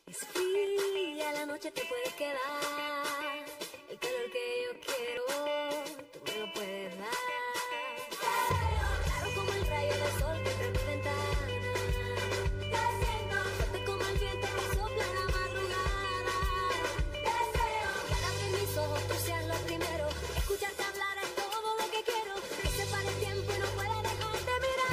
Es fría la noche, te puedes quedar. El calor que yo quiero, tú me lo puedes dar. Claro como el rayo del sol que entra en mi ventana. Te siento fuerte como el viento que sopla en la madrugada. Deseo que al abrir mis ojos tú seas lo primero. Escucharte hablar es todo lo que quiero. Que se pare el tiempo y no pueda dejar de mirar.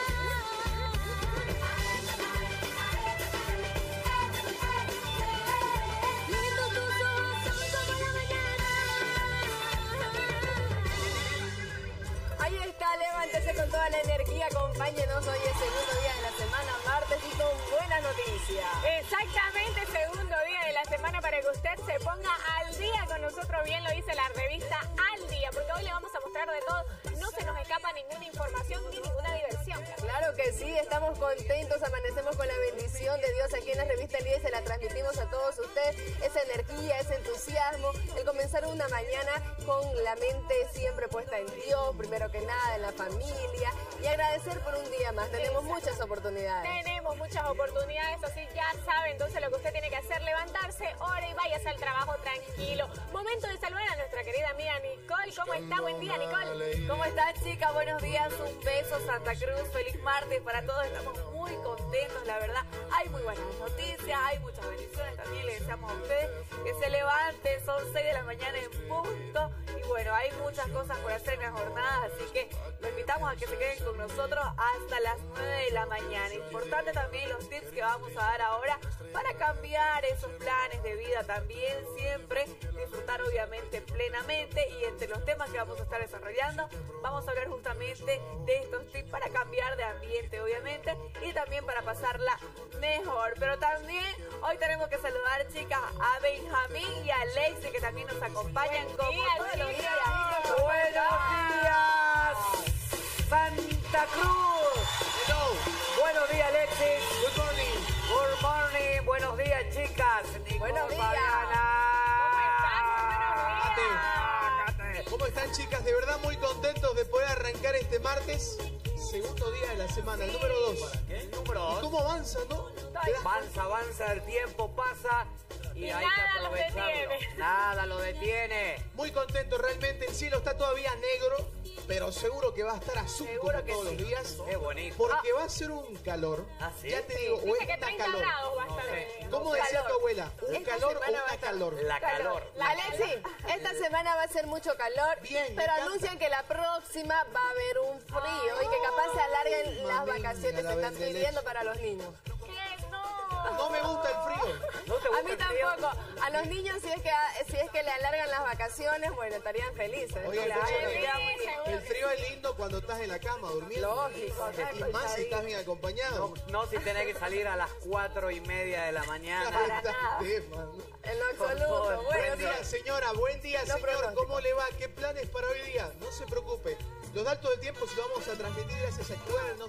Levántese con toda la energía, acompáñenos hoy es segundo día de la semana, martes, y con buenas noticias. Exactamente, segundo día de la semana para que usted se ponga al día con nosotros, bien lo dice la revista Al Día, porque hoy le vamos a mostrar de todo, no se nos escapa ninguna información ni ninguna diversión. Claro que sí, estamos contentos, amanecemos con la bendición de Dios aquí en la revista Al Día y se la transmitimos a todos ustedes, esa energía, ese entusiasmo, el comenzar una mañana con la mente siempre puesta en Dios, primero que nada, en la familia, y agradecer por un día más. Tenemos muchas oportunidades. Tenemos muchas oportunidades, así ya sabe entonces lo que usted tiene que hacer, levantarse, ore y váyase al trabajo tranquilo. Momento de saludar a nuestra querida amiga Nicole. ¿Cómo está? Buen día, Nicole. ¿Cómo está, chica? Buenos días, un beso, Santa Cruz, feliz martes para todos, estamos muy contentos, la verdad. Hay muy buenas noticias, hay muchas bendiciones, también le deseamos a ustedes que se levanten, son 6 de la mañana en punto, y bueno, hay muchas cosas por hacer en la jornada, así que lo invitamos a que se queden con nosotros hasta las 9 de la mañana. Importante también los tips que vamos a dar ahora para cambiar esos planes de vida también, siempre disfrutar obviamente plenamente, y entre los temas que vamos a estar desarrollando, vamos a hablar justamente de estos tips para cambiar de ambiente obviamente, y también para pasarla mejor. Pero también hoy tenemos que saludar, chicas, a Benjamín y a Lexi, que también nos acompañan como todos los días. ¡Buenos días, Santa Cruz! Hello. Buenos días, Alexis. Good morning. Good morning. Buenos días, chicas. Nicole, Buenos días. Fabiana. ¿Cómo están, chicas? De verdad muy contentos de poder arrancar este martes, segundo día de la semana, el número 2. El número ¿Y 2. cómo avanza, no? Avanza, el tiempo pasa y hay que nada los aprovecharlo. detiene. Nada lo detiene. Muy contento, realmente el cielo está todavía negro, pero seguro que va a estar azul Seguro como que todos sí. los días. Qué bonito. Porque va a ser un calor. ¿Ah, sí? Ya te digo, o Dice que está 30 calor. grados va a estar. No sé. ¿Cómo Calor. decía tu abuela? ¿Un Esta calor o semana va a una estar- calor? La calor. Alexi, esta semana va a ser mucho calor, Bien, me pero encanta. anuncian que la próxima va a haber un frío y que capaz se alarguen las Mamina, vacaciones la que están vende pidiendo leche. para los niños. ¿Qué? No. No me gusta el frío. ¿No te A gusta mí el frío? tampoco. A los niños, si es que le alargan las vacaciones, bueno, estarían felices. Oye, Claro, escúchame, les queda muy bien. el frío es lindo cuando estás en la cama durmiendo. Lógico, Y más si estás bien acompañado. No si tenés que salir a las 4:30 de la mañana. En lo Por absoluto. favor, Bueno, Buen día, señora. Buen día, No señor. pronóstico. ¿Cómo le va? ¿Qué planes para hoy día? No se preocupe. Los datos del tiempo se los vamos a transmitir gracias a QR.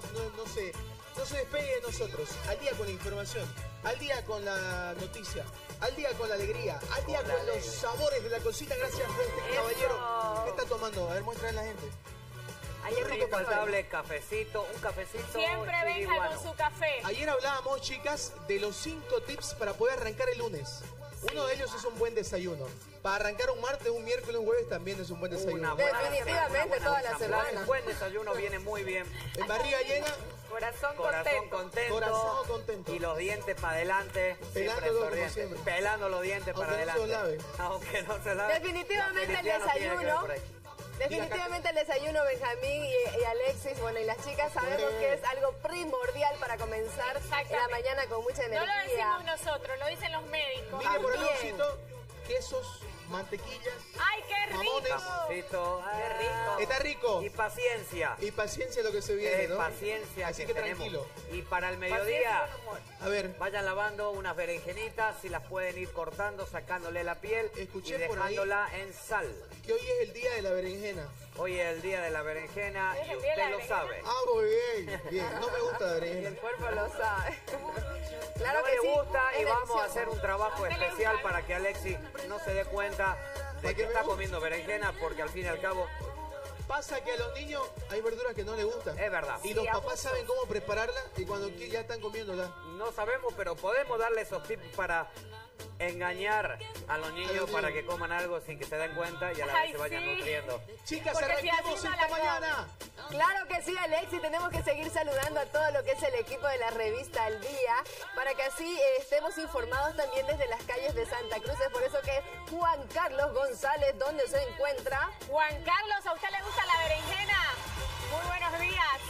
No se despegue de nosotros. Al día con la información. Al día con la noticia. Al día con la alegría. Al día con los sabores de la cocina. Gracias a este caballero. ¿Qué está tomando? A ver, muéstrale a la gente. Ayer Un rico rico café. infaltable cafecito, un cafecito. Siempre venga chiriguano. con su café. Ayer hablábamos, chicas, de los 5 tips para poder arrancar el lunes. Uno de ellos es un buen desayuno. Para arrancar un martes, un miércoles, un jueves también es un buen desayuno. Definitivamente toda la semana. Un buen desayuno viene muy bien. En barriga llena, Corazón Corazón contento. contento. Corazón contento. Y los dientes para adelante. Pelándolo como sonriente. siempre. Pelando los dientes para Aunque no se adelante. los lave. Aunque no se lave. Definitivamente La el felicidad no tiene que ver desayuno. por ahí. Definitivamente el desayuno, Benjamín y Alexis, bueno, y las chicas sabemos que es algo primordial para comenzar la mañana con mucha No lo energía. decimos nosotros, lo dicen los médicos. mire por el También. locito, quesos, mantequillas. ¡Ay, qué Mamones. rico! Cafecito. Qué rico. Está rico. Y paciencia. Y paciencia lo que se viene, ¿no? Paciencia Así que que tenemos. tranquilo. Y para el Paciencia mediodía, y buen humor. A ver, vayan lavando unas berenjenitas, si las pueden ir cortando, sacándole la piel Escuché y por ahí- dejándola en sal. que hoy es el día de la berenjena. Hoy es el día de la berenjena ¿Es y el día de la usted lo berenjena? sabe. Ah, muy bien. Bien, no me gusta la Y berenjena. el cuerpo lo sabe. Claro No que le sí. gusta y es vamos a delicioso. hacer un trabajo ¿A usted le especial gusta? para que Alexis no se dé cuenta de ¿Para que qué me está gusta? comiendo berenjena, porque al fin y al cabo Pasa que a los niños hay verduras que no les gustan. Es verdad. Y los papás saben cómo prepararla y cuando ya están comiéndola. No sabemos, pero podemos darle esos tips para engañar a los niños para que coman algo sin que se den cuenta y a la vez se vayan nutriendo. Chicas, Porque si arranquemos así no esta la mañana. Claro que sí, Alex, y tenemos que seguir saludando a todo lo que es el equipo de la revista Al Día, para que así estemos informados también desde las calles de Santa Cruz. Es por eso que Juan Carlos González, ¿dónde se encuentra? Juan Carlos, ¿a usted le gusta la berenjena? Muy buenos días.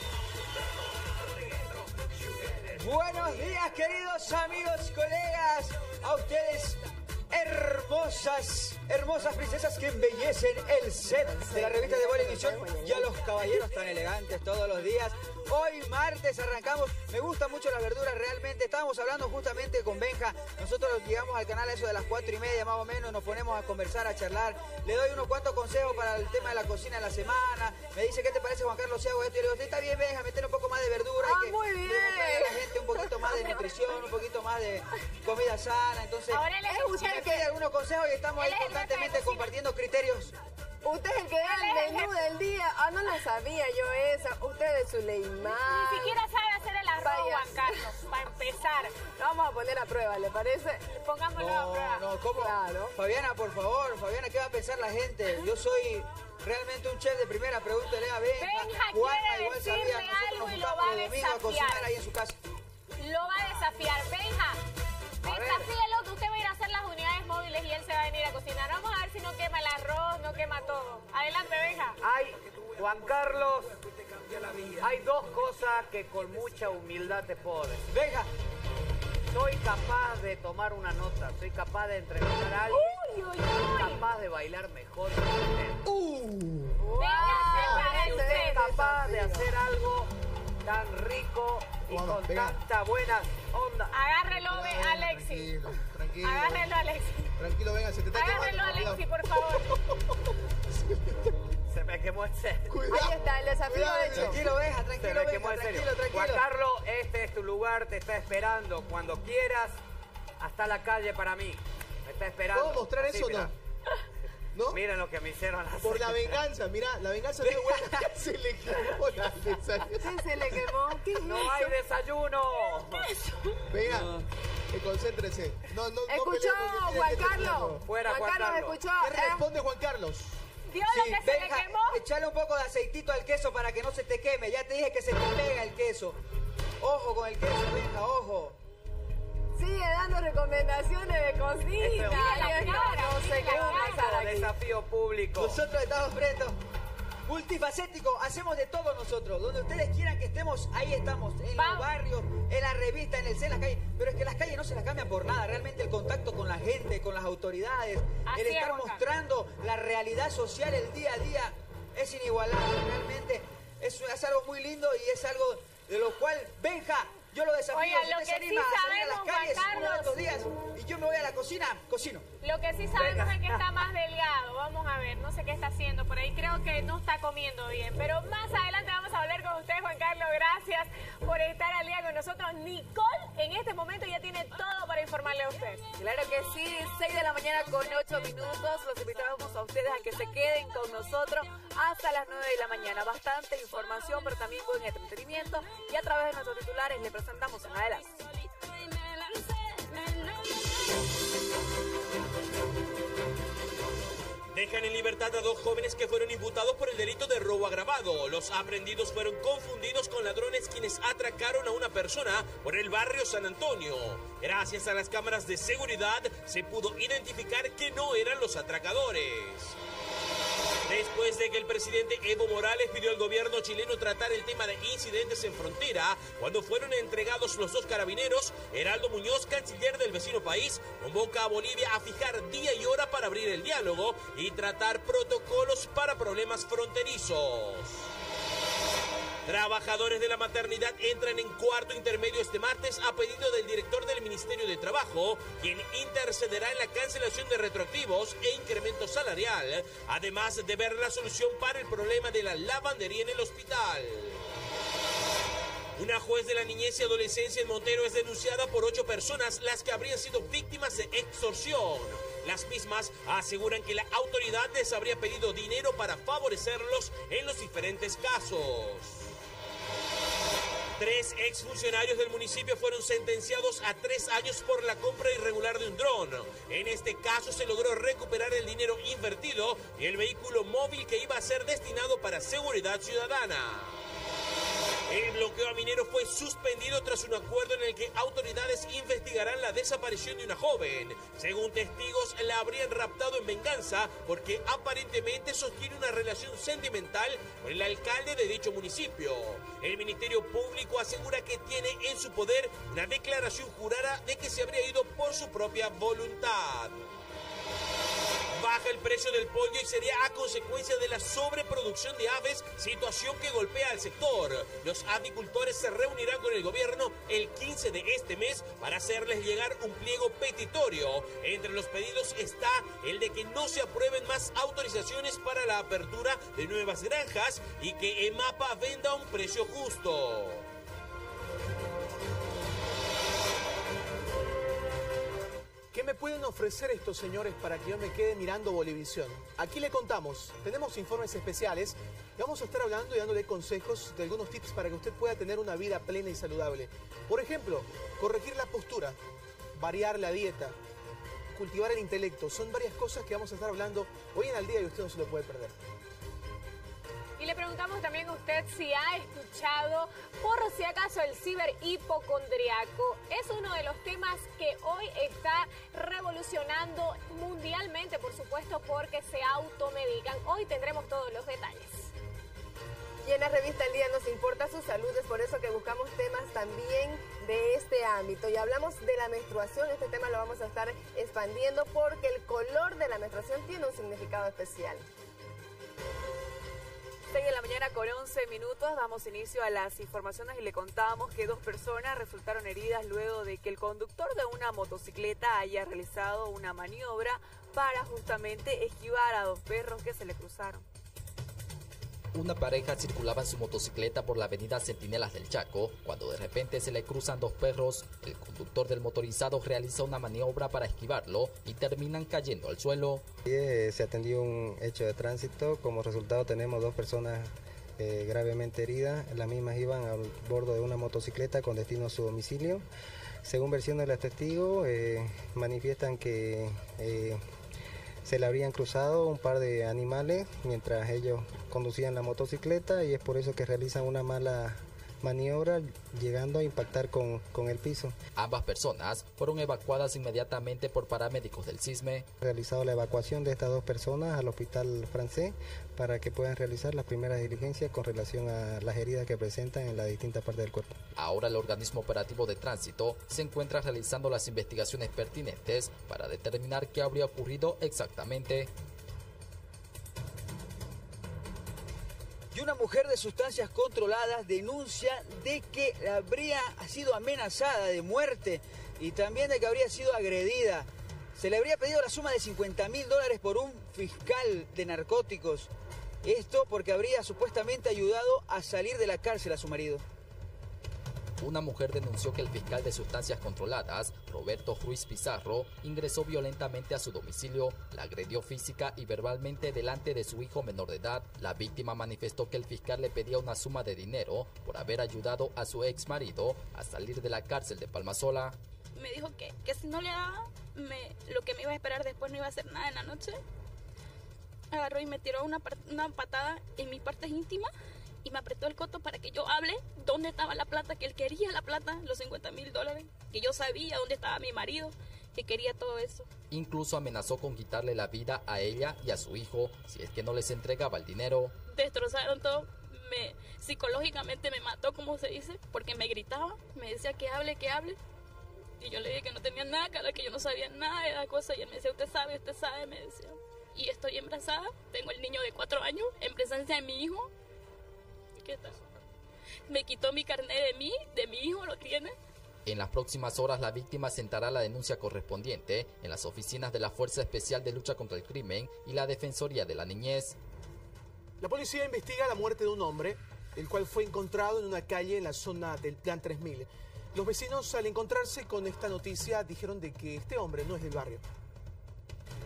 Buenos días, queridos amigos, colegas, a ustedes, hermosas princesas que embellecen el set de la revista de Bolivisión y a los caballeros tan elegantes todos los días. Hoy martes arrancamos, me gustan mucho las verduras realmente, estábamos hablando justamente con Benja, nosotros llegamos al canal a eso de las 4:30 más o menos, nos ponemos a conversar, a charlar, le doy unos cuantos consejos para el tema de la cocina de la semana, me dice, ¿qué te parece, Juan Carlos, si hago esto? Y le digo, está bien, Benja, meter un poco más de verdura, y que muy bien. demostrarle a la gente un poquito más de nutrición, un poquito más de comida sana, entonces, Ahora él es si me pide algunos consejos y estamos ahí Él es el jefe de constantemente cocina. compartiendo criterios. Usted es el que da el menú del día. Ah, no lo sabía yo esa. Usted es Suleimán. Ni siquiera sabe hacer el arroz, Vaya. Juan Carlos, para empezar. Lo vamos a poner a prueba, ¿le parece? Pongámoslo a prueba. No, ¿cómo? Claro. Fabiana, por favor, Fabiana, ¿qué va a pensar la gente? Yo soy realmente un chef de primera, pregúntele a Benja. Benja Juanma quiere igual sabía, decirle nosotros algo nos y lo juntamos va a los domingos a cocinar desafiar. ahí en su casa. Lo va a desafiar. Benja, desafíelo que usted va a ir a hacer las unidades móviles y él se va a venir a cocinar. Vamos a ver si no quema el arroz, no quema todo. Adelante, Benja. Hay, Juan Carlos, hay dos cosas que con mucha humildad te puedo decir. Benja, Soy capaz de tomar una nota, soy capaz de entrevistar a alguien, Uy, uy, soy uy. capaz de bailar mejor que usted. Venga, Soy usted. capaz de hacer algo tan rico y Juan, con venga. tanta buena onda. Agárrelo, Alexi. Tranquilo, tranquilo. Agárrelo, Alexi. Tranquilo, venga, se te está Agárrelo, quemando. Alexi, por favor. Se me quemó el set. Ahí está, el desafío Cuidado, hecho. tranquilo, Benja, Se tranquilo, me Benja, quemó en serio. tranquilo, Juan tranquilo. Carlos, este es tu lugar, te está esperando. Cuando quieras, hasta la calle para mí. Me está esperando. ¿Puedo mostrar Así, eso o mira. no? ¿No? Miren lo que me hicieron hacer. Por la venganza, mirá, la venganza no es buena. Se le quemó la desayuno. Sí, se le quemó. ¿Qué es ¡No eso? hay desayuno! Venga, concéntrese. No, no, ¿Escuchó, no pelee, Juan que te Carlos? Fuera, Juan Carlos. ¿Escuchó? ¿Qué responde Juan Carlos? ¿Vio lo que se le Benja, quemó? echale un poco de aceitito al queso para que no se te queme. Ya te dije que se te pega el queso. Ojo con el queso, Benja, ojo. Sigue dando recomendaciones de cocina. Este hombre. Ay, Mira la cara, no sé mira qué la va a cara. pasar aquí. Desafío público. Nosotros estamos prestos. Multifacético, hacemos de todo nosotros. Donde ustedes quieran que estemos, ahí estamos. En Vamos. los barrios, en la revista, en el C, en las calles. Pero es que las calles no se las cambian por nada. Realmente el contacto con la gente, con las autoridades, Así el es, estar Juanca. mostrando la realidad social, el día a día, es inigualable. Realmente es algo muy lindo y es algo de lo cual, Benja, yo lo desafío. Oiga, Si lo usted se que anima sí a salir a las sabemos, Juan calles uno de Carlos. estos días y yo me voy a la cocina, cocino. Lo que sí sabemos es que está más delgado. Vamos a ver, no sé qué está haciendo por ahí. Creo que no está comiendo bien. Pero más adelante vamos a volver con usted, Juan Carlos. Gracias por estar al día con nosotros. Nicole, en este momento ya tiene todo para informarle a usted. Claro que sí, 6 de la mañana con 8 minutos. Los invitamos a ustedes a que se queden con nosotros hasta las 9 de la mañana. Bastante información, pero también buen entretenimiento. Y a través de nuestros titulares le presentamos en adelante. Dejan en libertad a 2 jóvenes que fueron imputados por el delito de robo agravado. Los aprehendidos fueron confundidos con ladrones quienes atracaron a una persona por el barrio San Antonio. Gracias a las cámaras de seguridad se pudo identificar que no eran los atracadores. Después de que el presidente Evo Morales pidió al gobierno chileno tratar el tema de incidentes en frontera, cuando fueron entregados los 2 carabineros, Heraldo Muñoz, canciller del vecino país, convoca a Bolivia a fijar día y hora para abrir el diálogo y tratar protocolos para problemas fronterizos. Trabajadores de la maternidad entran en cuarto intermedio este martes a pedido del director del Ministerio de Trabajo, quien intercederá en la cancelación de retroactivos e incremento salarial, además de ver la solución para el problema de la lavandería en el hospital. Una juez de la niñez y adolescencia en Montero es denunciada por 8 personas, las que habrían sido víctimas de extorsión. Las mismas aseguran que la autoridad les habría pedido dinero para favorecerlos en los diferentes casos. 3 exfuncionarios del municipio fueron sentenciados a 3 años por la compra irregular de un dron. En este caso se logró recuperar el dinero invertido y el vehículo móvil que iba a ser destinado para seguridad ciudadana. El bloqueo a mineros fue suspendido tras un acuerdo en el que autoridades investigarán la desaparición de una joven. Según testigos, la habrían raptado en venganza porque aparentemente sostiene una relación sentimental con el alcalde de dicho municipio. El Ministerio Público asegura que tiene en su poder una declaración jurada de que se habría ido por su propia voluntad. Baja el precio del pollo y sería a consecuencia de la sobreproducción de aves, situación que golpea al sector. Los avicultores se reunirán con el gobierno el 15 de este mes para hacerles llegar un pliego petitorio. Entre los pedidos está el de que no se aprueben más autorizaciones para la apertura de nuevas granjas y que EMAPA venda a un precio justo. ¿Qué me pueden ofrecer estos señores para que yo me quede mirando Bolivisión? Aquí le contamos, tenemos informes especiales y vamos a estar hablando y dándole consejos de algunos tips para que usted pueda tener una vida plena y saludable. Por ejemplo, corregir la postura, variar la dieta, cultivar el intelecto. Son varias cosas que vamos a estar hablando hoy en Al Día y usted no se lo puede perder. Y le preguntamos también a usted si ha escuchado, por si acaso, el ciberhipocondriaco. Es uno de los temas que hoy está revolucionando mundialmente, por supuesto, porque se automedican. Hoy tendremos todos los detalles. Y en la revista El Día nos importa su salud, es por eso que buscamos temas también de este ámbito. Y hablamos de la menstruación, este tema lo vamos a estar expandiendo porque el color de la menstruación tiene un significado especial. 6 de la mañana con 11 minutos, damos inicio a las informaciones y le contábamos que 2 personas resultaron heridas luego de que el conductor de una motocicleta haya realizado una maniobra para justamente esquivar a 2 perros que se le cruzaron. Una pareja circulaba en su motocicleta por la avenida Centinelas del Chaco, cuando de repente se le cruzan 2 perros. El conductor del motorizado realiza una maniobra para esquivarlo y terminan cayendo al suelo. Se atendió un hecho de tránsito, como resultado tenemos 2 personas gravemente heridas. Las mismas iban a bordo de una motocicleta con destino a su domicilio. Según versiones de los testigos, manifiestan que se le habrían cruzado un par de animales mientras ellos conducían la motocicleta y es por eso que realizan una mala maniobra llegando a impactar con el piso. Ambas personas fueron evacuadas inmediatamente por paramédicos del CISME. Realizado la evacuación de estas 2 personas al hospital francés para que puedan realizar las primeras diligencias con relación a las heridas que presentan en las distintas partes del cuerpo. Ahora el organismo operativo de tránsito se encuentra realizando las investigaciones pertinentes para determinar qué habría ocurrido exactamente. Y una mujer de sustancias controladas denuncia de que habría sido amenazada de muerte y también de que habría sido agredida. Se le habría pedido la suma de $50.000 por un fiscal de narcóticos. Esto porque habría supuestamente ayudado a salir de la cárcel a su marido. Una mujer denunció que el fiscal de sustancias controladas, Roberto Ruiz Pizarro, ingresó violentamente a su domicilio, la agredió física y verbalmente delante de su hijo menor de edad. La víctima manifestó que el fiscal le pedía una suma de dinero por haber ayudado a su ex marido a salir de la cárcel de Palmasola. Me dijo que si no le daba, lo que me iba a esperar después no iba a hacer nada en la noche. Agarró y me tiró una patada en mis partes íntimas y me apretó el coto para que yo hable dónde estaba la plata, que él quería la plata, los $50.000, que yo sabía dónde estaba mi marido, que quería todo eso. Incluso amenazó con quitarle la vida a ella y a su hijo si es que no les entregaba el dinero. Destrozaron todo, psicológicamente me mató, como se dice, porque me gritaba, me decía que hable. Y yo le dije que no tenía nada, que yo no sabía nada de la cosa. Y él me decía, usted sabe, me decía. Y estoy embarazada, tengo el niño de 4 años en presencia de mi hijo. ¿Qué tal? Me quitó mi carnet de mi hijo, lo tiene. En las próximas horas la víctima sentará la denuncia correspondiente en las oficinas de la Fuerza Especial de Lucha contra el Crimen y la Defensoría de la Niñez. La policía investiga la muerte de un hombre, el cual fue encontrado en una calle en la zona del Plan 3000. Los vecinos, al encontrarse con esta noticia, dijeron de que este hombre no es del barrio.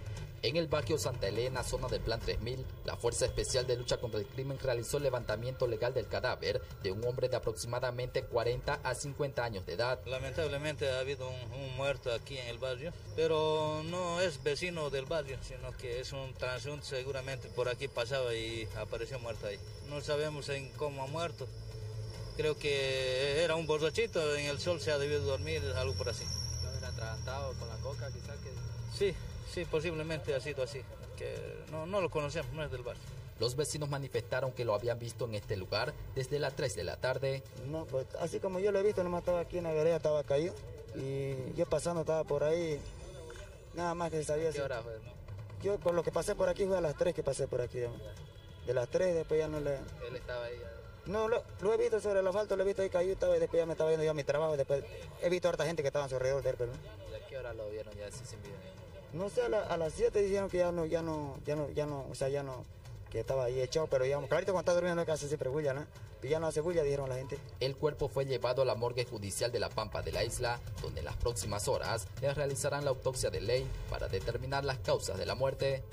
En el barrio Santa Elena, zona del Plan 3000, la Fuerza Especial de Lucha contra el Crimen realizó el levantamiento legal del cadáver de un hombre de aproximadamente 40 a 50 años de edad. Lamentablemente ha habido un muerto aquí en el barrio, pero no es vecino del barrio, sino que es un transeúnte, seguramente por aquí pasaba y apareció muerto ahí. No sabemos en cómo ha muerto. Creo que era un borrachito, en el sol se ha debido dormir, algo por así. ¿Lo habrá atragantado con la coca quizás? Sí, posiblemente ha sido así, que no lo conocemos, no es del barrio. Los vecinos manifestaron que lo habían visto en este lugar desde las 3 de la tarde. No, pues así como yo lo he visto, nomás estaba aquí en la vereda, estaba caído. Y yo pasando estaba por ahí, nada más que se sabía. ¿Qué hora fue? Yo por lo que pasé por aquí fue a las 3 que pasé por aquí. De las 3 después ya no le... Él estaba ahí. No, lo he visto sobre el asfalto, lo he visto ahí caído, y después ya me estaba viendo yo a mi trabajo, después he visto a harta gente que estaba a su alrededor de él, pero... ¿Y a qué hora lo vieron ya así sin vida? No sé, a las 7 dijeron que ya no, o sea, ya no, que estaba ahí echado, pero digamos, clarito cuando está durmiendo no es que hace siempre bulla, ¿no? Y ya no hace bulla, dijeron la gente. El cuerpo fue llevado a la morgue judicial de La Pampa de la isla, donde en las próximas horas le realizarán la autopsia de ley para determinar las causas de la muerte.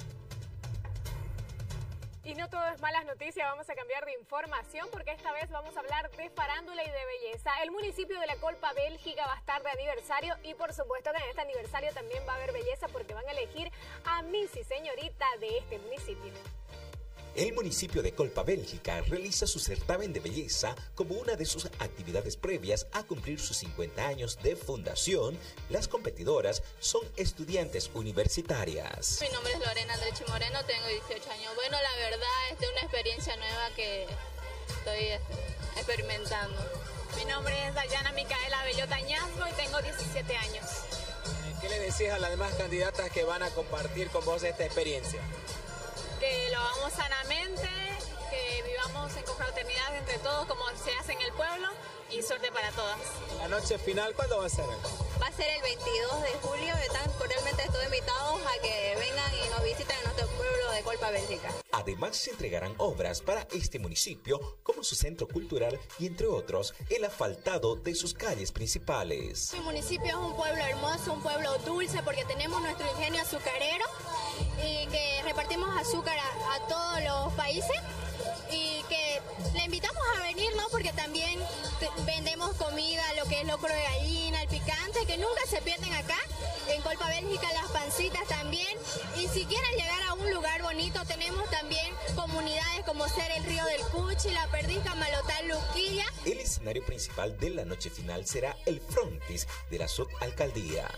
Y no todo es malas noticias, vamos a cambiar de información porque esta vez vamos a hablar de farándula y de belleza. El municipio de La Colpa, Bélgica, va a estar de aniversario y por supuesto que en este aniversario también va a haber belleza porque van a elegir a Miss y Señorita de este municipio. El municipio de Colpa, Bélgica, realiza su certamen de belleza como una de sus actividades previas a cumplir sus 50 años de fundación. Las competidoras son estudiantes universitarias. Mi nombre es Lorena Andrechi Moreno, tengo 18 años. Bueno, la verdad es una experiencia nueva que estoy experimentando. Mi nombre es Dayana Micaela Bellota Añazgo y tengo 17 años. ¿Qué le decís a las demás candidatas que van a compartir con vos esta experiencia? Que lo hagamos sanamente, que vivamos en confraternidad entre todos como se hace en el pueblo y suerte para todas. La noche final, ¿cuándo va a ser? Va a ser el 22 de julio, están cordialmente todos invitados a que vengan y nos visiten en nuestro pueblo de Colpa, Bélgica. Además se entregarán obras para este municipio como su centro cultural y entre otros el asfaltado de sus calles principales. Mi municipio es un pueblo hermoso, un pueblo dulce porque tenemos nuestro ingenio azucarero y que repartimos azúcar a todos los países y que le invitamos a venir, ¿no? Porque también vendemos comida, lo que es locro de gallina, el picante, que nunca se pierden acá. En Colpa, Bélgica, las pancitas también. Y si quieren llegar a un lugar bonito, tenemos también comunidades como ser el Río del Cuchi, La Perdizca, Malotán, Luquilla. El escenario principal de la noche final será el frontis de la subalcaldía.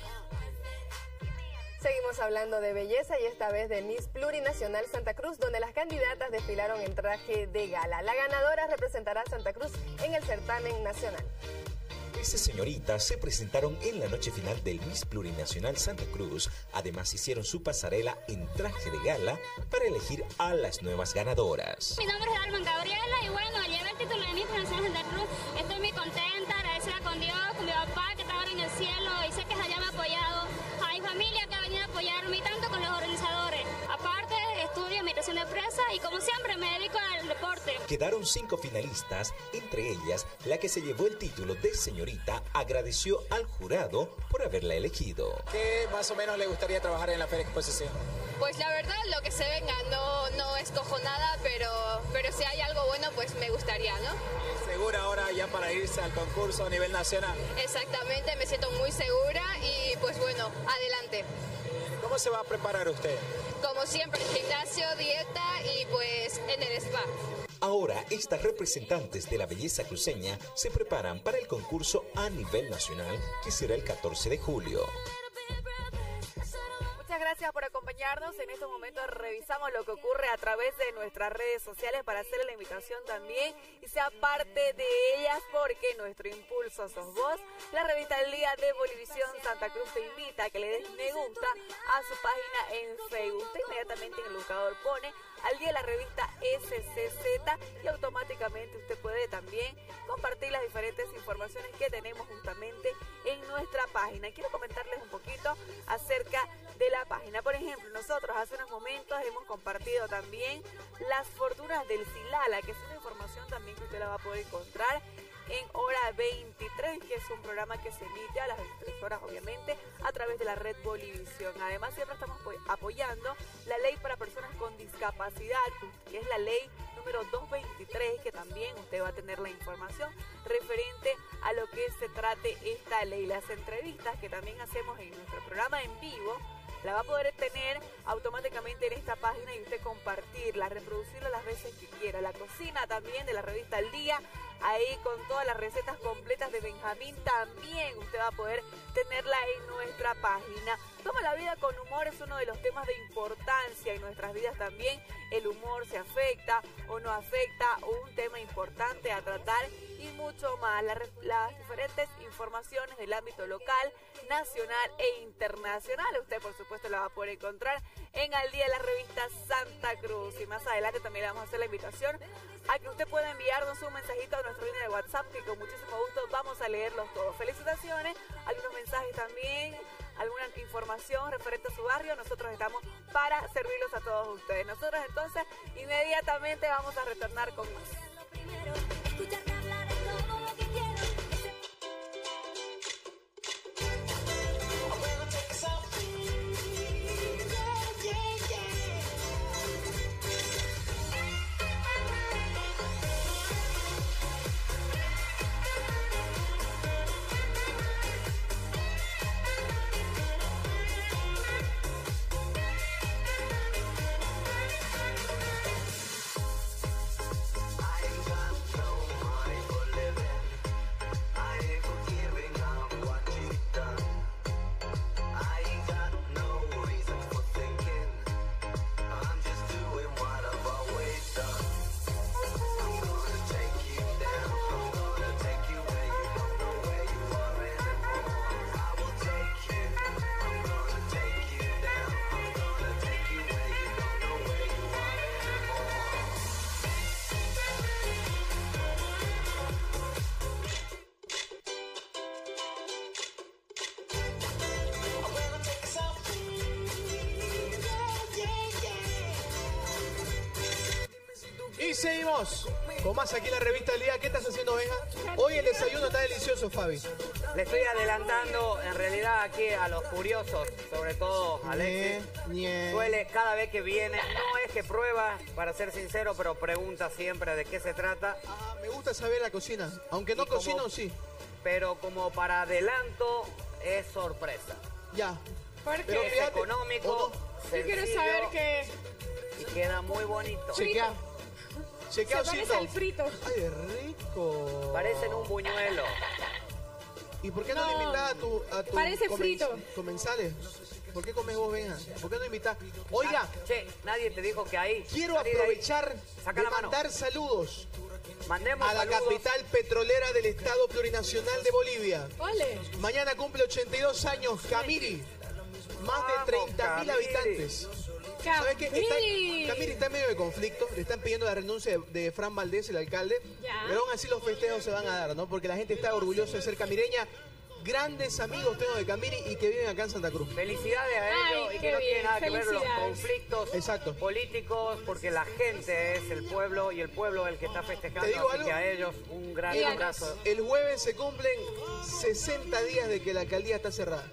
Seguimos hablando de belleza y esta vez de Miss Plurinacional Santa Cruz, donde las candidatas desfilaron en traje de gala. La ganadora representará a Santa Cruz en el certamen nacional. Estas señoritas se presentaron en la noche final del Miss Plurinacional Santa Cruz. Además hicieron su pasarela en traje de gala para elegir a las nuevas ganadoras. Mi nombre es Alman Gabriela y bueno, llevé el título de Miss Plurinacional Santa Cruz. Estoy muy contenta, agradecida con Dios, con mi papá que está ahora en el cielo y sé que allá me ha apoyado. A mi familia que ha venido a apoyarme y tanto con los organizadores. Aparte, estudio administración de empresa y como siempre me dedico al deporte. Quedaron 5 finalistas, entre ellas la que se llevó el título de señorita agradeció al jurado por haberla elegido. ¿Qué más o menos le gustaría trabajar en la Feria Exposición? Pues la verdad lo que se venga no escojo nada, pero si hay algo bueno pues me gustaría, ¿no? ¿Segura ahora ya para irse al concurso a nivel nacional? Exactamente, me siento muy segura y pues bueno, adelante. ¿Cómo se va a preparar usted? Como siempre, gimnasio, dieta y pues en el spa. Ahora, estas representantes de la belleza cruceña se preparan para el concurso a nivel nacional que será el 14 de julio. Muchas gracias por acompañarnos. En estos momentos revisamos lo que ocurre a través de nuestras redes sociales para hacerle la invitación también y sea parte de ellas porque nuestro impulso sos vos. La revista El Día de Bolivisión Santa Cruz te invita a que le des me gusta a su página en Facebook. Usted inmediatamente en el buscador pone Al Día la revista SCZ y automáticamente usted puede también compartir las diferentes informaciones que tenemos justamente en nuestra página. Quiero comentarles un poquito acerca de la página. Por ejemplo, nosotros hace unos momentos hemos compartido también las fortunas del Silala, que es una información también que usted la va a poder encontrar en Hora 23, que es un programa que se emite a las 23 horas, obviamente, a través de la red Bolivisión. Además, siempre estamos apoyando la ley para personas con discapacidad, que es la ley número 223, que también usted va a tener la información referente a lo que se trate esta ley. Las entrevistas que también hacemos en nuestro programa en vivo, la va a poder tener automáticamente en esta página y usted compartirla, reproducirla las veces que quiera. La cocina también de la revista Al Día, ahí con todas las recetas completas de Benjamín, también usted va a poder tenerla en nuestra página. Toma la vida con humor es uno de los temas de importancia en nuestras vidas también. El humor se afecta o no afecta, un tema importante a tratar y mucho más. Las diferentes informaciones del ámbito local, nacional e internacional, usted por supuesto la va a poder encontrar en Al Día de la revista Santa Cruz. Y más adelante también le vamos a hacer la invitación a que usted pueda enviarnos un mensajito a nuestra línea de WhatsApp, que con muchísimo gusto vamos a leerlos todos. Felicitaciones, algunos mensajes también, alguna información referente a su barrio. Nosotros estamos para servirlos a todos ustedes. Nosotros entonces inmediatamente vamos a retornar con más. Escucharte hablar es todo lo que quiero. Y seguimos con más aquí en la revista del día. ¿Qué estás haciendo, Benja? Hoy el desayuno está delicioso, Fabi. Le estoy adelantando en realidad aquí a los curiosos, sobre todo Alexis. Suele cada vez que viene, no es que prueba, para ser sincero, pero pregunta siempre de qué se trata. Me gusta saber la cocina, aunque no cocino, sí. Pero como para adelanto, es sorpresa. Ya. Pero es económico, Yo quiero sencillo, saber que... y queda muy bonito. Chequea. Se parece al frito. Ay, rico. Parecen un buñuelo. ¿Y por qué no le invitas a tu Parece frito. comensales? ¿Por qué comes vos, Benja? ¿Por qué no invitas? Oiga, che, nadie te dijo que ahí. quiero aprovechar de mandar saludos Mandemos a la saludos. capital petrolera del Estado Plurinacional de Bolivia. Ole. Mañana cumple 82 años Camiri. Más de 30.000 Camiri. habitantes. ¿Sabes qué? Camiri está en medio de conflicto. Le están pidiendo la renuncia de Fran Valdés, el alcalde. Ya. Pero aún así los festejos se van a dar, ¿no? Porque la gente está orgullosa de ser camireña. Grandes amigos tengo de Camiri y que viven acá en Santa Cruz. Felicidades a ellos. Ay, y qué que no tiene bien, nada que ver los felicidades. conflictos políticos, porque la gente es el pueblo y el pueblo es el que está festejando. ¿Te digo así algo? que a ellos un gran abrazo. El jueves se cumplen 60 días de que la alcaldía está cerrada.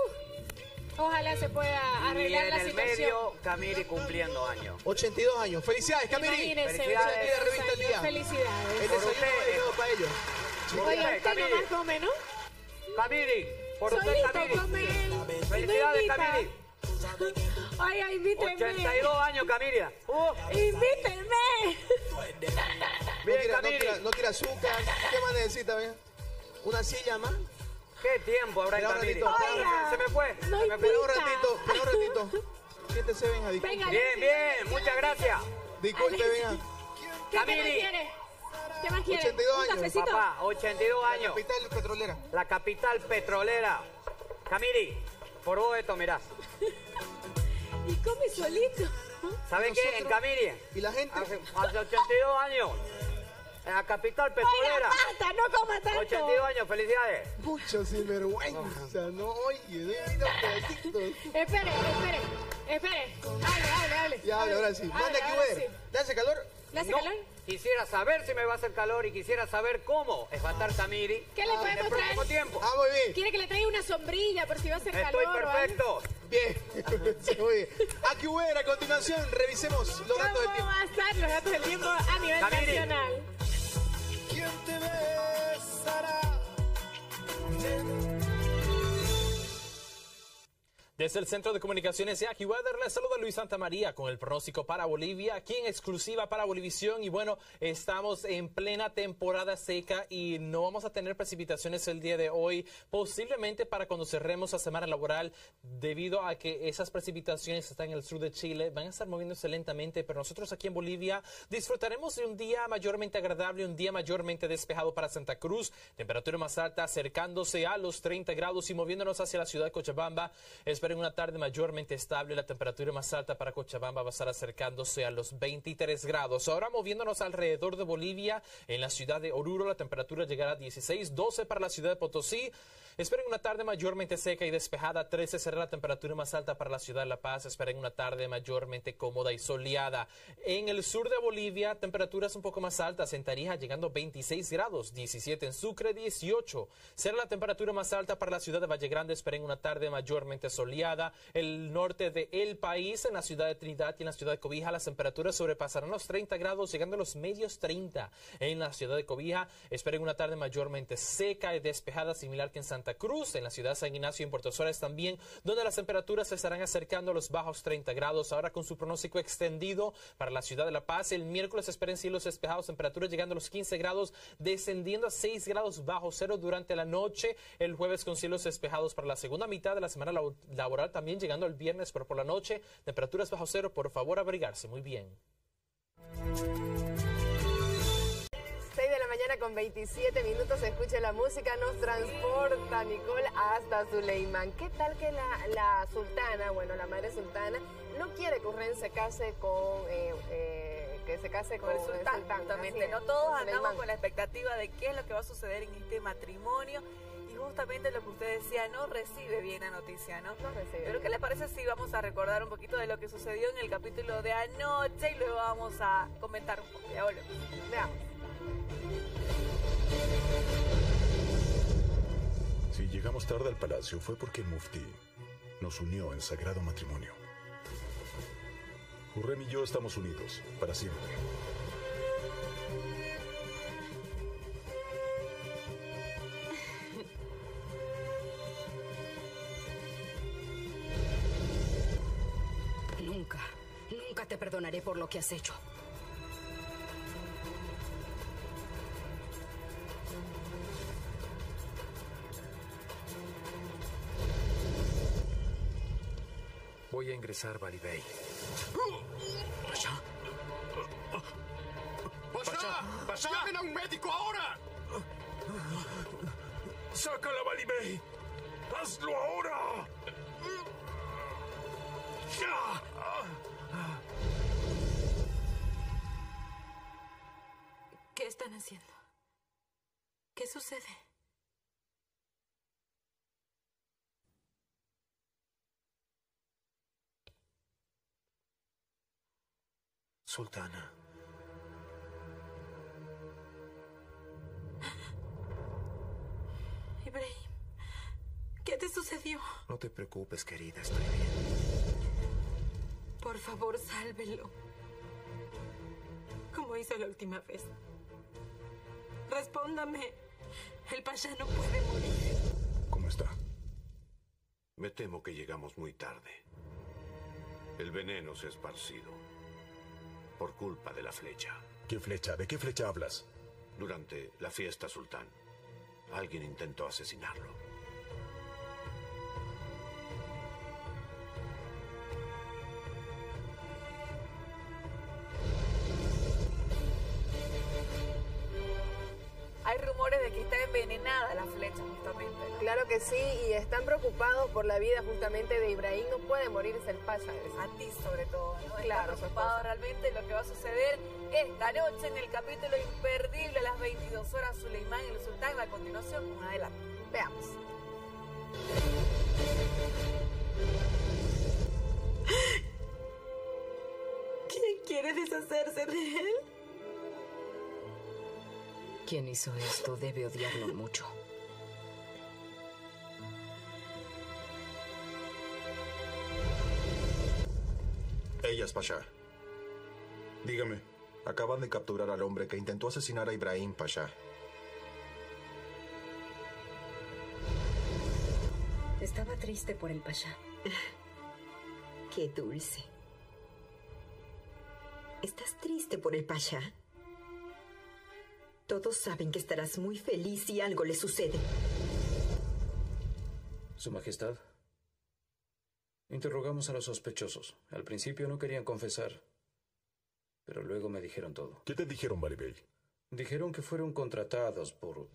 Ojalá se pueda Y arreglar en la el situación. medio, Camiri cumpliendo años. 82 años. ¡Felicidades, Camiri! Imagínense, Felicidades. Aquí la revista El Día. Felicidades. El desayuno va dedicado para ellos. Oye, usted nomás come, ¿no? Camiri, por usted, Solito Camiri. come. Felicidades, No invita. Camiri. Ay, invíteme. 82 años, Camiri. Invíteme. No tira azúcar. ¿Qué más necesita, Benja? ¿Una silla más? ¿Qué tiempo habrá en Camiri? Se me fue. No se me fue. Espera un ratito. Siéntese, Benja. Venga, Bien, bien. Muchas gracias. Disculpe, Benja. ¿Qué más Camiri. quiere? ¿Qué más quiere? 82 ¿Un años. cafecito? Papá, 82 años. La capital petrolera. La capital petrolera. Camiri, por vos esto, mirá. Y come solito. ¿Saben qué? En Camiri. ¿Y la gente? Hace 82 años. En la capital petrolera. Oiga, basta, no coma tanto. 82 años, felicidades. Mucho sinvergüenza, no oye, mira pedacitos. Espere. Hable. Ya habla, ahora sí. Manda aquí, ahora güey. ¿Le hace calor? ¿Le hace No, calor? quisiera saber si me va a hacer calor y quisiera saber cómo es Batar Tamiri ¿Qué le en el podemos próximo traer? tiempo. Muy bien. ¿Quiere que le traiga una sombrilla por si va a hacer Estoy calor? perfecto. Bien. Sí, muy bien. Aquí bueno, a continuación revisemos los datos del ¿Cómo tiempo. va a estar los datos del tiempo a nivel Tamiri. nacional? ¿Quién te besará? Desde el Centro de Comunicaciones de AccuWeather les saluda Luis Santamaría con el pronóstico para Bolivia, aquí en exclusiva para Bolivisión. Y bueno, estamos en plena temporada seca y no vamos a tener precipitaciones el día de hoy, posiblemente para cuando cerremos la semana laboral, debido a que esas precipitaciones están en el sur de Chile, van a estar moviéndose lentamente, pero nosotros aquí en Bolivia disfrutaremos de un día mayormente agradable, un día mayormente despejado para Santa Cruz, temperatura más alta acercándose a los 30 grados y moviéndonos hacia la ciudad de Cochabamba. Esperen una tarde mayormente estable, la temperatura más alta para Cochabamba va a estar acercándose a los 23 grados. Ahora moviéndonos alrededor de Bolivia, en la ciudad de Oruro la temperatura llegará a 16, 12 para la ciudad de Potosí. Esperen una tarde mayormente seca y despejada, 13 será la temperatura más alta para la ciudad de La Paz. Esperen una tarde mayormente cómoda y soleada. En el sur de Bolivia, temperaturas un poco más altas, en Tarija llegando a 26 grados, 17 en Sucre, 18. Será la temperatura más alta para la ciudad de Valle Grande. Esperen una tarde mayormente soleada. El norte del país, en la ciudad de Trinidad y en la ciudad de Cobija, las temperaturas sobrepasarán los 30 grados, llegando a los medios 30. En la ciudad de Cobija, esperen una tarde mayormente seca y despejada, similar que en Santa Cruz, en la ciudad de San Ignacio y en Puerto Suárez también, donde las temperaturas se estarán acercando a los bajos 30 grados. Ahora con su pronóstico extendido para la ciudad de La Paz, el miércoles esperen cielos despejados, temperaturas llegando a los 15 grados, descendiendo a 6 grados bajo cero durante la noche. El jueves con cielos despejados para la segunda mitad de la semana laboral, también llegando el viernes, pero por la noche, temperaturas bajo cero. Por favor, abrigarse muy bien. 6 de la mañana con 27 minutos, escuche la música, nos transporta Nicole hasta Suleimán. ¿Qué tal que la sultana, bueno, la madre sultana, no quiere que Urren se case con el sultán? Justamente, no todos andamos con la expectativa de qué es lo que va a suceder en este matrimonio. Y justamente lo que usted decía, no recibe bien la noticia, ¿no? No recibe. Pero ¿qué le parece si vamos a recordar un poquito de lo que sucedió en el capítulo de anoche y luego vamos a comentar un poco? Ya volvemos. Veamos. Si llegamos tarde al palacio fue porque el muftí nos unió en sagrado matrimonio. Hurrem y yo estamos unidos para siempre. Nunca te perdonaré por lo que has hecho. Voy a ingresar, Bali Bey. ¡Pasha! ¡Pasha! ¡Llamen a un médico ahora! ¡Sácala, Bali Bey! ¡Hazlo ahora! ¿Qué están haciendo? ¿Qué sucede? Sultana. Ibrahim, ¿qué te sucedió? No te preocupes, querida, estoy bien. Por favor, sálvelo. Como hizo la última vez. Respóndame. El pasha no puede morir. ¿Cómo está? Me temo que llegamos muy tarde. El veneno se ha esparcido por culpa de la flecha. ¿Qué flecha? ¿De qué flecha hablas? Durante la fiesta sultán, alguien intentó asesinarlo. Hay rumores de que está envenenada la flecha, justamente, ¿no? Claro que sí, y están preocupados por la vida justamente de Ibrahim. No puede morirse el pasha. A ti sobre todo, ¿no? Claro, Está preocupado realmente de lo que va a suceder esta noche en el capítulo imperdible a las 22 horas, Suleimán y el sultán. A continuación, un adelanto. Veamos. ¿Quién quiere deshacerse de él? Quien hizo esto debe odiarlo mucho. Ella es Pasha. Dígame, acaban de capturar al hombre que intentó asesinar a Ibrahim Pasha. Estaba triste por el Pasha. Qué dulce. ¿Estás triste por el Pasha? Todos saben que estarás muy feliz si algo le sucede. Su Majestad. Interrogamos a los sospechosos. Al principio no querían confesar, pero luego me dijeron todo. ¿Qué te dijeron, Balibey? Dijeron que fueron contratados por...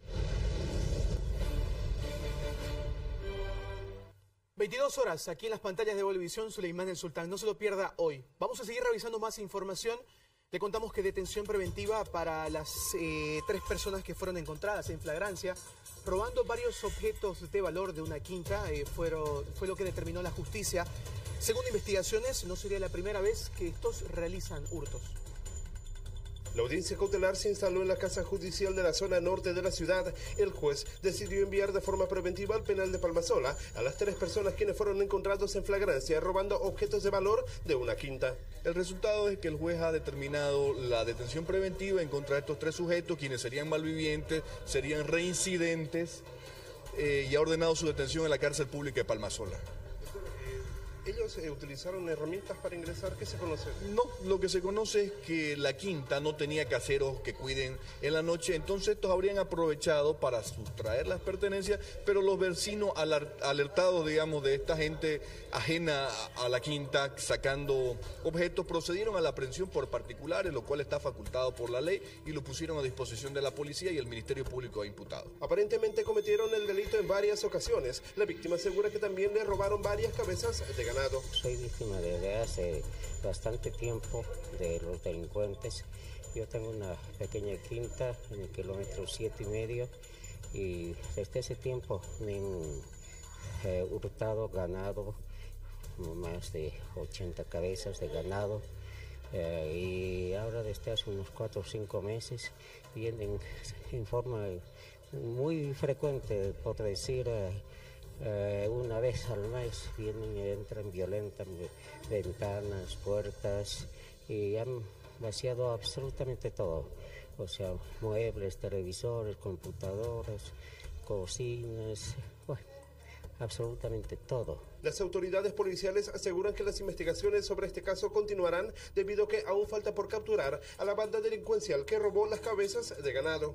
22 horas aquí en las pantallas de Bolivisión, Suleimán el Sultán. No se lo pierda hoy. Vamos a seguir revisando más información. Le contamos que detención preventiva para las 3 personas que fueron encontradas en flagrancia robando varios objetos de valor de una quinta. Fue lo que determinó la justicia. Según investigaciones, no sería la primera vez que estos realizan hurtos. La audiencia cautelar se instaló en la Casa Judicial de la zona norte de la ciudad. El juez decidió enviar de forma preventiva al penal de Palmasola a las 3 personas quienes fueron encontrados en flagrancia robando objetos de valor de una quinta. El resultado es que el juez ha determinado la detención preventiva en contra de estos 3 sujetos, quienes serían malvivientes, serían reincidentes, y ha ordenado su detención en la cárcel pública de Palmasola. ¿Ellos utilizaron herramientas para ingresar? ¿Qué se conoce? No, lo que se conoce es que la quinta no tenía caseros que cuiden en la noche, entonces estos habrían aprovechado para sustraer las pertenencias, pero los vecinos alertados, digamos, de esta gente ajena a la quinta, sacando objetos, procedieron a la aprehensión por particulares, lo cual está facultado por la ley, y lo pusieron a disposición de la policía y el Ministerio Público ha imputado. Aparentemente cometieron el delito en varias ocasiones. La víctima asegura que también le robaron varias cabezas de ganado. Soy víctima desde hace bastante tiempo de los delincuentes. Yo tengo una pequeña quinta en el kilómetro 7,5 y desde ese tiempo me han hurtado ganado, más de 80 cabezas de ganado, y ahora desde hace unos 4 o 5 meses vienen en forma muy frecuente, por decir, una vez al mes vienen y entran, violentan ventanas, puertas y han vaciado absolutamente todo. O sea, muebles, televisores, computadoras, cocinas, bueno, absolutamente todo. Las autoridades policiales aseguran que las investigaciones sobre este caso continuarán debido a que aún falta por capturar a la banda delincuencial que robó las cabezas de ganado.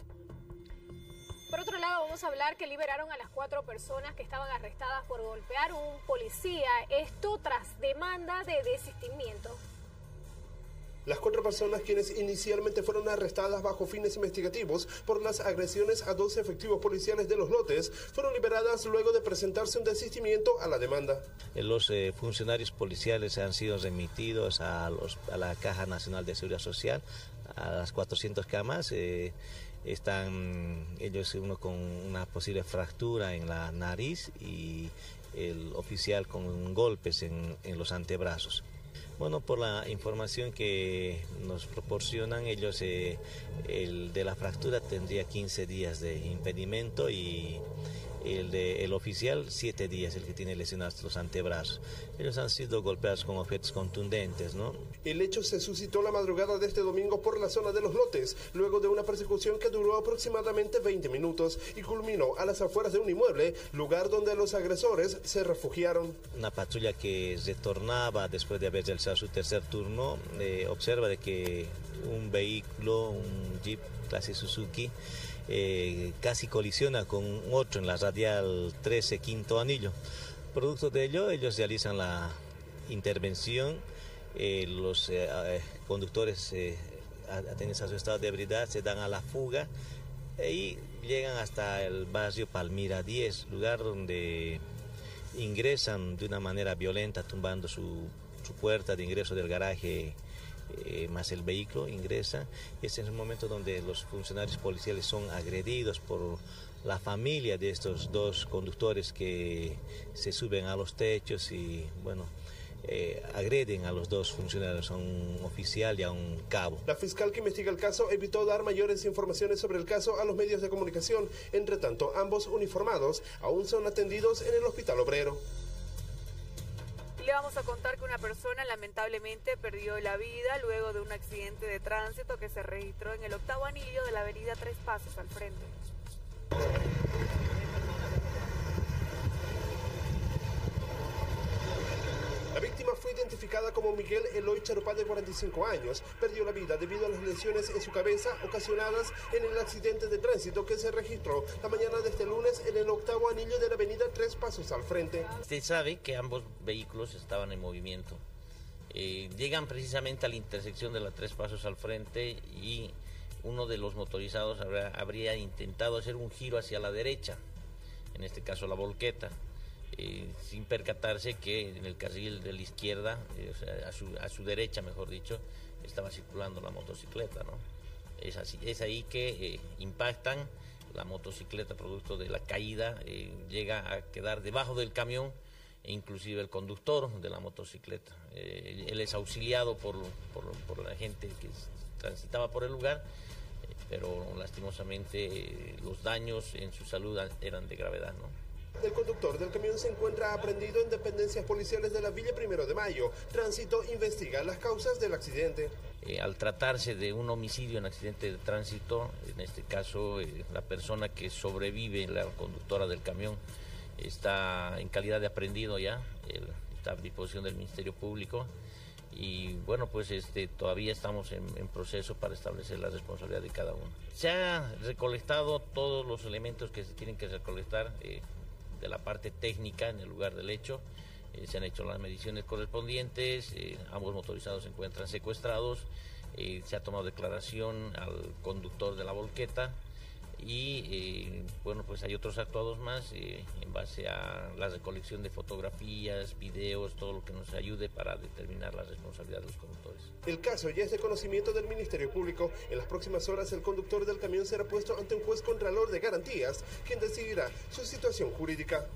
Por otro lado, vamos a hablar que liberaron a las 4 personas que estaban arrestadas por golpear a un policía. Esto tras demanda de desistimiento. Las 4 personas quienes inicialmente fueron arrestadas bajo fines investigativos por las agresiones a 2 efectivos policiales de Los Lotes fueron liberadas luego de presentarse un desistimiento a la demanda. Los funcionarios policiales han sido remitidos a la Caja Nacional de Seguridad Social, a las 400 camas. Están ellos, uno con una posible fractura en la nariz y el oficial con golpes en los antebrazos. Bueno, por la información que nos proporcionan ellos, el de la fractura tendría 15 días de impedimento y el oficial 7 días, el que tiene lesionados los antebrazos. Ellos han sido golpeados con objetos contundentes, ¿no? El hecho se suscitó la madrugada de este domingo por la zona de Los Lotes, luego de una persecución que duró aproximadamente 20 minutos y culminó a las afueras de un inmueble, lugar donde los agresores se refugiaron. Una patrulla que retornaba después de haber realizado su tercer turno, observa de que un vehículo, un Jeep clase Suzuki, casi colisiona con otro en la radial 13, quinto anillo. Producto de ello, ellos realizan la intervención, los conductores atendidos a su estado de ebriedad se dan a la fuga y llegan hasta el barrio Palmira 10, lugar donde ingresan de una manera violenta, tumbando su puerta de ingreso del garaje, más el vehículo ingresa. Este es el momento donde los funcionarios policiales son agredidos por la familia de estos 2 conductores que se suben a los techos y bueno, agreden a los dos funcionarios, a un oficial y a un cabo. La fiscal que investiga el caso evitó dar mayores informaciones sobre el caso a los medios de comunicación. Entre tanto, ambos uniformados aún son atendidos en el Hospital Obrero. Le vamos a contar que una persona lamentablemente perdió la vida luego de un accidente de tránsito que se registró en el 8º anillo de la avenida Tres Pasos al frente. La víctima fue identificada como Miguel Eloy Charupá, de 45 años. Perdió la vida debido a las lesiones en su cabeza ocasionadas en el accidente de tránsito que se registró la mañana de este lunes en el 8º anillo de la avenida Tres Pasos al frente. Usted sabe que ambos vehículos estaban en movimiento. Llegan precisamente a la intersección de la Tres Pasos al frente y uno de los motorizados habría intentado hacer un giro hacia la derecha, en este caso la volqueta. Sin percatarse que en el carril de la izquierda, o sea, a su derecha, mejor dicho, estaba circulando la motocicleta, ¿no? Es ahí que impactan la motocicleta, producto de la caída, llega a quedar debajo del camión e inclusive el conductor de la motocicleta. Él es auxiliado por la gente que transitaba por el lugar, pero lastimosamente los daños en su salud eran de gravedad, ¿no? El conductor del camión se encuentra aprehendido en dependencias policiales de la Villa 1 de Mayo. Tránsito investiga las causas del accidente. Al tratarse de un homicidio en accidente de tránsito, en este caso la persona que sobrevive, la conductora del camión, está en calidad de aprehendido ya, está a disposición del Ministerio Público. Y bueno, pues todavía estamos en proceso para establecer la responsabilidad de cada uno. Se han recolectado todos los elementos que se tienen que recolectar de la parte técnica en el lugar del hecho. Se han hecho las mediciones correspondientes, ambos motorizados se encuentran secuestrados, se ha tomado declaración al conductor de la volqueta y bueno, pues hay otros actuados más en base a la recolección de fotografías, videos, todo lo que nos ayude para determinar la responsabilidad de los conductores. El caso ya es de conocimiento del Ministerio Público. En las próximas horas el conductor del camión será puesto ante un juez contralor de garantías, quien decidirá su situación jurídica.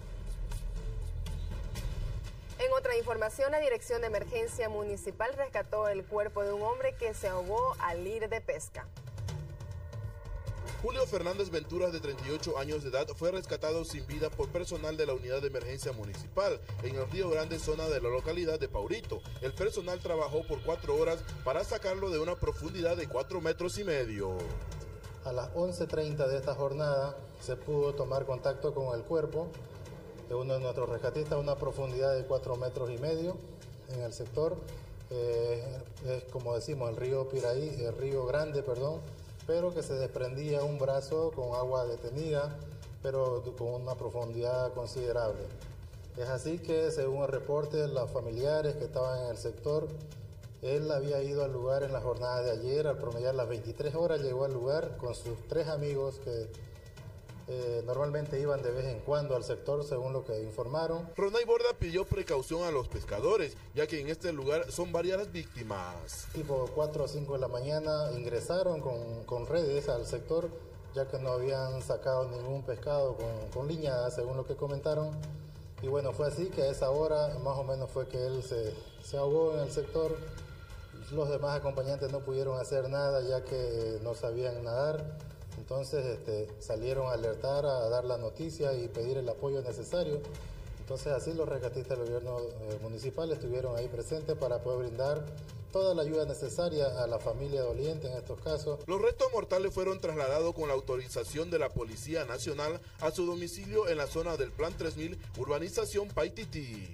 En otra información, la Dirección de Emergencia Municipal rescató el cuerpo de un hombre que se ahogó al ir de pesca. Julio Fernández Ventura, de 38 años de edad, fue rescatado sin vida por personal de la Unidad de Emergencia Municipal en el Río Grande, zona de la localidad de Paurito. El personal trabajó por 4 horas para sacarlo de una profundidad de 4,5 metros. A las 11:30 de esta jornada se pudo tomar contacto con el cuerpo de uno de nuestros rescatistas a una profundidad de 4,5 metros en el sector. Es como decimos, el río Piraí, el Río Grande, pero que se desprendía un brazo con agua detenida, pero con una profundidad considerable. Es así que, según el reporte de los familiares que estaban en el sector, él había ido al lugar en la jornada de ayer, al promediar las 23 horas, llegó al lugar con sus 3 amigos que normalmente iban de vez en cuando al sector, según lo que informaron. Ronay Borda pidió precaución a los pescadores, ya que en este lugar son varias las víctimas. Tipo 4 o 5 de la mañana ingresaron con redes al sector, ya que no habían sacado ningún pescado con liñada, según lo que comentaron. Y bueno, fue así que a esa hora más o menos fue que él se ahogó en el sector. Los demás acompañantes no pudieron hacer nada, ya que no sabían nadar. Entonces salieron a alertar, a dar la noticia y pedir el apoyo necesario. Entonces así los rescatistas del gobierno municipal estuvieron ahí presentes para poder brindar toda la ayuda necesaria a la familia doliente en estos casos. Los restos mortales fueron trasladados con la autorización de la Policía Nacional a su domicilio en la zona del Plan 3000, urbanización Paititi.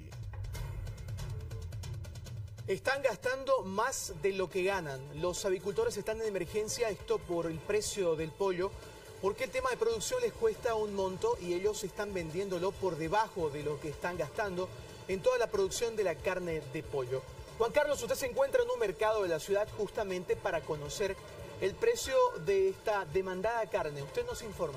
Están gastando más de lo que ganan. Los avicultores están en emergencia, esto por el precio del pollo, porque el tema de producción les cuesta un monto y ellos están vendiéndolo por debajo de lo que están gastando en toda la producción de la carne de pollo. Juan Carlos, usted se encuentra en un mercado de la ciudad justamente para conocer el precio de esta demandada carne. Usted nos informa.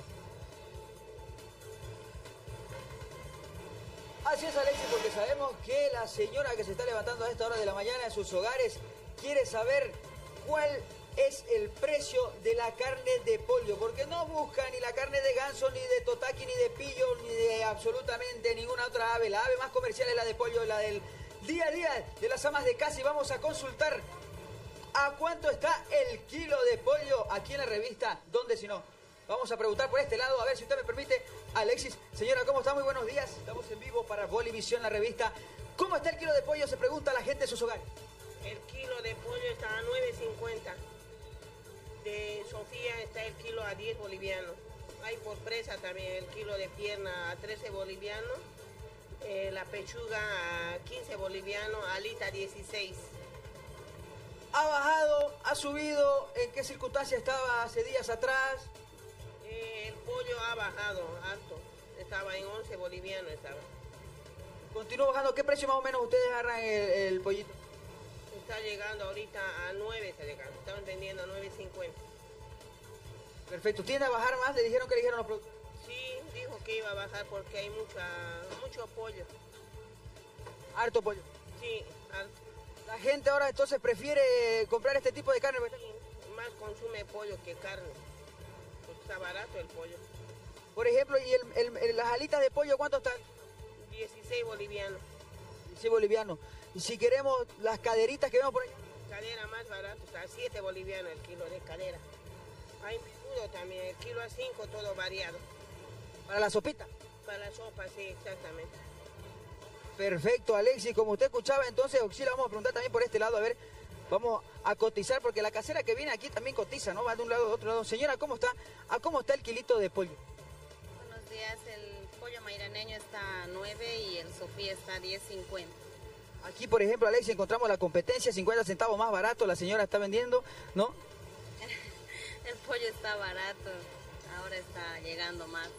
Así es, Alexis, porque sabemos que la señora que se está levantando a esta hora de la mañana en sus hogares quiere saber cuál es el precio de la carne de pollo, porque no busca ni la carne de ganso, ni de totaki, ni de pillo, ni de absolutamente ninguna otra ave. La ave más comercial es la de pollo, la del día a día de las amas de casa y vamos a consultar a cuánto está el kilo de pollo aquí en la revista. ¿Dónde si no? Vamos a preguntar por este lado, a ver si usted me permite. Alexis, señora, ¿cómo está? Muy buenos días. Estamos en vivo para Bolivisión, la revista. ¿Cómo está el kilo de pollo? Se pregunta a la gente de sus hogares. El kilo de pollo está a 9.50. De Sofía está el kilo a 10 bolivianos. Hay por presa también el kilo de pierna a 13 bolivianos. La pechuga a 15 bolivianos, alita 16. ¿Ha bajado? ¿Ha subido? ¿En qué circunstancia estaba hace días atrás? El pollo ha bajado harto. Estaba en 11 bolivianos. ¿Continúa bajando? ¿Qué precio más o menos ustedes agarran el pollito? Está llegando ahorita a 9, estaban vendiendo a 9.50. Perfecto. ¿Tiende a bajar más? ¿Le dijeron que le dijeron los productos? Sí, dijo que iba a bajar porque hay mucho pollo. ¿Harto pollo? Sí, harto. La gente ahora entonces prefiere comprar este tipo de carne. Sí, más consume pollo que carne, porque está barato el pollo. Por ejemplo, ¿y las alitas de pollo cuánto están? 16 bolivianos. 16 bolivianos. Y si queremos las caderitas que vemos por ahí. Cadera más barato, está a 7 bolivianos el kilo de cadera. Hay menudo también, el kilo a 5, todo variado. ¿Para la sopita? Para la sopa, sí, exactamente. Perfecto, Alexis. Como usted escuchaba, entonces, Oxila, vamos a preguntar también por este lado, a ver, vamos a cotizar, porque la casera que viene aquí también cotiza, ¿no? Va de un lado a otro lado. Señora, ¿cómo está? ¿Cómo está el kilito de pollo? Buenos días, el pollo mairaneño está a 9 y el Sofía está a 10.50. Aquí, por ejemplo, Alexis, encontramos la competencia, 50 centavos más barato, la señora está vendiendo, ¿no? El pollo está barato, ahora está llegando más.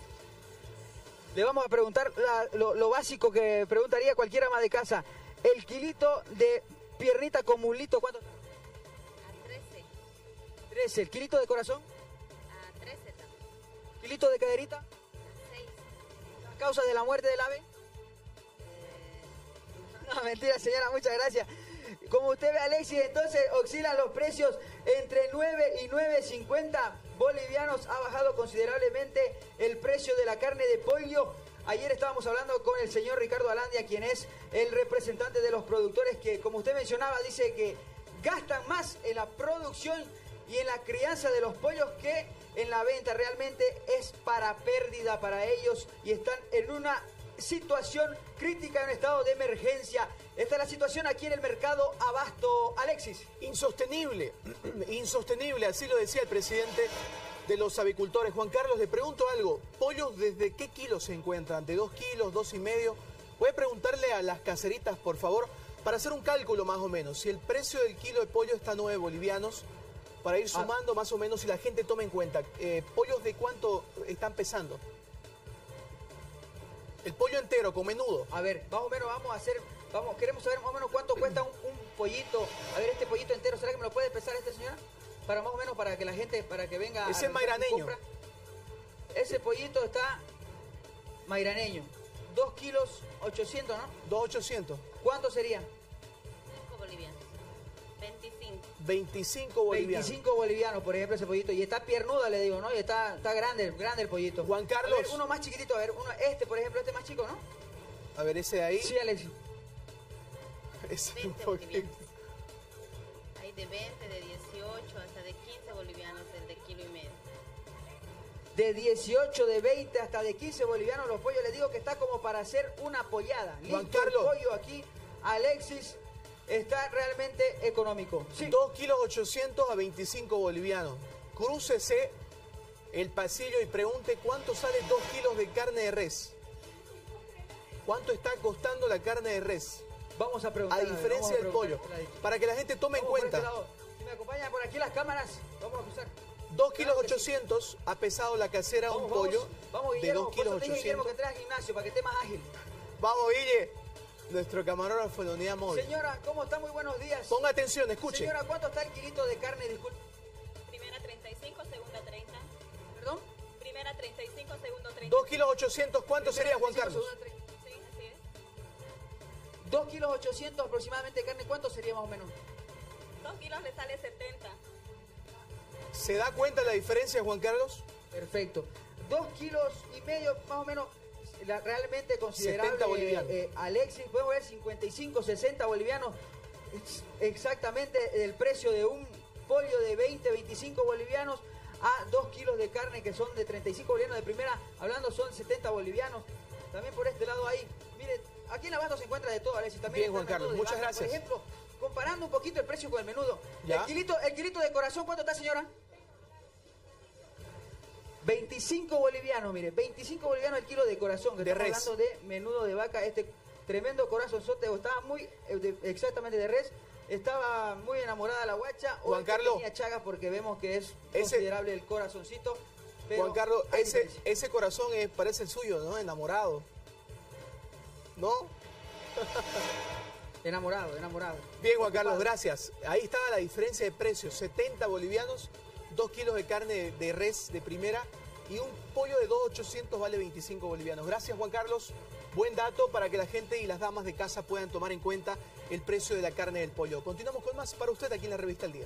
Le vamos a preguntar lo básico que preguntaría cualquier ama de casa. El kilito de piernita con mulito, ¿cuánto está? A 13. 13. ¿El kilito de corazón? A 13 también. ¿Kilito de caderita? A 6. ¿Las causas de la muerte del ave? No, mentira, señora, muchas gracias. Como usted ve, Alexis, entonces oscilan los precios entre 9 y 9.50 bolivianos. Ha bajado considerablemente el precio de la carne de pollo. Ayer estábamos hablando con el señor Ricardo Alandia, quien es el representante de los productores, que, como usted mencionaba, dice que gastan más en la producción y en la crianza de los pollos que en la venta. Realmente es para pérdida para ellos y están en una situación crítica, en un estado de emergencia. Esta es la situación aquí en el mercado Abasto, Alexis. Insostenible, insostenible, así lo decía el presidente de los avicultores. Juan Carlos, le pregunto algo, ¿pollos desde qué kilos se encuentran? ¿De 2 kilos, 2,5? Voy a preguntarle a las caseritas, por favor, para hacer un cálculo más o menos. Si el precio del kilo de pollo está a 9 bolivianos, para ir sumando más o menos, si la gente toma en cuenta, ¿pollos de cuánto están pesando? El pollo entero, con menudo. A ver, más o menos queremos saber más o menos cuánto cuesta un pollito. A ver, este pollito entero, ¿será que me lo puede pesar esta señora? Para más o menos, para que la gente, para que venga. Ese es mairaneño. Ese pollito está mairaneño. 2 kilos 800, ¿no? 2,800. ¿Cuánto sería? 5 bolivianos. 25. 25 bolivianos. 25 bolivianos, por ejemplo, ese pollito. Y está piernuda, le digo, ¿no? Y está grande el pollito. Juan Carlos. A ver, uno más chiquitito, a ver, por ejemplo, este más chico, ¿no? A ver, ese de ahí. Sí, Alexis. Ese un poquito. Hay de 20, de 18, hasta de 15 bolivianos, el de kilo y medio. De 18, de 20, hasta de 15 bolivianos los pollos. Les digo que está como para hacer una pollada. Juan Listo Carlos. El pollo aquí, Alexis, está realmente económico. Sí. 2 kilos 800 a 25 bolivianos. Crúcese el pasillo y pregunte cuánto sale 2 kilos de carne de res. ¿Cuánto está costando la carne de res? Vamos a preguntar. A diferencia del pollo. Para que la gente tome en cuenta. Si me acompañan por aquí las cámaras, vamos a cruzar. 2 kilos 800 ha pesado la casera un pollo. Vamos, de Guillermo, 2 kilos 800. Guillermo, que entres al gimnasio para que esté más ágil. Vamos, Guille. Nuestro camarógrafo de la unidad móvil. Señora, ¿cómo está? Muy buenos días. Ponga atención, escuche. Señora, ¿cuánto está el kilito de carne? Disculpe. Primera 35, segunda 30. ¿Perdón? Primera 35, segundo 30. 2 kilos 800, ¿cuánto sería, Juan Carlos? Sí, así es. 2 kilos 800 aproximadamente de carne, ¿cuánto sería más o menos? 2 kilos le sale 70. ¿Se da cuenta la diferencia, Juan Carlos? Perfecto. 2 kilos y medio, más o menos, realmente considerable. 70 bolivianos. Alexis, podemos ver 55, 60 bolivianos. Exactamente el precio de un pollo de 20, 25 bolivianos a 2 kilos de carne que son de 35 bolivianos de primera, hablando son 70 bolivianos. También por este lado ahí, mire, aquí en Abasto se encuentra de todo, Alexis. También bien, Juan Carlos, muchas gracias. Por ejemplo, comparando un poquito el precio con el menudo. ¿Ya? El kilito de corazón, ¿cuánto está, señora? 25 bolivianos, mire, 25 bolivianos el kilo de corazón, que estamos hablando de menudo de vaca, este tremendo corazonzote, estaba muy, exactamente de res, estaba muy enamorada la guacha, Juan Carlos, tenía chagas porque vemos que es considerable el corazoncito. Pero Juan Carlos, ese corazón parece el suyo, ¿no? Enamorado. ¿No? Enamorado. Bien, Juan Carlos, gracias. Ahí estaba la diferencia de precios, 70 bolivianos, 2 kilos de carne de res de primera y un pollo de 2.800 vale 25 bolivianos. Gracias, Juan Carlos. Buen dato para que la gente y las damas de casa puedan tomar en cuenta el precio de la carne del pollo. Continuamos con más para usted aquí en la Revista El Día.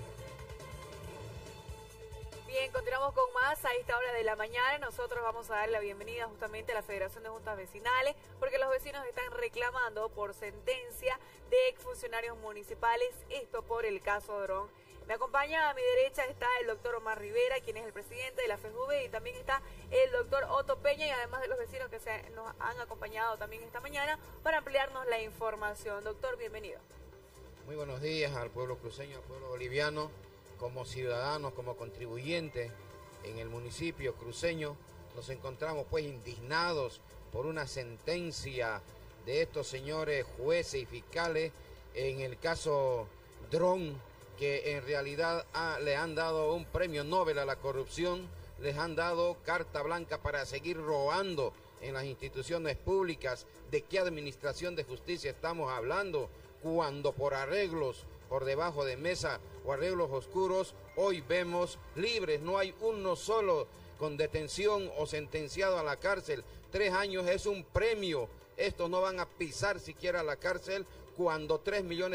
Bien, continuamos con más a esta hora de la mañana. Nosotros vamos a dar la bienvenida justamente a la Federación de Juntas Vecinales porque los vecinos están reclamando por sentencia de exfuncionarios municipales, esto por el caso Dron. Me acompaña a mi derecha está el doctor Omar Rivera, quien es el presidente de la FEJUVE, y también está el doctor Otto Peña, y además de los vecinos que nos han acompañado también esta mañana para ampliarnos la información. Doctor, bienvenido. Muy buenos días al pueblo cruceño, al pueblo boliviano. Como ciudadanos, como contribuyentes en el municipio cruceño, nos encontramos pues indignados por una sentencia de estos señores jueces y fiscales en el caso Dron, que en realidad le han dado un premio Nobel a la corrupción, les han dado carta blanca para seguir robando en las instituciones públicas. ¿De qué administración de justicia estamos hablando? Cuando por arreglos por debajo de mesa o arreglos oscuros, hoy vemos libres, no hay uno solo con detención o sentenciado a la cárcel. 3 años es un premio, estos no van a pisar siquiera la cárcel cuando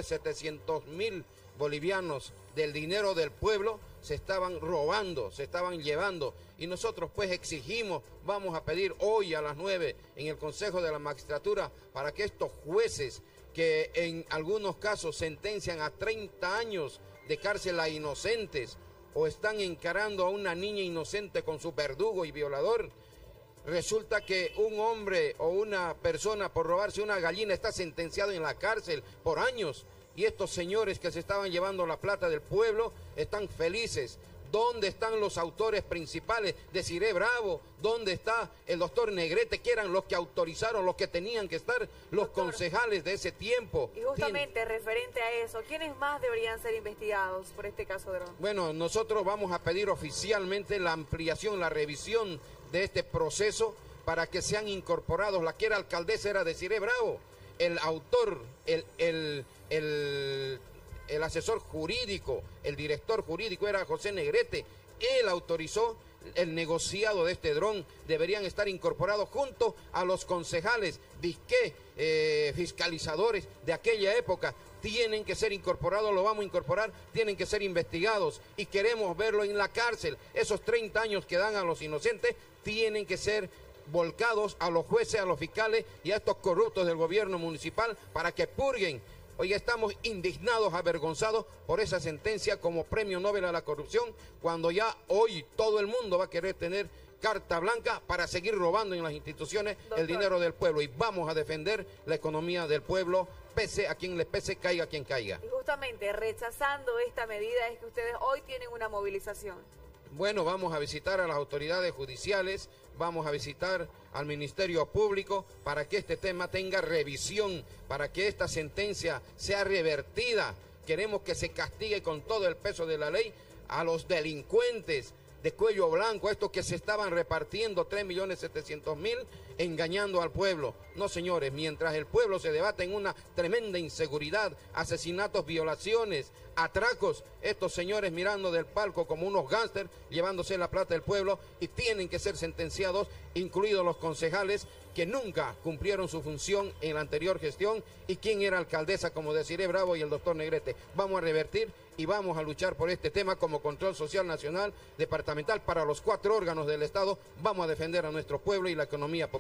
3.700.000 bolivianos del dinero del pueblo se estaban robando, se estaban llevando. Y nosotros pues exigimos, vamos a pedir hoy a las 9 en el Consejo de la Magistratura para que estos jueces que en algunos casos sentencian a 30 años de cárcel a inocentes o están encarando a una niña inocente con su verdugo y violador. Resulta que un hombre o una persona por robarse una gallina está sentenciado en la cárcel por años y estos señores que se estaban llevando la plata del pueblo están felices. ¿Dónde están los autores principales? Desiree Bravo, ¿dónde está el doctor Negrete? Que eran los que autorizaron, los que tenían que estar, los concejales de ese tiempo. Y justamente referente a eso, ¿quiénes más deberían ser investigados por este caso de Dron? Bueno, nosotros vamos a pedir oficialmente la ampliación, la revisión de este proceso para que sean incorporados. La que era alcaldesa era Desiree Bravo, el autor, el asesor jurídico, el director jurídico era José Negrete. Él autorizó el negociado de este Dron. Deberían estar incorporados junto a los concejales, fiscalizadores de aquella época. Tienen que ser incorporados, lo vamos a incorporar, tienen que ser investigados y queremos verlo en la cárcel. Esos 30 años que dan a los inocentes tienen que ser volcados a los jueces, a los fiscales y a estos corruptos del gobierno municipal para que purguen. Hoy estamos indignados, avergonzados por esa sentencia como premio Nobel a la corrupción, cuando ya hoy todo el mundo va a querer tener carta blanca para seguir robando en las instituciones el dinero del pueblo. Y vamos a defender la economía del pueblo, pese a quien le pese, caiga a quien caiga. Y justamente rechazando esta medida es que ustedes hoy tienen una movilización. Bueno, vamos a visitar a las autoridades judiciales, vamos a visitar al Ministerio Público para que este tema tenga revisión, para que esta sentencia sea revertida. Queremos que se castigue con todo el peso de la ley a los delincuentes de cuello blanco, estos que se estaban repartiendo 3.700.000, engañando al pueblo. No, señores, mientras el pueblo se debate en una tremenda inseguridad, asesinatos, violaciones, atracos, estos señores mirando del palco como unos gángsters, llevándose la plata del pueblo, y tienen que ser sentenciados, incluidos los concejales que nunca cumplieron su función en la anterior gestión, y quien era alcaldesa como Desiree Bravo y el doctor Negrete. Vamos a revertir y vamos a luchar por este tema como Control Social Nacional, departamental, para los 4 órganos del Estado. Vamos a defender a nuestro pueblo y la economía popular.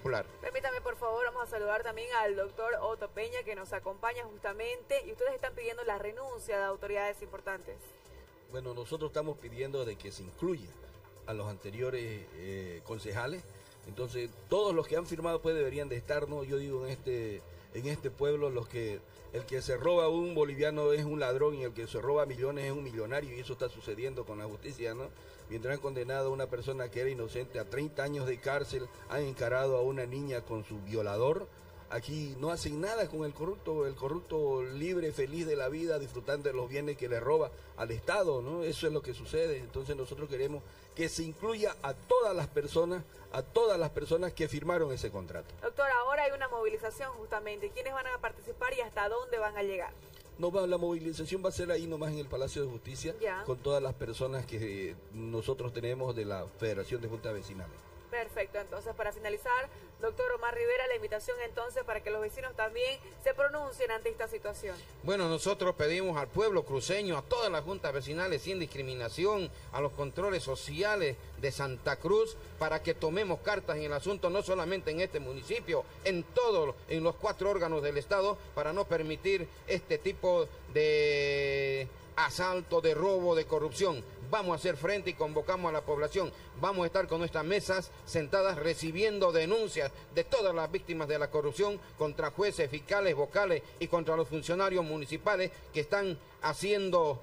Popular. Permítame, por favor, vamos a saludar también al doctor Otto Peña, que nos acompaña justamente, y ustedes están pidiendo la renuncia de autoridades importantes. Bueno, nosotros estamos pidiendo de que se incluya a los anteriores concejales. Entonces, todos los que han firmado pues deberían de estar, ¿no? Yo digo, en este pueblo, el que se roba a un boliviano es un ladrón y el que se roba millones es un millonario, y eso está sucediendo con la justicia, ¿no? Mientras han condenado a una persona que era inocente a 30 años de cárcel, han encarado a una niña con su violador. Aquí no hacen nada con el corrupto libre, feliz de la vida, disfrutando de los bienes que le roba al Estado, ¿no? Eso es lo que sucede. Entonces nosotros queremos que se incluya a todas las personas que firmaron ese contrato. Doctor, ahora hay una movilización justamente. ¿Quiénes van a participar y hasta dónde van a llegar? La movilización va a ser ahí nomás en el Palacio de Justicia, con todas las personas que nosotros tenemos de la Federación de Juntas Vecinales. Perfecto, entonces para finalizar, doctor Omar Rivera, la invitación entonces para que los vecinos también se pronuncien ante esta situación. Bueno, nosotros pedimos al pueblo cruceño, a todas las juntas vecinales sin discriminación, a los controles sociales de Santa Cruz, para que tomemos cartas en el asunto, no solamente en este municipio, en los 4 órganos del Estado, para no permitir este tipo de asalto, de robo, de corrupción. Vamos a hacer frente y convocamos a la población. Vamos a estar con nuestras mesas sentadas recibiendo denuncias de todas las víctimas de la corrupción contra jueces, fiscales, vocales y contra los funcionarios municipales que están haciendo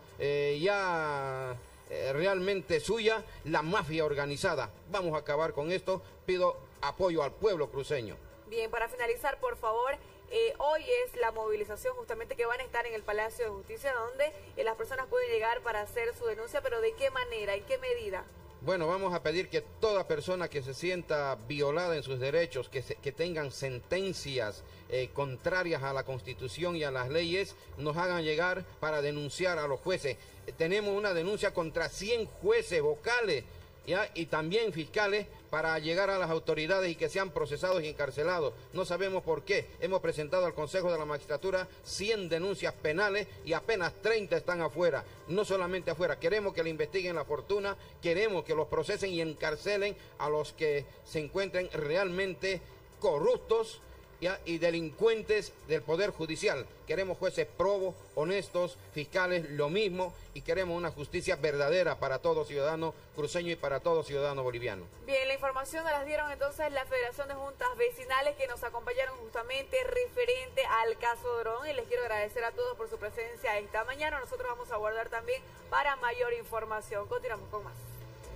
realmente suya la mafia organizada. Vamos a acabar con esto. Pido apoyo al pueblo cruceño. Bien, para finalizar, por favor, hoy es la movilización justamente que van a estar en el Palacio de Justicia, donde las personas pueden llegar para hacer su denuncia, pero ¿de qué manera, en qué medida? Bueno, vamos a pedir que toda persona que se sienta violada en sus derechos, que tengan sentencias contrarias a la Constitución y a las leyes, nos hagan llegar para denunciar a los jueces. Tenemos una denuncia contra 100 jueces vocales, y también fiscales, para llegar a las autoridades y que sean procesados y encarcelados. No sabemos por qué. Hemos presentado al Consejo de la Magistratura 100 denuncias penales y apenas 30 están afuera. No solamente afuera, queremos que le investiguen la fortuna, queremos que los procesen y encarcelen a los que se encuentren realmente corruptos y delincuentes del Poder Judicial. Queremos jueces probos, honestos, fiscales, lo mismo, y queremos una justicia verdadera para todo ciudadano cruceño y para todo ciudadano boliviano. Bien, la información nos las dieron entonces la Federación de Juntas Vecinales, que nos acompañaron justamente referente al caso Dron, y les quiero agradecer a todos por su presencia esta mañana. Nosotros vamos a guardar también para mayor información. Continuamos con más.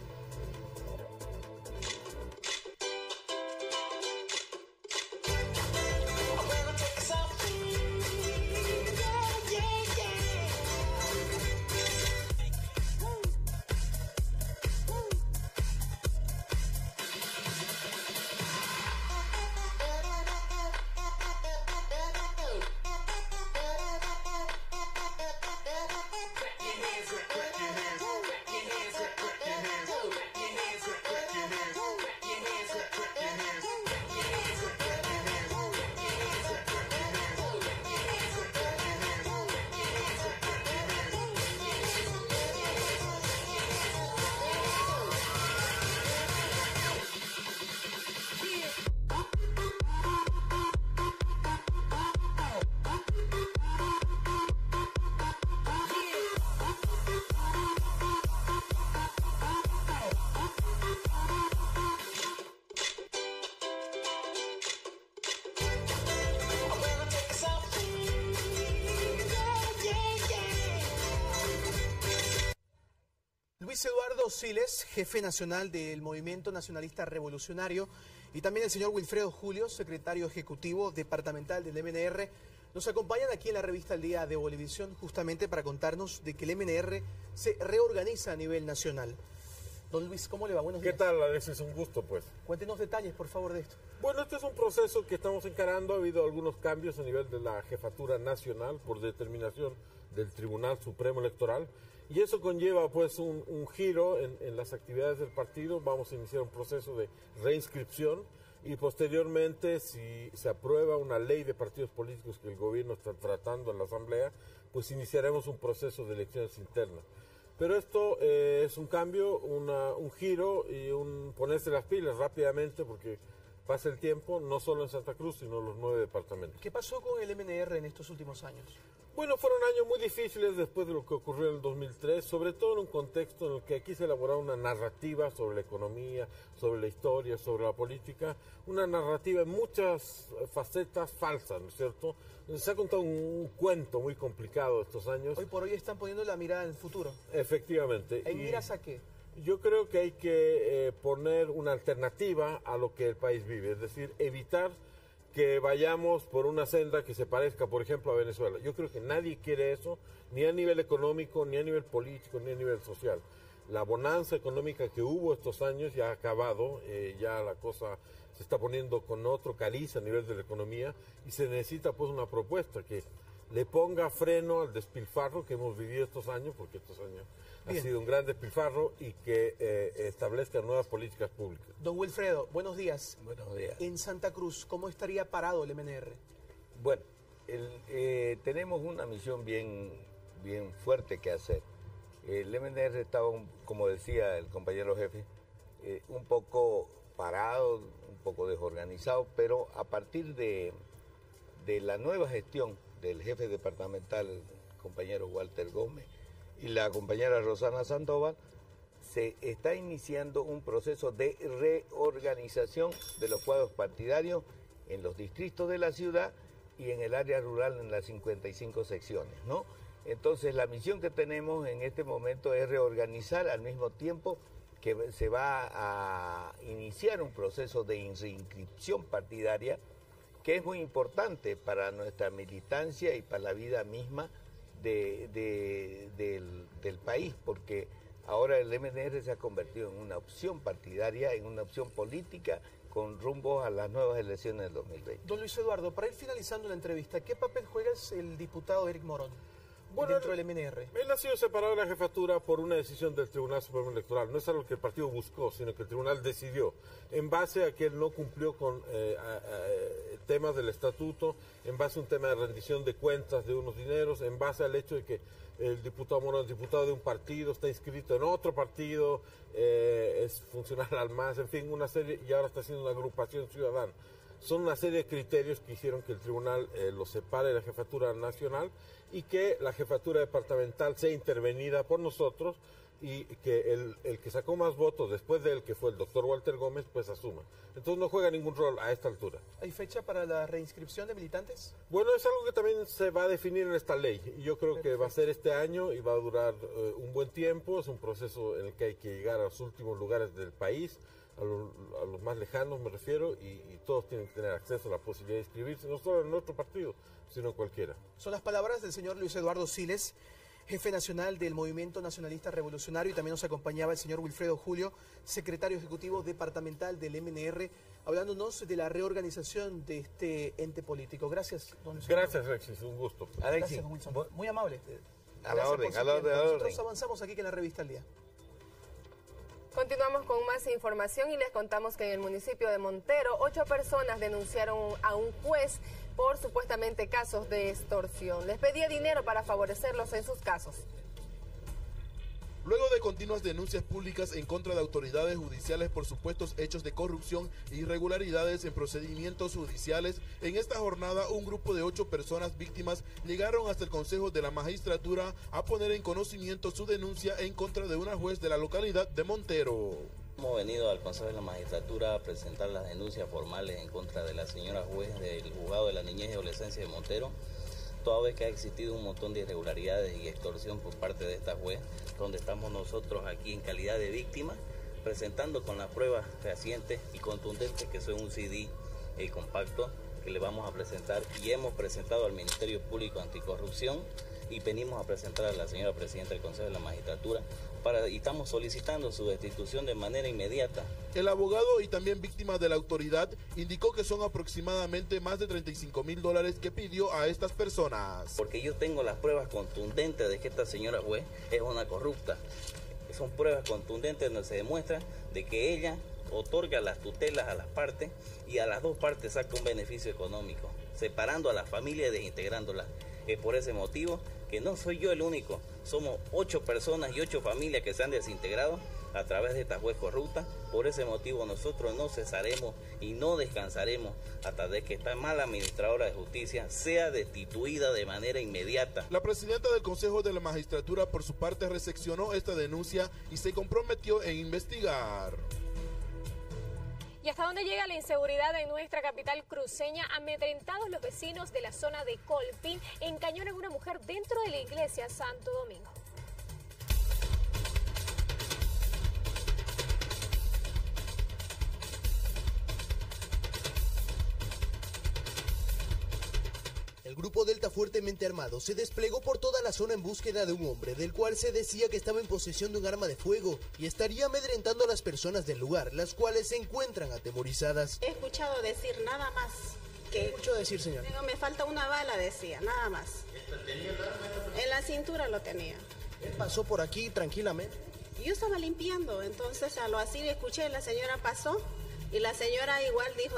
Luis Eduardo Siles, jefe nacional del Movimiento Nacionalista Revolucionario, y también el señor Wilfredo Julio, secretario ejecutivo departamental del MNR, nos acompañan aquí en la revista El Día de Bolivisión justamente para contarnos de que el MNR se reorganiza a nivel nacional. Don Luis, ¿cómo le va? Buenos días. ¿Qué tal? A veces es un gusto, pues. Cuéntenos detalles, por favor, de esto. Bueno, este es un proceso que estamos encarando. Ha habido algunos cambios a nivel de la jefatura nacional por determinación del Tribunal Supremo Electoral. Y eso conlleva pues un giro en las actividades del partido. Vamos a iniciar un proceso de reinscripción y posteriormente, si se aprueba una ley de partidos políticos que el gobierno está tratando en la Asamblea, pues iniciaremos un proceso de elecciones internas. Pero esto es un cambio, un giro y un ponerse las pilas rápidamente, porque pase el tiempo, no solo en Santa Cruz, sino en los 9 departamentos. ¿Qué pasó con el MNR en estos últimos años? Bueno, fueron años muy difíciles después de lo que ocurrió en el 2003, sobre todo en un contexto en el que aquí se elaboraba una narrativa sobre la economía, sobre la historia, sobre la política, una narrativa en muchas facetas falsas, ¿no es cierto? Se ha contado un cuento muy complicado estos años. Hoy por hoy están poniendo la mirada en el futuro. Efectivamente. ¿En miras a qué? Yo creo que hay que poner una alternativa a lo que el país vive, es decir, evitar que vayamos por una senda que se parezca, por ejemplo, a Venezuela. Yo creo que nadie quiere eso, ni a nivel económico, ni a nivel político, ni a nivel social. La bonanza económica que hubo estos años ya ha acabado, ya la cosa se está poniendo con otro cariz a nivel de la economía y se necesita pues una propuesta que le ponga freno al despilfarro que hemos vivido estos años, porque estos años ha sido un gran despilfarro, y que establezca nuevas políticas públicas. Don Wilfredo, buenos días. Buenos días. En Santa Cruz, ¿cómo estaría parado el MNR? Bueno, tenemos una misión bien fuerte que hacer. El MNR estaba, como decía el compañero jefe, un poco parado, un poco desorganizado, pero a partir de la nueva gestión del jefe departamental, el compañero Walter Gómez, y la compañera Rosana Sandoval, se está iniciando un proceso de reorganización de los cuadros partidarios en los distritos de la ciudad y en el área rural en las 55 secciones, ¿no? Entonces la misión que tenemos en este momento es reorganizar al mismo tiempo que se va a iniciar un proceso de reinscripción partidaria que es muy importante para nuestra militancia y para la vida misma del país, porque ahora el MNR se ha convertido en una opción partidaria, en una opción política con rumbo a las nuevas elecciones del 2020. Don Luis Eduardo, para ir finalizando la entrevista, ¿qué papel juega el diputado Eric Morón dentro del MNR? Él ha sido separado de la jefatura por una decisión del Tribunal Supremo Electoral. No es algo que el partido buscó, sino que el tribunal decidió, en base a que él no cumplió con temas del estatuto, en base a un tema de rendición de cuentas de unos dineros, en base al hecho de que el diputado Morón es diputado de un partido, está inscrito en otro partido, es funcionario al MAS, en fin, una serie, y ahora está haciendo una agrupación ciudadana. Son una serie de criterios que hicieron que el tribunal lo separe de la jefatura nacional y que la jefatura departamental sea intervenida por nosotros, y que el que sacó más votos después de él, que fue el doctor Walter Gómez, pues asuma. Entonces no juega ningún rol a esta altura. ¿Hay fecha para la reinscripción de militantes? Bueno, es algo que también se va a definir en esta ley, y yo creo que va a ser este año y va a durar un buen tiempo. Es un proceso en el que hay que llegar a los últimos lugares del país, a los más lejanos me refiero, y todos tienen que tener acceso a la posibilidad de inscribirse, no solo en nuestro partido, sino en cualquiera. Son las palabras del señor Luis Eduardo Siles, jefe nacional del Movimiento Nacionalista Revolucionario, y también nos acompañaba el señor Wilfredo Julio, secretario ejecutivo departamental del MNR, hablándonos de la reorganización de este ente político. Gracias, don Wilson. Gracias, Alexis, un gusto. Gracias, don Wilson. Muy amable. A la orden, a la orden. Nosotros avanzamos aquí en la revista El Día. Continuamos con más información y les contamos que en el municipio de Montero, 8 personas denunciaron a un juez por supuestamente casos de extorsión. Les pedía dinero para favorecerlos en sus casos. Luego de continuas denuncias públicas en contra de autoridades judiciales por supuestos hechos de corrupción e irregularidades en procedimientos judiciales, en esta jornada un grupo de 8 personas víctimas llegaron hasta el Consejo de la Magistratura a poner en conocimiento su denuncia en contra de una juez de la localidad de Montero. Hemos venido al Consejo de la Magistratura a presentar las denuncias formales en contra de la señora juez del Juzgado de la Niñez y Adolescencia de Montero, toda vez que ha existido un montón de irregularidades y extorsión por parte de esta juez, donde estamos nosotros aquí en calidad de víctima, presentando con las pruebas fehacientes y contundentes que son un CD compacto que le vamos a presentar, y hemos presentado al Ministerio Público Anticorrupción y venimos a presentar a la señora Presidenta del Consejo de la Magistratura y estamos solicitando su destitución de manera inmediata. El abogado y también víctima de la autoridad indicó que son aproximadamente más de $35,000 que pidió a estas personas. Porque yo tengo las pruebas contundentes de que esta señora juez es una corrupta. Son pruebas contundentes donde se demuestra de que ella otorga las tutelas a las partes y a las dos partes saca un beneficio económico, separando a la familia y desintegrándola. Es por ese motivo que no soy yo el único, somos 8 personas y 8 familias que se han desintegrado a través de esta juez corrupta. Por ese motivo nosotros no cesaremos y no descansaremos hasta de que esta mala administradora de justicia sea destituida de manera inmediata. La presidenta del Consejo de la Magistratura, por su parte, recepcionó esta denuncia y se comprometió en investigar. ¿Y hasta dónde llega la inseguridad en nuestra capital cruceña? Amedrentados los vecinos de la zona de Colpín encañonan a una mujer dentro de la iglesia Santo Domingo. El grupo Delta fuertemente armado se desplegó por toda la zona en búsqueda de un hombre, del cual se decía que estaba en posesión de un arma de fuego y estaría amedrentando a las personas del lugar, las cuales se encuentran atemorizadas. He escuchado decir nada más. ¿Qué escuchó decir, señor? Me falta una bala, decía, nada más. ¿Tenía el arma? En la cintura lo tenía. Él pasó por aquí tranquilamente. Yo estaba limpiando, entonces a lo así escuché, la señora pasó y la señora igual dijo,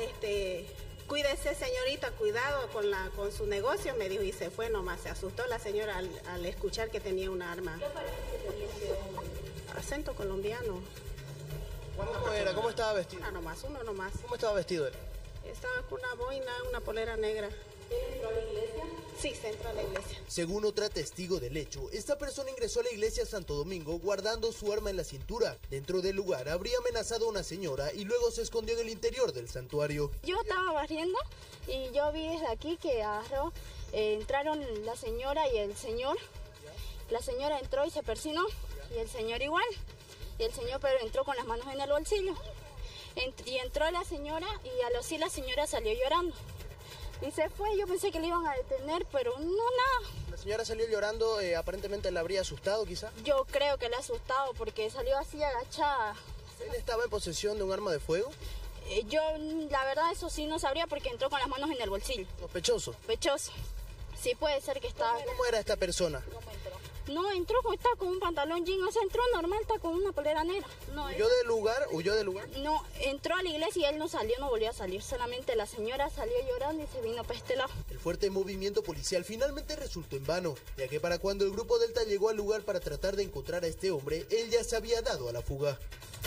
cuídese señorita, cuidado con su negocio, me dijo, y se fue nomás. Se asustó la señora al escuchar que tenía un arma. ¿Qué parece que tenía ese hombre? Acento colombiano. ¿Cómo era? ¿Cómo estaba vestido? Uno nomás. ¿Cómo estaba vestido él? Estaba con una boina, una polera negra. ¿Él entró a la iglesia? Sí, se entró a la iglesia. Según otra testigo del hecho, esta persona ingresó a la iglesia Santo Domingo guardando su arma en la cintura. Dentro del lugar habría amenazado a una señora y luego se escondió en el interior del santuario. Yo estaba barriendo y yo vi desde aquí que agarró, entraron la señora y el señor. La señora entró y se persinó y el señor igual. Y el señor pero entró con las manos en el bolsillo. Y entró la señora y a lo sí la señora salió llorando. Y se fue, yo pensé que le iban a detener, pero no, nada. La señora salió llorando, aparentemente la habría asustado quizá. Yo creo que le ha asustado porque salió así agachada. ¿Él estaba en posesión de un arma de fuego? Yo, la verdad, eso sí no sabría porque entró con las manos en el bolsillo. ¿Sospechoso? Sospechoso. Sí puede ser que estaba... ¿Cómo era esta persona? No, entró estaba con un pantalón jean, o sea, entró normal, está con una polera negra. No, ¿Huyó del lugar? ¿Huyó del lugar? No, entró a la iglesia y él no salió, no volvió a salir. Solamente la señora salió llorando y se vino para este lado. El fuerte movimiento policial finalmente resultó en vano, ya que para cuando el grupo Delta llegó al lugar para tratar de encontrar a este hombre, él ya se había dado a la fuga.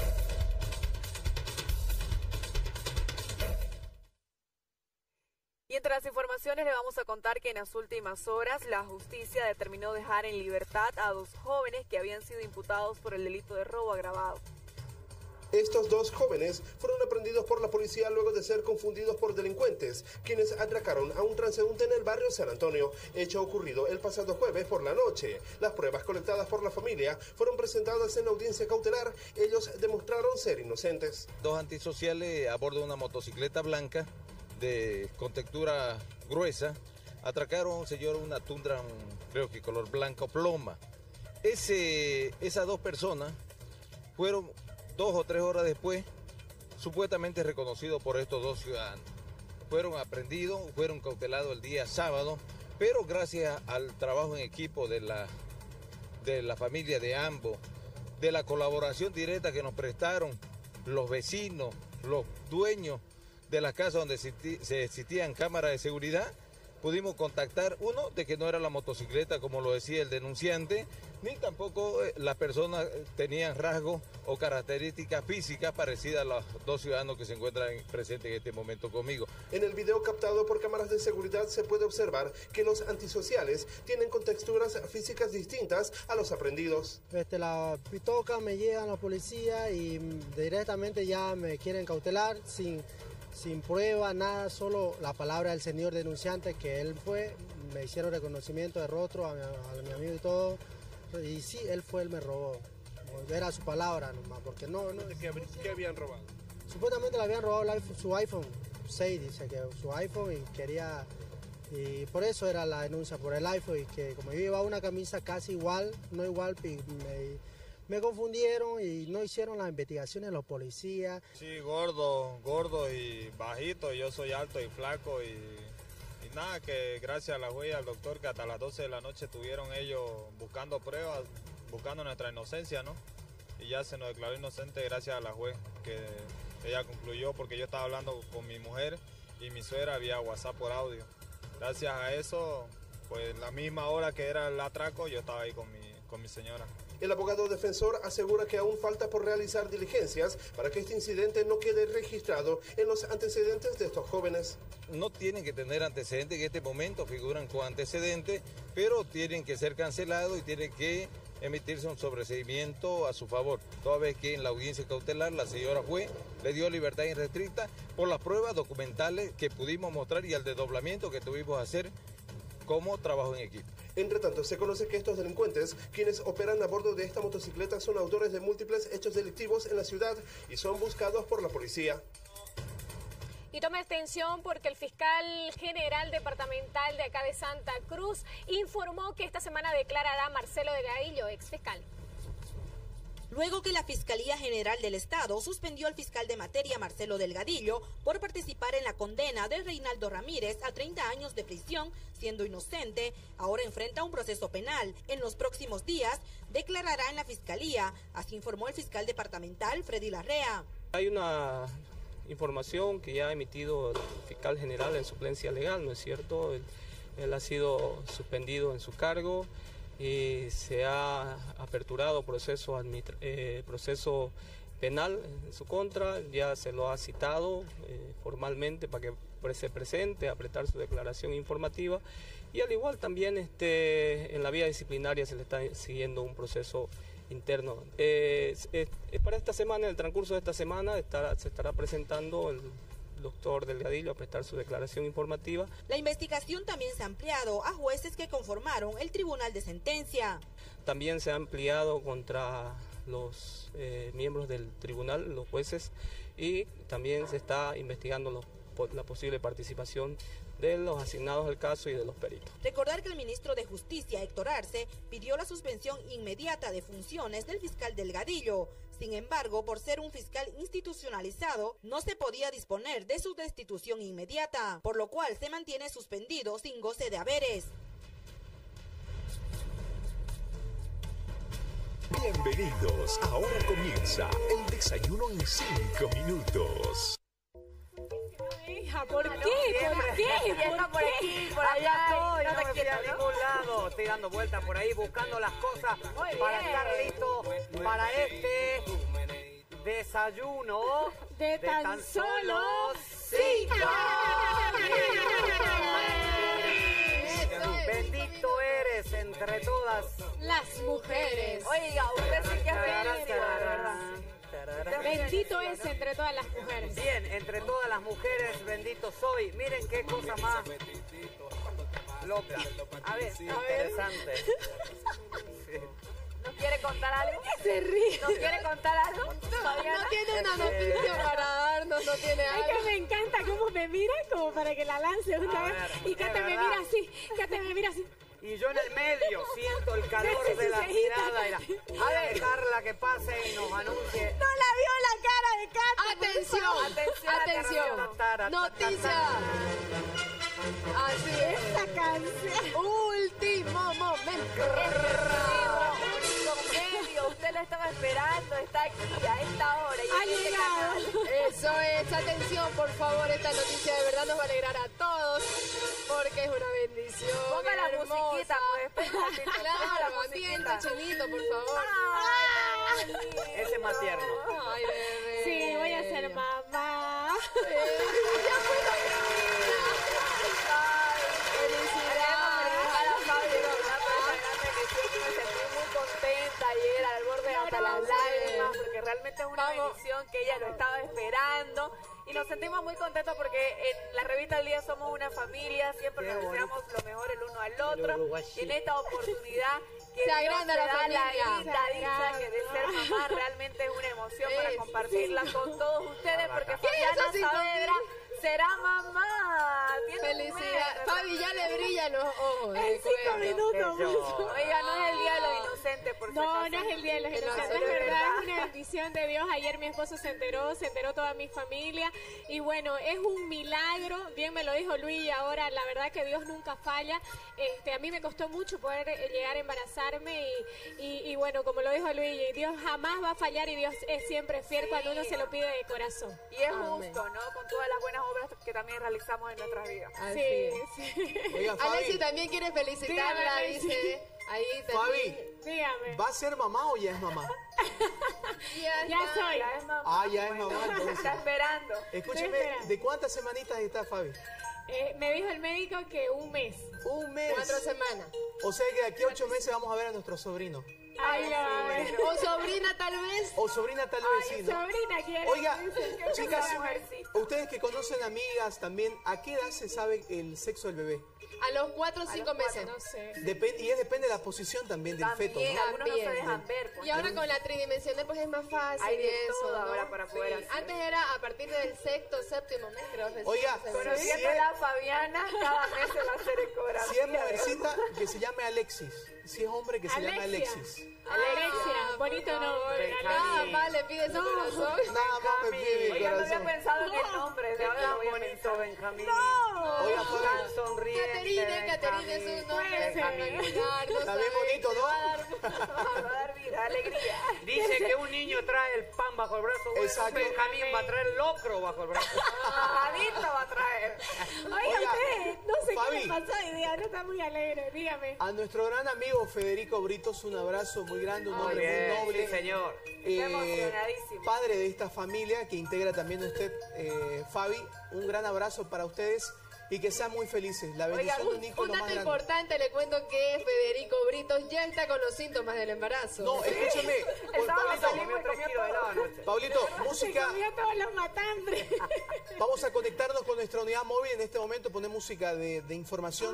Y entre las informaciones le vamos a contar que en las últimas horas la justicia determinó dejar en libertad a 2 jóvenes que habían sido imputados por el delito de robo agravado. Estos 2 jóvenes fueron aprendidos por la policía luego de ser confundidos por delincuentes, quienes atracaron a un transeúnte en el barrio San Antonio, hecho ocurrido el pasado jueves por la noche. Las pruebas colectadas por la familia fueron presentadas en la audiencia cautelar. Ellos demostraron ser inocentes. 2 antisociales a bordo de una motocicleta blanca con textura gruesa, atracaron a un señor una Tundra, creo que color blanco ploma. Esas 2 personas fueron 2 o 3 horas después supuestamente reconocidos por estos 2 ciudadanos. Fueron aprehendidos, fueron cautelados el día sábado, pero gracias al trabajo en equipo de la familia de ambos, de la colaboración directa que nos prestaron los vecinos, los dueños de la casa donde se existían cámaras de seguridad, pudimos contactar, uno, de que no era la motocicleta como lo decía el denunciante, ni tampoco las personas tenían rasgos o características físicas parecidas a los 2 ciudadanos que se encuentran presentes en este momento conmigo. En el video captado por cámaras de seguridad se puede observar que los antisociales tienen contexturas físicas distintas a los aprendidos. La pitoca, me llegan la policía y directamente ya me quieren cautelar sin prueba, nada, solo la palabra del señor denunciante que él fue, me hicieron reconocimiento de rostro a mi amigo y todo, y sí, él me robó, era su palabra nomás, porque no... ¿Qué habían robado? Supuestamente le habían robado su iPhone 6, dice que su iPhone y por eso era la denuncia, por el iPhone, y que como yo llevaba una camisa casi igual, no igual, me confundieron y no hicieron las investigaciones los policías. Sí, gordo y bajito, yo soy alto y flaco y nada, que gracias a la juez y al doctor que hasta las 12 de la noche estuvieron ellos buscando pruebas, buscando nuestra inocencia, ¿no? Y ya se nos declaró inocente gracias a la juez, que ella concluyó porque yo estaba hablando con mi mujer y mi suegra vía WhatsApp por audio. Gracias a eso, pues la misma hora que era el atraco, yo estaba ahí con mi señora. El abogado defensor asegura que aún falta por realizar diligencias para que este incidente no quede registrado en los antecedentes de estos jóvenes. No tienen que tener antecedentes, en este momento figuran con antecedentes, pero tienen que ser cancelados y tiene que emitirse un sobreseimiento a su favor, toda vez que en la audiencia cautelar la señora juez le dio libertad irrestricta por las pruebas documentales que pudimos mostrar y el desdoblamiento que tuvimos que hacer como trabajo en equipo. Entre tanto, se conoce que estos delincuentes, quienes operan a bordo de esta motocicleta, son autores de múltiples hechos delictivos en la ciudad y son buscados por la policía. Y tome atención porque el fiscal general departamental de acá de Santa Cruz informó que esta semana declarará a Marcelo Delgadillo, exfiscal. Luego que la Fiscalía General del Estado suspendió al fiscal de materia Marcelo Delgadillo por participar en la condena de Reinaldo Ramírez a 30 años de prisión, siendo inocente, ahora enfrenta un proceso penal. En los próximos días declarará en la Fiscalía, así informó el fiscal departamental Freddy Larrea. Hay una información que ya ha emitido el fiscal general en suplencia legal, ¿no es cierto? Él ha sido suspendido en su cargo y se ha aperturado proceso penal en su contra, ya se lo ha citado formalmente para que se presente a prestar su declaración informativa y al igual también en la vía disciplinaria se le está siguiendo un proceso interno. Para esta semana, en el transcurso de esta semana, se estará presentando el doctor Delgadillo a prestar su declaración informativa. La investigación también se ha ampliado a jueces que conformaron el tribunal de sentencia. También se ha ampliado contra los miembros del tribunal, los jueces, y también se está investigando la posible participación de los asignados al caso y de los peritos. Recordar que el ministro de Justicia, Héctor Arce, pidió la suspensión inmediata de funciones del fiscal Delgadillo. Sin embargo, por ser un fiscal institucionalizado, no se podía disponer de su destitución inmediata, por lo cual se mantiene suspendido sin goce de haberes. Bienvenidos, ahora comienza el desayuno en 5 minutos. Hija, ¿por qué? ¿Por qué? Por aquí, por allá estoy, no me fui a ningún lado, estoy dando vueltas por ahí buscando las cosas para estar listo para este desayuno de tan solo 5. Bendito eres entre todas las mujeres. Oiga, usted sí que es bendito es entre todas las mujeres. Bien, entre todas las mujeres, bendito soy. Miren qué cosa más loca. A ver, interesante. Sí. ¿Nos quiere contar algo? Se ríe. ¿Nos quiere contar algo? No tiene una noticia para darnos, no tiene algo. Es que me encanta cómo me mira, como para que la lance una vez. Y Cate me mira así, Cate me mira así. Y yo en el medio siento el calor de la mirada. A ver, Carla, que pase y nos anuncie. No la vio la cara de Cate. Atención. Noticia. Así es. Esta canción. Último momento. Usted lo estaba esperando, está aquí a esta hora. Ha llegado. Eso es, atención, por favor, esta noticia de verdad nos va a alegrar a todos, porque es una bendición. Ponga la musiquita, pues. Claro, atienda, Chelito, por favor. Ese es más tierno. Ay, bebé. Sí, voy a ser mamá. Ayer al borde hasta las lágrimas porque realmente es una bendición que ella lo estaba esperando y nos sentimos muy contentos porque en la revista El Día somos una familia, siempre nos deseamos lo mejor el uno al otro y en esta oportunidad que se agranda la familia, dicha que de ser mamá realmente es una emoción para compartirla con todos ustedes porque Fabiana Saavedra será mamá. Felicidad. Fabi ya le brillan los ojos. En 5 minutos. Oiga, no es el Día de los Inocentes, por No, no es el Día de los Inocentes, es verdad, es una bendición de Dios. Ayer mi esposo se enteró toda mi familia y bueno, es un milagro, bien me lo dijo Luis, y ahora la verdad que Dios nunca falla. A mí me costó mucho poder llegar a embarazarme y bueno, como lo dijo Luis, Dios jamás va a fallar y Dios es siempre fiel cuando uno se lo pide de corazón. Y es justo, ¿no? Con todas las buenas obras que también realizamos en nuestras vidas. Sí. Oiga, Alexi también quiere felicitarla, dice. Ahí Fabi, dígame. ¿va a ser mamá o ya es mamá? Ya soy. Ya es mamá. Ah, ya es mamá. Entonces. Está esperando. Escúcheme, ¿de cuántas semanitas está Fabi? Me dijo el médico que un mes. Un mes. 4 semanas. O sea que de aquí a 8 meses vamos a ver a nuestro sobrino. Ay, no. O sobrina tal vez. O sobrina tal vez, sí, ¿no? Sobrina quiere. Oiga, Qué chicas, mujercita. ustedes que conocen amigas también, ¿a qué edad se sabe el sexo del bebé? A los 4 o 5 meses. No sé. Depende, y depende de la posición también del feto, ¿no? Algunos no se dejan ver. Pues. Y ahora con la tridimensional pues es más fácil. Hay de eso, todo ¿no? ahora para poder hacer. Antes era a partir del sexto, séptimo mes, creo. Oiga, conociendo a la Fabiana, cada mes se va a hacer ecografía. Si es mujercita, que se llame Alexis. Si es hombre, que se llame Alexis. Alexia, bonito nombre. Nada más le pide su corazón. Nada más me pide mi Oiga, no había corazón. pensado en el nombre. De ahora lo voy a bonito, pensar. Benjamín. Oiga, Fabi, Tan sonriente. Caterine es un nombre espectacular. está bien bonito, ¿no? Va a dar vida, alegría. Dice que un niño trae el pan bajo el brazo. Bueno, Exacto. Benjamín va a traer locro bajo el brazo. Adicto va a traer. Oiga, usted, no sé Fabi. qué le pasó hoy día, no está muy alegre, dígame. A nuestro gran amigo Federico Britos, un abrazo muy grande, un hombre bien, muy noble. sí, señor. Está emocionadísimo. Padre de esta familia que integra también usted, Fabi. Un gran abrazo para ustedes y que sean muy felices. La bendición de un hijo Un lo más dato grande. importante, le cuento que Federico Britos ya está con los síntomas del embarazo. No, escúchame. El sábado Pablito, salimos y comió todo. Pablito, música. Se comió todos los matambres. Vamos a conectarnos con nuestra unidad móvil. En este momento poner música de información.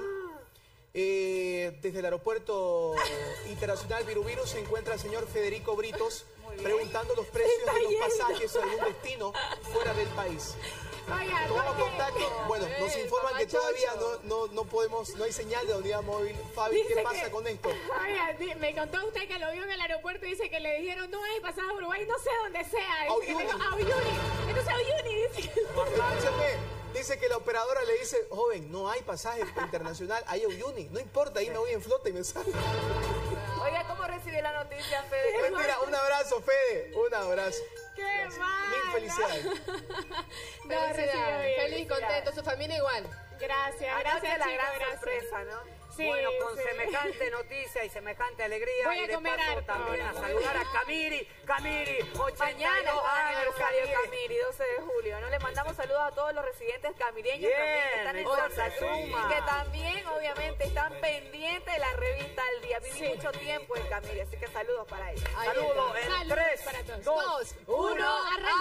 Desde el aeropuerto internacional Virubiru se encuentra el señor Federico Britos preguntando los precios de los pasajes a algún destino fuera del país. Oiga, Tomamos contacto. Bueno, nos informan que todavía no podemos, no hay señal de unidad móvil. Fabi, ¿qué pasa con esto? Oiga, me contó usted que lo vio en el aeropuerto y dice que le dijeron, no hay pasaje a Uruguay, no sé dónde sea. A Dice que Uyuni. le dijo, a Uyuni. Entonces a Uyuni dice que... Escúchame, dice que la operadora le dice, joven, no hay pasaje internacional, hay Uyuni. No importa, ahí me voy en flota y me salgo. Oiga, ¿cómo recibió la noticia, Fede? Pues mira, un abrazo, Fede, un abrazo. ¡Qué mal! Mil felicidades. No, recibió bien. Feliz, contento, su familia igual. Gracias, Anoche gracias, la chicos, gran gracias. sorpresa, ¿no? Sí, Bueno, con sí. semejante noticia y semejante alegría. Voy a y de comer paso harto también ahora. a saludar a Camiri, 82 Mañana es el aniversario de Camiri. Camiri, 12 de julio, ¿no? Le mandamos saludos a todos los residentes camireños Bien, también que están en Santa Cruz y Suma. que también, obviamente, están pendientes de la revista al día. Viví Sí. mucho tiempo en Camiri, así que saludos para ellos. Ahí Saludos está. en Saludos 3, para todos. 2, 1,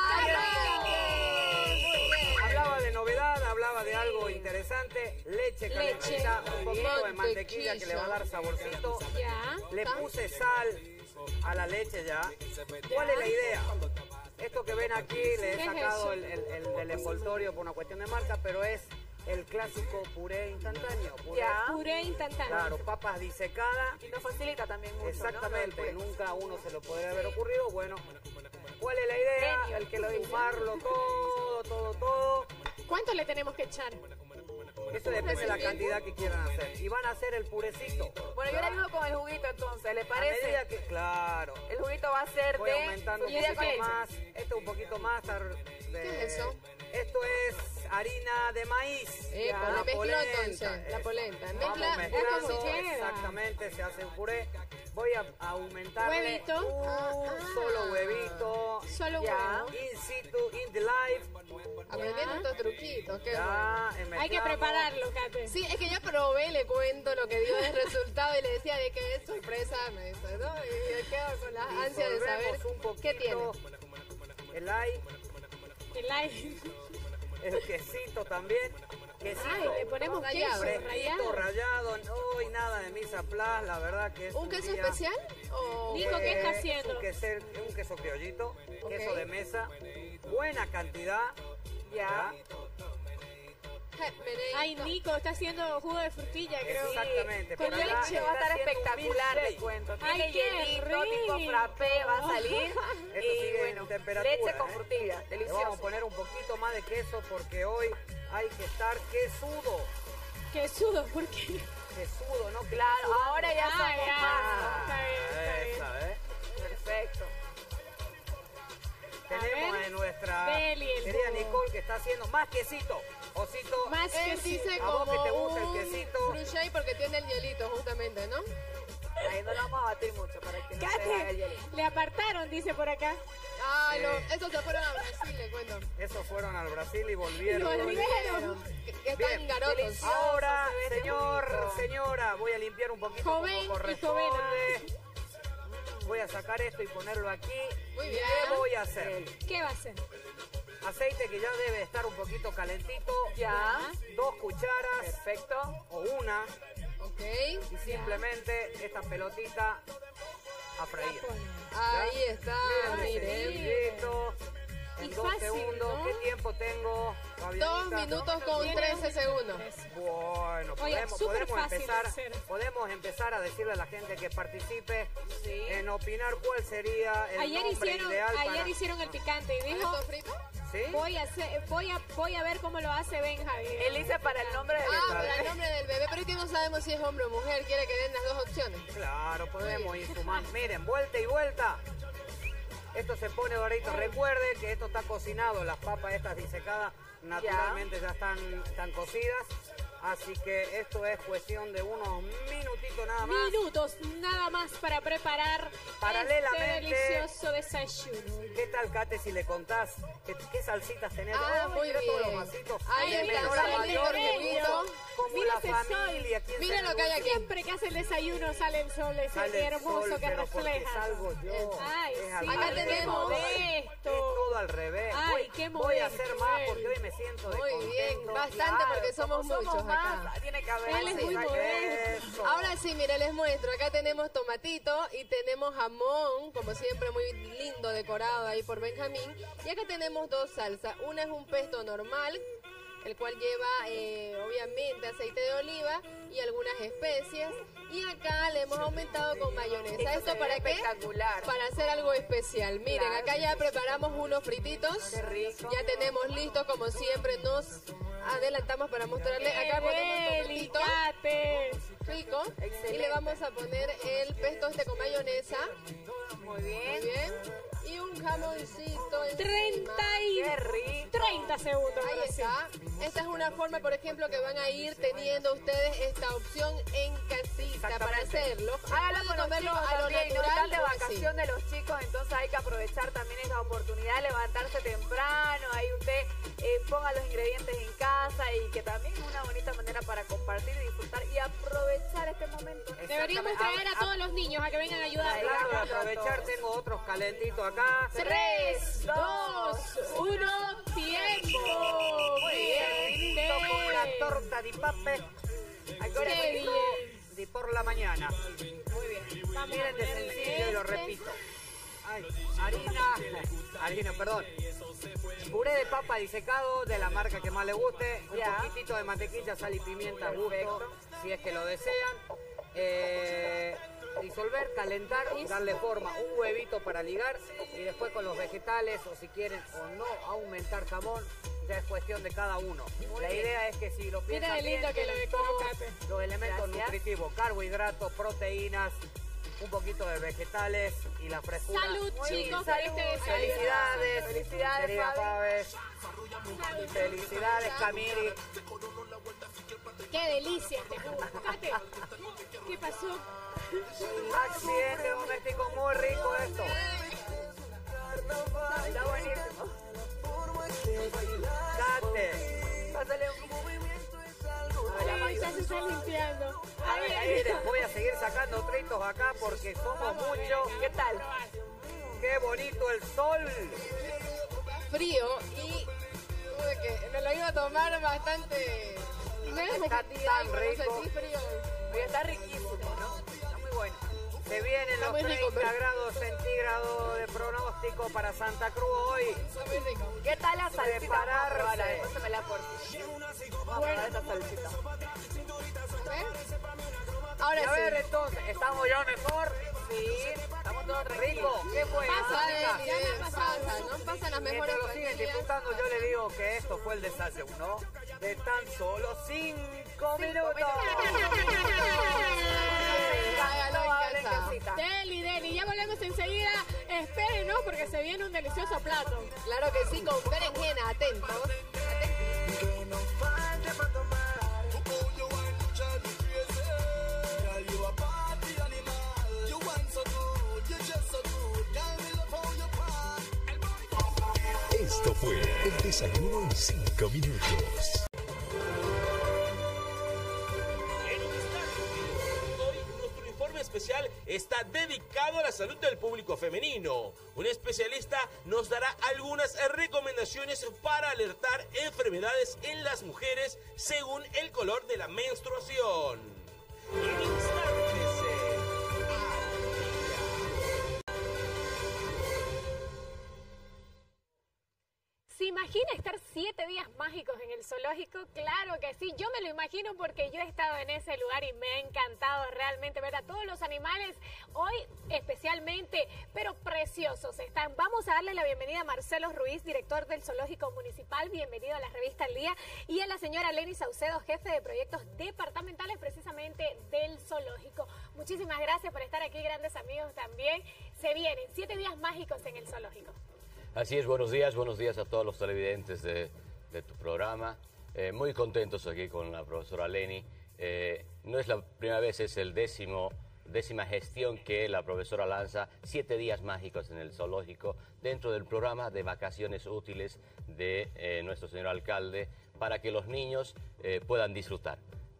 Hablaba de novedad, hablaba de algo interesante. Leche calentita, un poquito de mantequilla que le va a dar saborcito. Ya. Le puse sal a la leche ya. ¿Cuál es la idea? Esto que ven aquí, le he ¿Qué es sacado eso? el envoltorio por una cuestión de marca, pero es el clásico puré instantáneo. Puré, Ya. Puré instantáneo. claro, papas disecadas. Y nos facilita también mucho, ¿no? Exactamente, nunca a uno se lo podría haber ocurrido. Bueno, ¿cuál es la idea? Genio el que lo hizo. Sumarlo todo. ¿Cuánto le tenemos que echar? Eso depende de la cantidad que quieran hacer. Y van a hacer el purecito. Bueno, yo le ayudo con el juguito entonces, ¿le A parece? medida que, claro, El juguito va a ser voy de... aumentando un ¿Y eso poquito qué es? más. Esto un poquito más. ¿Qué es eso? Esto es harina de maíz. La La mezcló polenta, entonces, la eso. polenta. Vamos Mezcla, mezclando, es como si queda. exactamente, se hace un puré. Voy a aumentarle Huevito. un solo huevito. Solo ya, huevo. in situ, in the life. Aprendiendo estos truquitos, qué Ya, bueno. Hay que mezclamos. prepararlo, Kate. Sí, es que ya probé, le cuento lo que dio de resultado y le decía de que es sorpresa, me dice, ¿no? Y yo quedo con las ansias de saber Disolvemos un poquito qué tiene. el aire, El aire. el quesito también. Quesito. Ay, le ponemos queso Fresquito, rallado. rallado, no y nada de misa plus, la verdad que es ¿Un queso día- especial? O... Nico, ¿qué está haciendo? Un queso criollito, Ok. queso de mesa, buena cantidad, ya. Ay, Nico, está haciendo jugo de frutilla, creo. Exactamente, Con pero ya leche. Va a estar está haciendo un espectacular, milkshake. les cuento. Ay, Tiene qué hielito, tipo rico. frappé, va a salir. Esto Y sigue bueno, en temperatura, leche con frutilla, Le vamos a delicioso. poner un poquito más de queso porque hoy hay que estar quesudo. Que sudo, ¿por qué? Quesudo, ¿no? Claro, ahora ya somos más. Está bien, está bien. Esa, ¿eh? Perfecto. Tenemos ver, en nuestra Deli, el querida jugo. Nicole que está haciendo más quesito. Osito, Más Él quesito. dice a vos que te como gusta el un quesito. fruit shake porque tiene el hielito justamente, ¿no? Ahí no lo vamos a batir mucho para que no se haga el Kate, hielito. le apartaron, dice por acá. Ay, no, esos se fueron a Brasil, le cuento. Esos fueron al Brasil y volvieron. Volvieron. Que están Bien, garotos. Ahora, se ve señor, señora, voy a limpiar un poquito Joven y como corresponde. Voy a sacar esto y ponerlo aquí. Muy bien. ¿Qué voy a hacer? ¿Qué va a hacer? Aceite que ya debe estar un poquito calentito. Ya. 2 cucharas. Perfecto. O una. Ok. Y simplemente esta pelotita a freír. Ahí está, miren. Sencillito. En Y 2 fácil, segundos. ¿no? ¿Qué tiempo tengo, 2 Fabianita? minutos con 13 segundos. Bueno, Oye, súper podemos fácil de hacer. empezar a decirle a la gente que participe en opinar cuál sería el Ayer nombre ideal para... hicieron el picante y dijo, ¿Sí? voy a ver cómo lo hace Benjavi. Él dice para el nombre del Para el nombre del bebé, pero es que no sabemos si es hombre o mujer. ¿Quiere que den las dos opciones? Claro, podemos ir sumando. Miren, vuelta y vuelta. Esto se pone doradito. Recuerden que esto está cocinado. Las papas estas disecadas naturalmente ya están cocidas. Así que esto es cuestión de unos minutitos nada más. Minutos nada más para preparar Paralelamente, este delicioso desayuno. ¿Qué tal, Kate, si le contás qué salsitas tenés? Ah, muy mira todos los bien. vasitos. Ahí de está, menor a sale mayor, lindo. como Mira la ese familia. ¿quién Miren se lo que hay aquí. Siempre que hace el desayuno sale el sol, ese Sale el hermoso sol, que pero porque refleja. salgo yo. Ay, Es sí, al Acá revés. tenemos- Es todo al revés. Ay, qué voy a modesto, hacer más él. porque hoy me siento de Muy bien, contento. bastante porque somos muchos más, acá. tiene que haber. Él es muy modesto. Eso. Ahora sí, mire, les muestro. Acá tenemos tomatito y tenemos jamón, como siempre, muy lindo decorado ahí por Benjamín. Y acá tenemos 2 salsas. Una es un pesto normal, el cual lleva obviamente aceite de oliva y algunas especias. Y acá le hemos aumentado con mayonesa. Esto ¿Esto se para ve qué? espectacular. Para hacer algo especial. Miren, Claro. acá ya preparamos unos frititos. Qué rico. Ya tenemos listos, como siempre, nos adelantamos para mostrarles. Acá ponemos tomatito Delicate. rico. Y Excelente. le vamos a poner el pesto este con mayonesa. Muy bien. Muy bien. Y un jamoncito encima. 30 segundos. Ahí ahora sí. está. Esta es una forma, por ejemplo, que van a ir teniendo ustedes esta opción en casita para hacerlo. Hágalo Pueden con los comerlo chicos a lo también, no natural están de o así. vacación de los chicos, entonces hay que aprovechar también esa oportunidad de levantarse temprano, ahí usted ponga los ingredientes en casa y que también es una bonita manera para compartir y disfrutar y aprovechar este momento. Deberíamos traer a todos los niños a que vengan a ayudar. Claro, de aprovechar, tengo otros calentitos acá. 3, 2, 1, tiempo. Muy bien, listo con la torta di pape. Qué bien. De por la mañana. Muy bien. Vamos Miren a de ponerle sencillo y lo este. repito. Ay, harina, perdón. Puré de papa disecado de la marca que más le guste. Un Ya. poquitito de mantequilla, sal y pimienta a gusto, Perfecto. si es que lo desean. Disolver, calentar, darle forma, un huevito para ligar y después con los vegetales o si quieren o no aumentar jamón, ya es cuestión de cada uno. La idea es que si lo piensan Mira de bien, lindo que lo tienen decoró todos Kate. los elementos Gracias. nutritivos, carbohidratos, proteínas, un poquito de vegetales y la frescura. Salud, Muy chicos, bien. por este desayuno. Felicidades, Felicidades, querida Fabi. Faves. Felicidades, Camiri. Qué delicia este jugo. Kate, ¿qué pasó? Accidente doméstico muy rico esto. Está buenísimo. Kate. Pásale un Ay, ya se está limpiando. Miren, voy a seguir sacando tritos acá porque somos muchos. ¿Qué tal? Qué bonito el sol. Frío y tuve que me lo iba a tomar bastante. Está tan rico. Oye, está riquísimo, ¿no? Está muy bueno. Se vienen Está los muy rico, 30 grados centígrados de pronóstico para Santa Cruz hoy. Está muy rico. ¿Qué tal la salsita? Prepararse. Vamos a probarla, pásamela por ti. Vamos a probar esta salsita. Ahora Y a ver, sí. entonces, ¿estamos ya mejor? Sí, estamos todos tranquilos. Rico, ¿qué fue? Pasa, Mónica? ya me ha pasado, ¿no? Pasan las mejores Mientras lo siguen familias. disfrutando, yo le digo que esto fue el desayuno de tan solo 5 minutos. Hágalo en casa. Deli, ya volvemos enseguida. Espérenos porque se viene un delicioso plato. Claro que sí, con berenjena, atentos. Que no falte para tomar. You are lucha, you crazy. Girl, you a party animal. Esto fue el desayuno en 5 minutos. Especial está dedicado a la salud del público femenino. Un especialista nos dará algunas recomendaciones para alertar enfermedades en las mujeres según el color de la menstruación. En instantes, ¿se imagina estar 7 días mágicos en el zoológico? Claro que sí, yo me lo imagino porque yo he estado en ese lugar y me ha encantado realmente ver a todos los animales hoy especialmente, pero preciosos están. Vamos a darle la bienvenida a Marcelo Ruiz, director del Zoológico Municipal, bienvenido a la revista El Día, y a la señora Leni Saucedo, jefe de proyectos departamentales precisamente del zoológico. Muchísimas gracias por estar aquí, grandes amigos también. Se vienen 7 días mágicos en el zoológico. Así es, buenos días a todos los televidentes de tu programa. Muy contentos aquí con la profesora Leni. No es la primera vez, es el décima gestión que la profesora lanza 7 días mágicos en el zoológico dentro del programa de vacaciones útiles de nuestro señor alcalde para que los niños puedan disfrutar.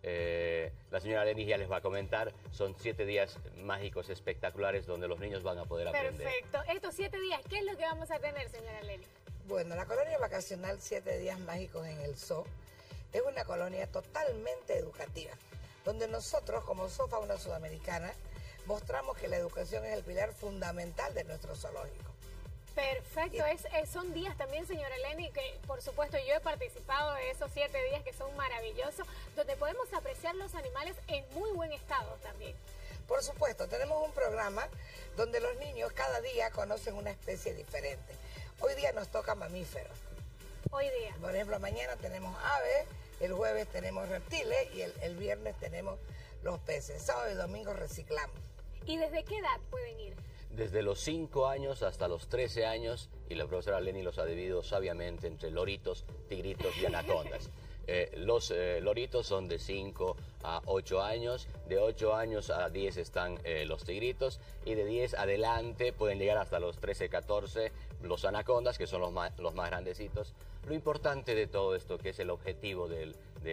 La señora Leni ya les va a comentar, son 7 días mágicos espectaculares donde los niños van a poder aprender. Perfecto. Estos 7 días, ¿qué es lo que vamos a tener, señora Leni? Bueno, la colonia vacacional 7 días mágicos en el zoo es una colonia totalmente educativa, donde nosotros, como Zoo Fauna Sudamericana, mostramos que la educación es el pilar fundamental de nuestro zoológico. Perfecto, son días también, señora Leni, que por supuesto yo he participado de esos 7 días que son maravillosos, donde podemos apreciar los animales en muy buen estado también. Por supuesto, tenemos un programa donde los niños cada día conocen una especie diferente. Hoy día nos toca mamíferos. Hoy día. Por ejemplo, mañana tenemos aves, el jueves tenemos reptiles y el viernes tenemos los peces. Sábado y domingo reciclamos. ¿Y desde qué edad pueden ir? Desde los 5 años hasta los 13 años, y la profesora Leni los ha dividido sabiamente entre loritos, tigritos y anacondas. Los loritos son de 5 a 8 años, de 8 años a 10 están los tigritos, y de 10 adelante pueden llegar hasta los 13, 14 los anacondas, que son los más grandecitos. Lo importante de todo esto, que es el objetivo de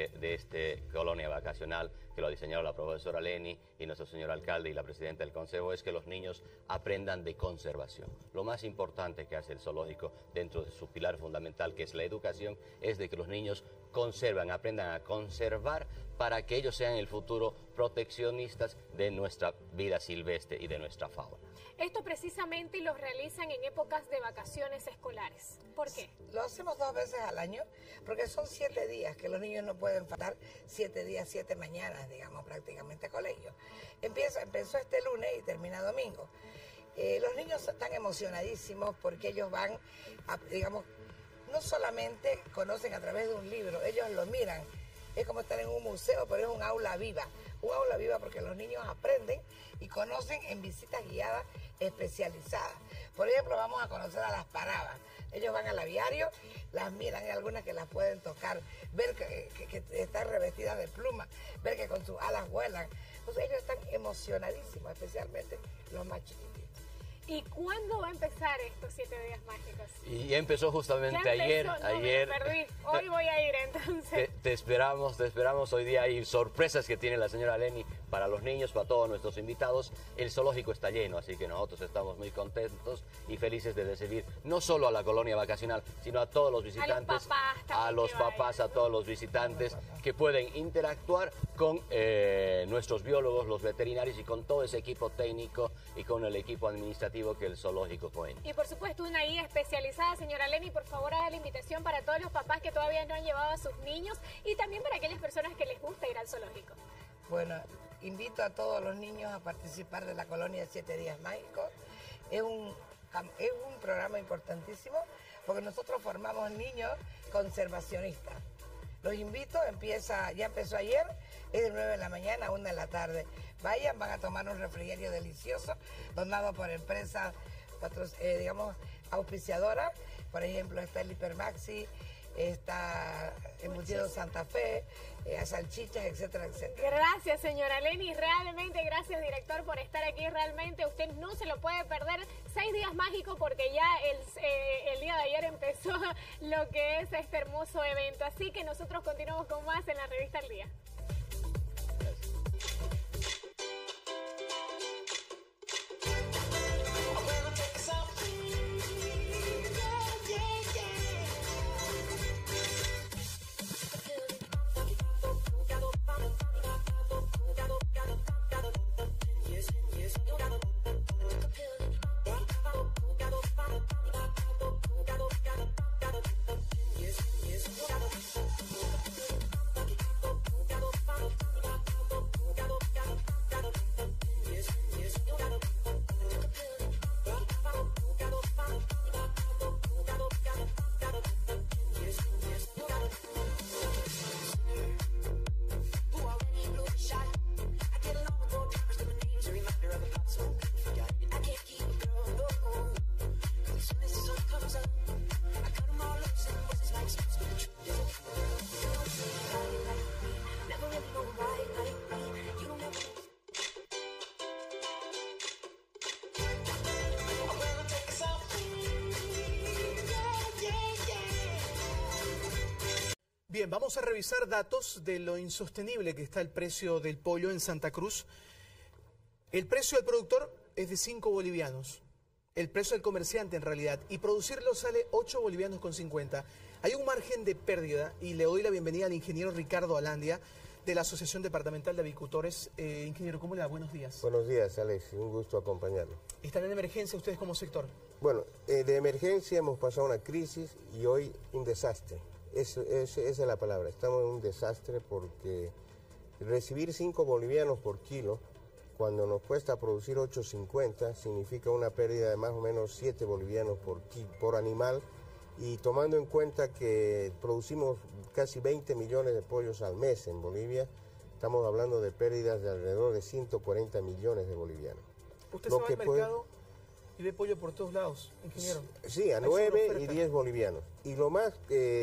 este colonia vacacional, que lo ha diseñado la profesora Leni y nuestro señor alcalde y la presidenta del consejo, es que los niños aprendan de conservación. Lo más importante que hace el zoológico dentro de su pilar fundamental, que es la educación, es de que los niños aprendan a conservar para que ellos sean en el futuro proteccionistas de nuestra vida silvestre y de nuestra fauna. Esto precisamente los realizan en épocas de vacaciones escolares. ¿Por qué? Lo hacemos 2 veces al año, porque son 7 días que los niños no pueden faltar, 7 días, 7 mañanas, digamos, prácticamente a colegio. Empezó este lunes y termina domingo. Los niños están emocionadísimos porque ellos van, digamos, no solamente conocen a través de un libro, ellos lo miran. Es como estar en un museo, pero es un aula viva. Un aula viva porque los niños aprenden y conocen en visitas guiadas especializadas. Por ejemplo, vamos a conocer a las parabas. Ellos van al aviario, las miran, hay algunas que las pueden tocar, ver que están revestidas de plumas, ver que con sus alas vuelan. Entonces ellos están emocionadísimos, especialmente los más chiquitos. ¿Y cuándo va a empezar estos 7 días mágicos? Y empezó justamente ayer. No, me perdí. Hoy voy a ir entonces. Te esperamos. Hoy día hay sorpresas que tiene la señora Leni para los niños, para todos nuestros invitados. El zoológico está lleno, así que nosotros estamos muy contentos y felices de recibir no solo a la colonia vacacional, sino a todos los visitantes, a todos los visitantes que pueden interactuar con nuestros biólogos, los veterinarios y con todo ese equipo técnico y con el equipo administrativo que el zoológico cuenta. Y por supuesto una guía especializada, señora Leni, por favor haga la invitación para todos los papás que todavía no han llevado a sus niños y también para aquellas personas que les gusta ir al zoológico. Bueno, invito a todos los niños a participar de la colonia de 7 días mágicos. Es un programa importantísimo porque nosotros formamos niños conservacionistas. Los invito, ya empezó ayer, es de 9 de la mañana a 1 de la tarde. Vayan, van a tomar un refrigerio delicioso, donado por empresas, digamos, auspiciadoras. Por ejemplo, está el Hipermaxi, está embutido Santa Fe, salchichas, etcétera, etcétera. Gracias, señora Leni. Realmente, gracias, director, por estar aquí. Realmente usted no se lo puede perder. 6 días mágicos porque ya el día de ayer empezó lo que es este hermoso evento. Así que nosotros continuamos con más en la revista El Día. Bien, vamos a revisar datos de lo insostenible que está el precio del pollo en Santa Cruz. El precio del productor es de 5 bolivianos. El precio del comerciante en realidad. Y producirlo sale 8 bolivianos con 50. Hay un margen de pérdida y le doy la bienvenida al ingeniero Ricardo Alandia de la Asociación Departamental de Avicultores. Ingeniero, ¿cómo le va? Buenos días. Buenos días, Alex. Un gusto acompañarlo. ¿Están en emergencia ustedes como sector? Bueno, de emergencia hemos pasado una crisis y hoy un desastre. Esa es la palabra. Estamos en un desastre porque recibir 5 bolivianos por kilo, cuando nos cuesta producir 8.50, significa una pérdida de más o menos 7 bolivianos por animal. Y tomando en cuenta que producimos casi 20 millones de pollos al mes en Bolivia, estamos hablando de pérdidas de alrededor de 140 millones de bolivianos. Usted se va al mercado y ve pollo por todos lados, ingeniero. Sí, a 9 y 10 bolivianos. Y lo más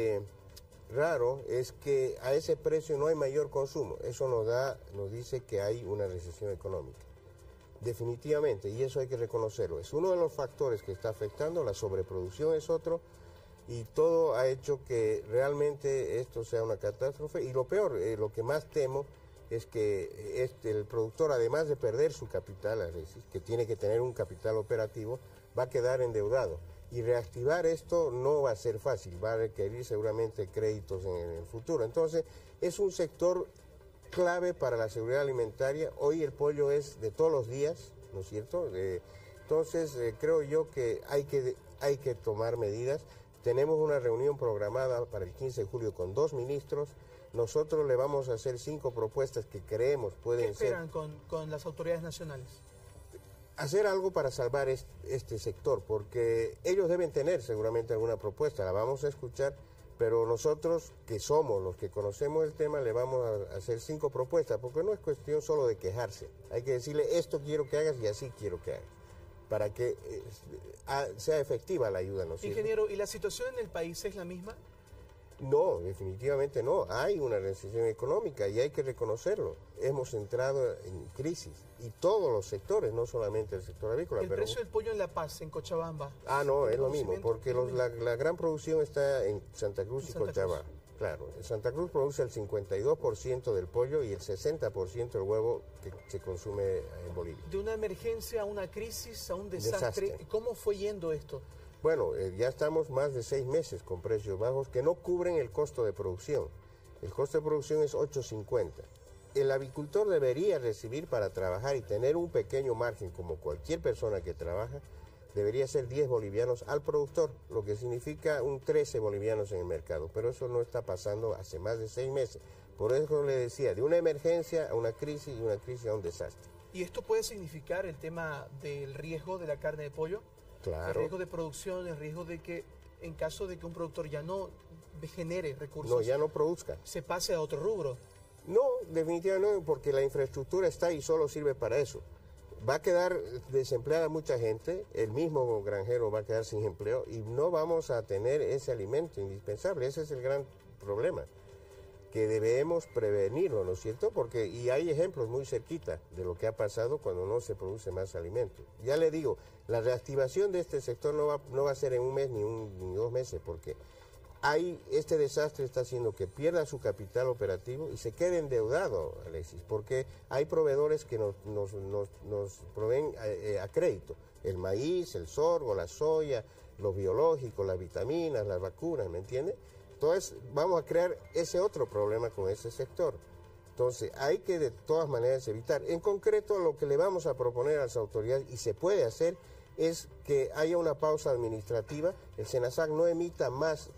raro es que a ese precio no hay mayor consumo. Eso nos dice que hay una recesión económica. Definitivamente, y eso hay que reconocerlo. Es uno de los factores que está afectando, la sobreproducción es otro, y todo ha hecho que realmente esto sea una catástrofe. Y lo peor, lo que más temo es que el productor, además de perder su capital, es decir, que tiene que tener un capital operativo, va a quedar endeudado. Y reactivar esto no va a ser fácil, va a requerir seguramente créditos en el futuro. Entonces, es un sector clave para la seguridad alimentaria. Hoy el pollo es de todos los días, ¿no es cierto? Entonces, creo yo que hay que tomar medidas. Tenemos una reunión programada para el 15 de julio con 2 ministros. Nosotros le vamos a hacer 5 propuestas que creemos pueden ser... ¿Qué esperan con las autoridades nacionales? Hacer algo para salvar este sector, porque ellos deben tener seguramente alguna propuesta, la vamos a escuchar, pero nosotros, que somos los que conocemos el tema, le vamos a hacer 5 propuestas, porque no es cuestión solo de quejarse, hay que decirle esto quiero que hagas y así quiero que hagas, para que sea efectiva la ayuda, ¿no es cierto? Ingeniero, ¿y la situación en el país es la misma? No, definitivamente no. Hay una recesión económica y hay que reconocerlo. Hemos entrado en crisis y todos los sectores, no solamente el sector avícola. El precio del pollo en La Paz, en Cochabamba. Ah, no, es lo mismo, porque la gran producción está en Santa Cruz y Cochabamba. Claro, en Santa Cruz produce el 52% del pollo y el 60% del huevo que se consume en Bolivia. De una emergencia a una crisis, a un desastre. ¿Cómo fue yendo esto? Bueno, ya estamos más de 6 meses con precios bajos que no cubren el costo de producción. El costo de producción es 8.50. El avicultor debería recibir para trabajar y tener un pequeño margen, como cualquier persona que trabaja, debería ser 10 bolivianos al productor, lo que significa un 13 bolivianos en el mercado. Pero eso no está pasando hace más de 6 meses. Por eso le decía, de una emergencia a una crisis y una crisis a un desastre. ¿Y esto puede significar el tema del riesgo de la carne de pollo? Claro. El riesgo de producción, el riesgo de que en caso de que un productor ya no genere recursos, no, ya no produzca, se pase a otro rubro. No, definitivamente no, porque la infraestructura está y solo sirve para eso. va a quedar desempleada mucha gente, el mismo granjero va a quedar sin empleo y no vamos a tener ese alimento indispensable. Ese es el gran problema, que debemos prevenirlo, ¿no es cierto? Porque, y hay ejemplos muy cerquita de lo que ha pasado cuando no se produce más alimento. Ya le digo, la reactivación de este sector no va a ser en un mes ni 2 meses, porque este desastre está haciendo que pierda su capital operativo y se quede endeudado, Alexis, porque hay proveedores que nos proveen a crédito. El maíz, el sorgo, la soya, los biológicos, las vitaminas, las vacunas, ¿me entiende? Entonces vamos a crear ese otro problema con ese sector. Entonces hay que de todas maneras evitar. En concreto, lo que le vamos a proponer a las autoridades, y se puede hacer, es que haya una pausa administrativa, el SENASAC no emita más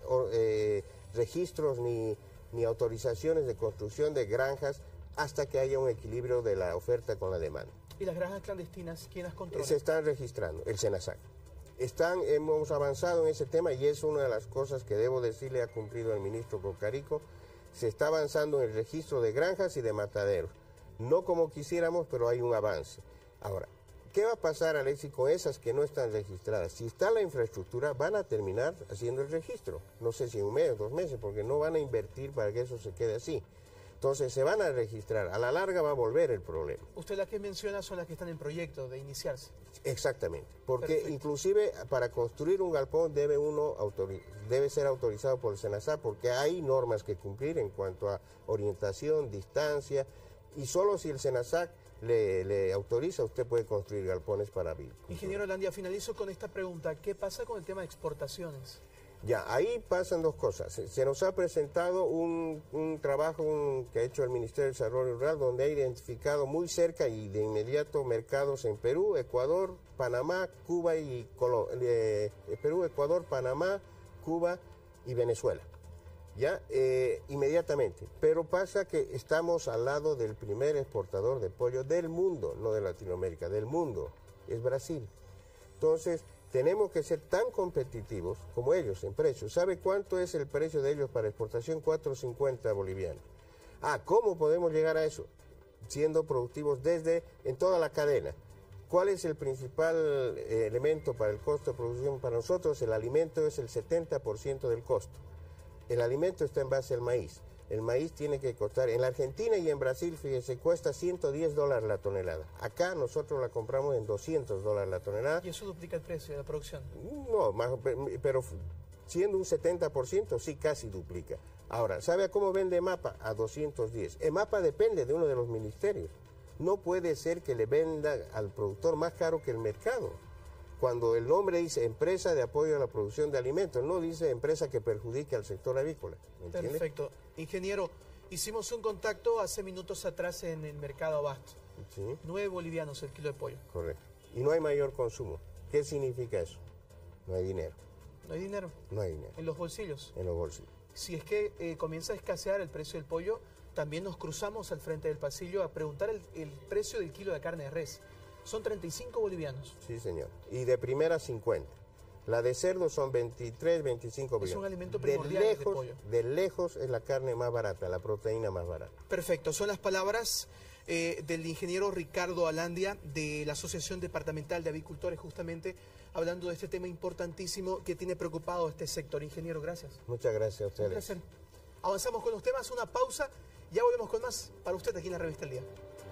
registros ni autorizaciones de construcción de granjas hasta que haya un equilibrio de la oferta con la demanda. ¿Y las granjas clandestinas, quién las controla? Se están registrando, el SENASAC. Hemos avanzado en ese tema y es una de las cosas que debo decirle ha cumplido el ministro Cocarico. Se está avanzando en el registro de granjas y de mataderos. No como quisiéramos, pero hay un avance. Ahora, ¿qué va a pasar, Alexis, con esas que no están registradas? Si está la infraestructura, van a terminar haciendo el registro. No sé si en 1 mes o 2 meses, porque no van a invertir para que eso se quede así. Entonces se van a registrar. A la larga va a volver el problema. Usted las que menciona son las que están en proyecto de iniciarse. Exactamente. Porque Perfecto. Inclusive para construir un galpón debe ser autorizado por el SENASAC, porque hay normas que cumplir en cuanto a orientación, distancia, y solo si el SENASAC le autoriza, usted puede construir galpones para vivir. Ingeniero Landia, finalizo con esta pregunta. ¿Qué pasa con el tema de exportaciones? Ya, ahí pasan 2 cosas. Se nos ha presentado un trabajo que ha hecho el Ministerio de Desarrollo Rural, donde ha identificado muy cerca y de inmediato mercados en Perú, Ecuador, Panamá, Cuba y Perú, Ecuador, Panamá, Cuba y Venezuela. Ya, inmediatamente. Pero pasa que estamos al lado del primer exportador de pollo del mundo, no de Latinoamérica, del mundo, es Brasil. Entonces, tenemos que ser tan competitivos como ellos en precios. ¿Sabe cuánto es el precio de ellos para exportación? 4.50 bolivianos. ¿Cómo podemos llegar a eso? Siendo productivos en toda la cadena. ¿Cuál es el principal elemento para el costo de producción? Para nosotros el alimento es el 70% del costo. El alimento está en base al maíz. El maíz tiene que costar, en la Argentina y en Brasil, fíjese, cuesta $110 la tonelada. Acá nosotros la compramos en $200 la tonelada. ¿Y eso duplica el precio de la producción? No, pero siendo un 70%, sí casi duplica. Ahora, ¿sabe a cómo vende EMAPA? A 210. EMAPA depende de uno de los ministerios. No puede ser que le venda al productor más caro que el mercado. Cuando el nombre dice empresa de apoyo a la producción de alimentos, no dice empresa que perjudique al sector avícola. ¿Me entiende? Perfecto. Ingeniero, hicimos un contacto hace minutos atrás en el mercado Abasto. Sí. 9 bolivianos el kilo de pollo. Correcto. Y no hay mayor consumo. ¿Qué significa eso? No hay dinero. ¿No hay dinero? No hay dinero. ¿En los bolsillos? En los bolsillos. Si es que comienza a escasear el precio del pollo, también nos cruzamos al frente del pasillo a preguntar el precio del kilo de carne de res. Son 35 bolivianos. Sí, señor. Y de primera 50. La de cerdo son 23, 25 bolivianos. Es un alimento primordial de pollo. De lejos es la carne más barata, la proteína más barata. Perfecto. Son las palabras del ingeniero Ricardo Alandia de la Asociación Departamental de Avicultores, justamente hablando de este tema importantísimo que tiene preocupado este sector. Ingeniero, gracias. Muchas gracias a ustedes. Un placer. Avanzamos con los temas, una pausa, ya volvemos con más para usted aquí en la Revista El Día.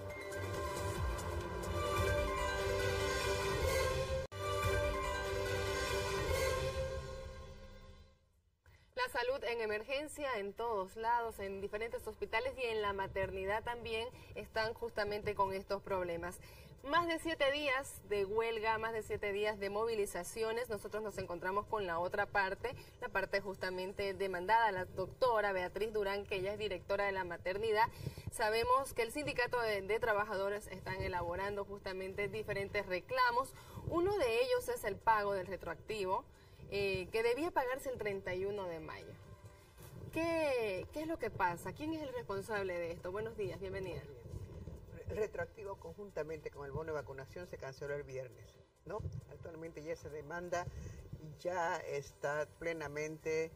La salud en emergencia en todos lados, en diferentes hospitales y en la maternidad también están justamente con estos problemas. Más de 7 días de huelga, más de 7 días de movilizaciones. Nosotros nos encontramos con la otra parte, la parte justamente demandada, la doctora Beatriz Durán, que ella es directora de la maternidad. Sabemos que el sindicato de trabajadores están elaborando justamente diferentes reclamos. Uno de ellos es el pago del retroactivo, que debía pagarse el 31 de mayo. ¿Qué es lo que pasa? ¿Quién es el responsable de esto? Buenos días, bienvenida. El retroactivo conjuntamente con el bono de vacunación se canceló el viernes, ¿no? Actualmente ya esa demanda ya está plenamente,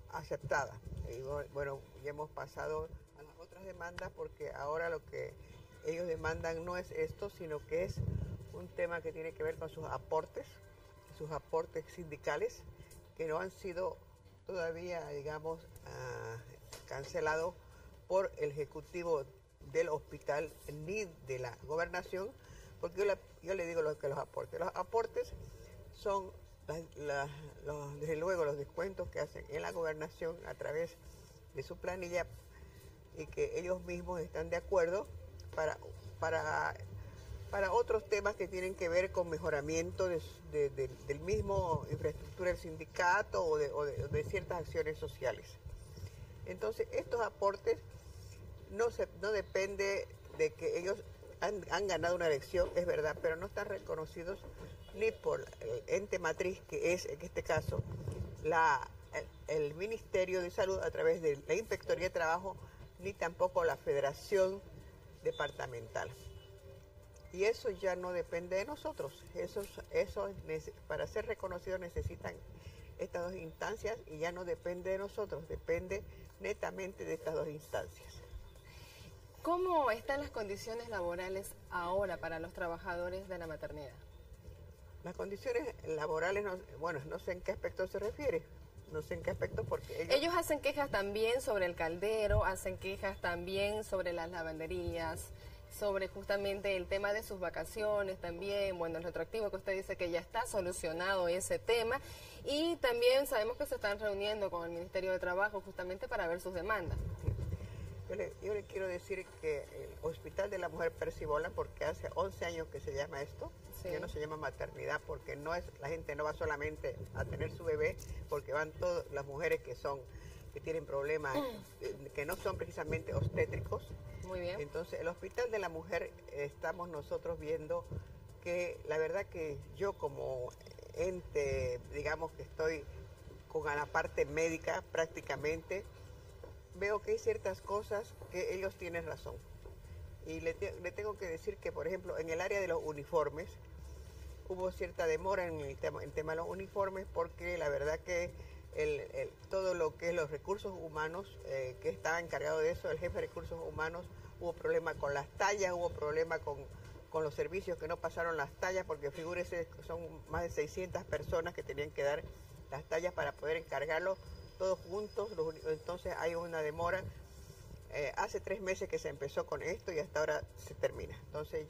aceptada. Y bueno, ya hemos pasado a las otras demandas porque ahora lo que ellos demandan no es esto, sino que es un tema que tiene que ver con sus aportes sindicales, que no han sido todavía, digamos, cancelados por el Ejecutivo del hospital ni de la gobernación, porque yo le digo que los aportes son desde luego los descuentos que hacen en la gobernación a través de su planilla y que ellos mismos están de acuerdo para otros temas que tienen que ver con mejoramiento del mismo infraestructura del sindicato o de ciertas acciones sociales. Entonces, estos aportes no depende de que ellos han ganado una elección, es verdad, pero no están reconocidos ni por el ente matriz, que es en este caso el Ministerio de Salud a través de la Inspectoría de Trabajo, ni tampoco la Federación Departamental. Y eso ya no depende de nosotros. Para ser reconocidos necesitan estas dos instancias y ya no depende de nosotros, depende netamente de estas dos instancias. ¿Cómo están las condiciones laborales ahora para los trabajadores de la maternidad? Las condiciones laborales, no sé en qué aspecto se refiere. No sé en qué aspecto, porque ellos hacen quejas también sobre el caldero, hacen quejas también sobre las lavanderías, sobre justamente el tema de sus vacaciones también, bueno, el retroactivo que usted dice que ya está solucionado ese tema, y también sabemos que se están reuniendo con el Ministerio de Trabajo justamente para ver sus demandas. Yo le quiero decir que el Hospital de la Mujer Percibola, porque hace 11 años que se llama esto, ya no se llama maternidad, porque la gente no va solamente a tener su bebé, porque van todas las mujeres que tienen problemas, que no son precisamente obstétricos. Muy bien. Entonces, el Hospital de la Mujer, estamos nosotros viendo que la verdad que yo como ente, digamos que estoy con la parte médica prácticamente, veo que hay ciertas cosas que ellos tienen razón. Y le tengo que decir que, por ejemplo, en el área de los uniformes, hubo cierta demora en el tema de los uniformes, porque la verdad que todo lo que es los recursos humanos, que estaba encargado de eso, el jefe de recursos humanos, hubo problema con las tallas, hubo problema con los servicios que no pasaron las tallas, porque figúrese, son más de 600 personas que tenían que dar las tallas para poder encargarlo todos juntos, entonces hay una demora. Hace 3 meses que se empezó con esto y hasta ahora se termina. Entonces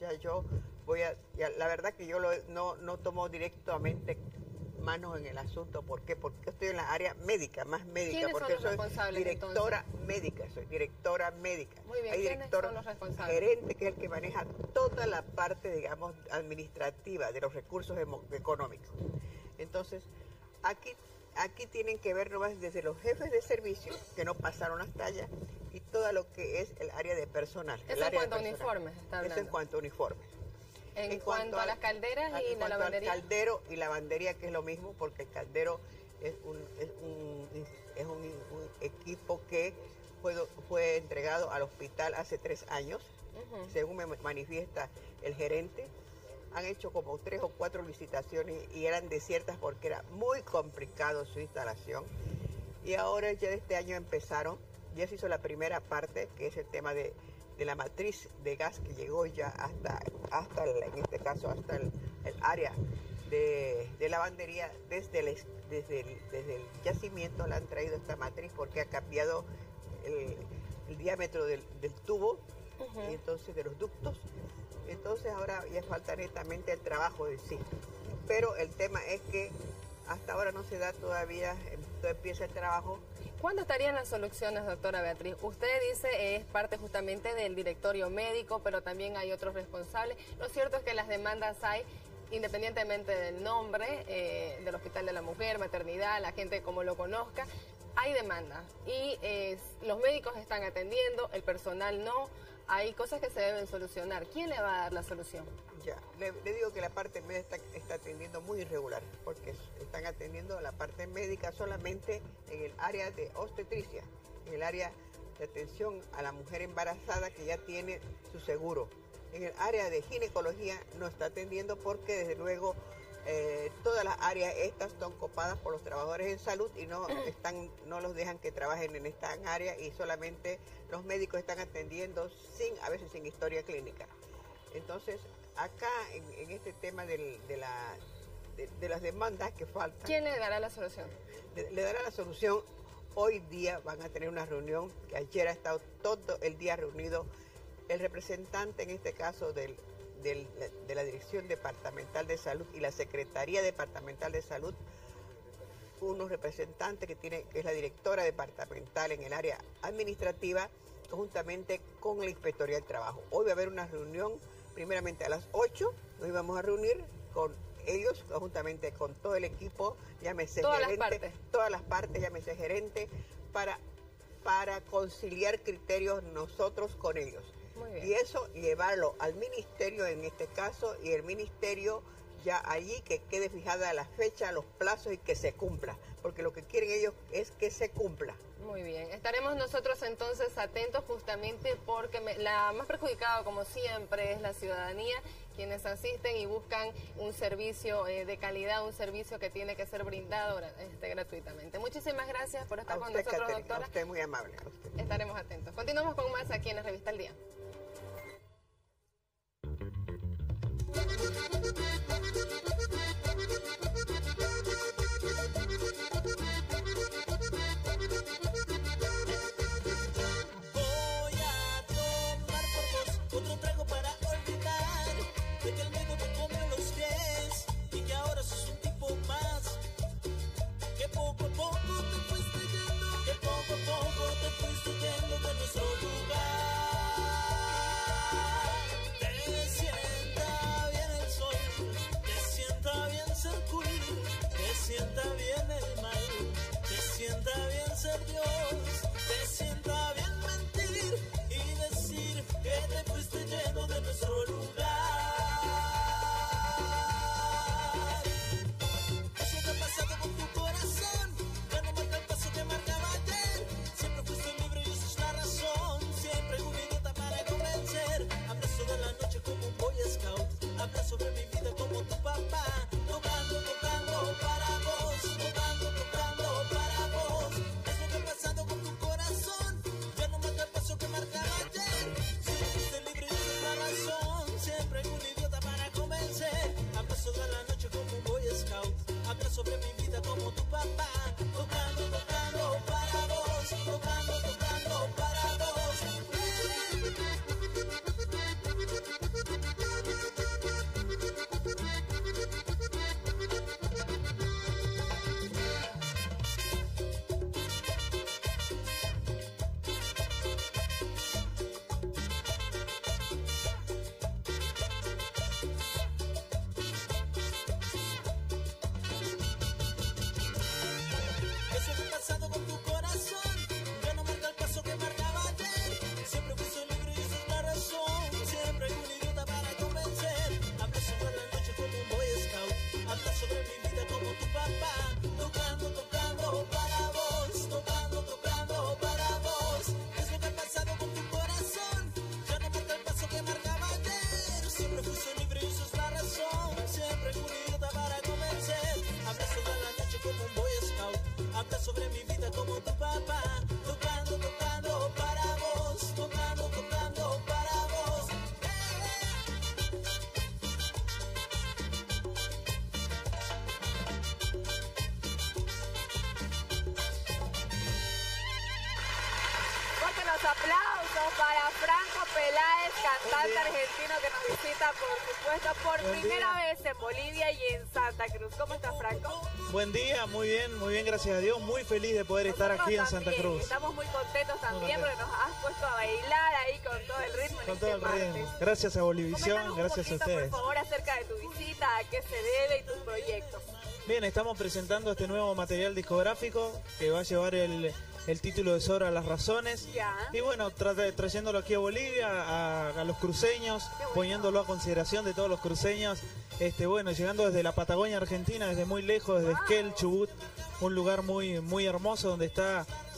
la verdad que yo no tomo directamente manos en el asunto. ¿Por qué? Porque estoy en la área médica, más médica, porque soy directora médica, Muy bien, hay director son los responsables? gerente, que es el que maneja toda la parte, digamos, administrativa de los recursos económicos. Entonces, aquí tienen que ver nomás desde los jefes de servicio que no pasaron las tallas y todo lo que es el área de personal. Eso en cuanto a uniformes, está hablando. Eso en cuanto a uniformes. En cuanto a las calderas y la lavandería. Al caldero y lavandería, que es lo mismo, porque el caldero es un equipo que fue entregado al hospital hace 3 años, según me manifiesta el gerente. Han hecho como 3 o 4 licitaciones y eran desiertas porque era muy complicado su instalación. Y ahora ya de este año ya se hizo la primera parte, que es el tema de la matriz de gas, que llegó ya hasta en este caso, hasta el área de lavandería. Desde el yacimiento la han traído esta matriz porque ha cambiado el diámetro del tubo, y entonces de los ductos. Entonces ahora ya falta netamente el trabajo de sí. Pero el tema es que hasta ahora no se da todavía, empieza el trabajo. ¿Cuándo estarían las soluciones, doctora Beatriz? Usted dice es parte justamente del directorio médico, pero también hay otros responsables. Lo cierto es que las demandas hay, independientemente del nombre, del Hospital de la Mujer, maternidad, la gente como lo conozca, hay demandas. Y los médicos están atendiendo, el personal no. Hay cosas que se deben solucionar. ¿Quién le va a dar la solución? Ya, le digo que la parte médica está atendiendo muy irregular, porque están atendiendo la parte médica solamente en el área de obstetricia, en el área de atención a la mujer embarazada que ya tiene su seguro. En el área de ginecología no está atendiendo porque desde luego todas las áreas estas son copadas por los trabajadores en salud y no los dejan que trabajen en esta área y solamente los médicos están atendiendo a veces sin historia clínica. Entonces, acá en este tema de las demandas que faltan. ¿Quién le dará la solución? Le dará la solución. Hoy día van a tener una reunión, que ayer ha estado todo el día reunido el representante, en este caso, de la Dirección Departamental de Salud y la Secretaría Departamental de Salud, unos representantes que es la directora departamental en el área administrativa, juntamente con la Inspectoría del Trabajo. Hoy va a haber una reunión, primeramente a las 8, nos íbamos a reunir con ellos, juntamente con todo el equipo, llámese gerente, todas las partes, llámese gerente, para conciliar criterios nosotros con ellos. Y eso llevarlo al ministerio en este caso, y el ministerio ya allí que quede fijada la fecha, los plazos y que se cumpla, porque lo que quieren ellos es que se cumpla. Muy bien, estaremos nosotros entonces atentos justamente porque la más perjudicada como siempre es la ciudadanía, quienes asisten y buscan un servicio de calidad, un servicio que tiene que ser brindado gratuitamente. Muchísimas gracias por estar con nosotros, Catherine, doctora. a usted muy amable. Estaremos atentos. Continuamos con más aquí en la Revista El Día. Voy a tomar por vos otro trago para olvidar de que el medio te comió los pies y que ahora sos un tipo más, que poco a poco te fuiste yendo, que poco a poco te fuiste yendo de nuestro lugar. Te sienta bien el sol, te sienta bien ser cool, te sienta bien el mal, te sienta bien ser Dios, te sienta bien mentir y decir que te fuiste yendo de nuestro lugar. Eso que ha pasado con tu corazón, ya no marca el paso que marcaba ayer. Siempre fuiste libre y esa es la razón. Siempre un idiota para convencer. Habla sobre la noche como un boy scout, habla sobre mi vida como tu papá. Tocando, tocando para vos, tocando, tocando para vos. Eso que ha pasado con tu corazón, ya no marca el paso que marcaba ayer. Siempre fuiste libre y esa es la razón. Siempre un idiota para convencer. Habla sobre la noche como un boy scout, habla sobre mi vida como tu papá. Tocando, tocando para vos, tocando, tocando para vos. Eso que ha pasado con tu corazón, ya no marca el paso que marcaba ayer. Siempre fuiste libre y esa es la razón. Siempre hay un idiota para convencer. Habla sobre la noche como un boy scout, habla sobre mi vida como tu papá. Tocando, tocando para vos, tocando, tocando para vos. Eso que ha pasado con tu corazón, ya no marca el paso que marcaba ayer. Siempre fuiste libre y esa es la razón. Siempre hay un idiota para convencer. Habla sobre la noche como un boy scout, habla sobre mi vida como tu papá. Tocando, tocando para vos, tocando, tocando para vos. Fuertes los aplausos para Franco Peláez, cantante argentino que nos visita, por supuesto, por primera vez en Bolivia y en Santa Cruz. ¿Cómo estás, Franco? Buen día, muy bien, gracias a Dios. Muy feliz de poder estar aquí en Santa También, Cruz. estamos muy contentos también porque nos has puesto a bailar ahí con todo el ritmo. Con todo el ritmo. Gracias a Bolivisión, gracias a ustedes. Por favor, acerca de tu visita, a qué se debe y tus proyectos. Bien, estamos presentando este nuevo material discográfico que va a llevar el título de Sobra las Razones. Ya. Y bueno, trayéndolo aquí a Bolivia, a los cruceños, poniéndolo a consideración de todos los cruceños. Bueno, llegando desde la Patagonia Argentina, desde muy lejos, desde Esquel, Chubut, un lugar muy hermoso donde está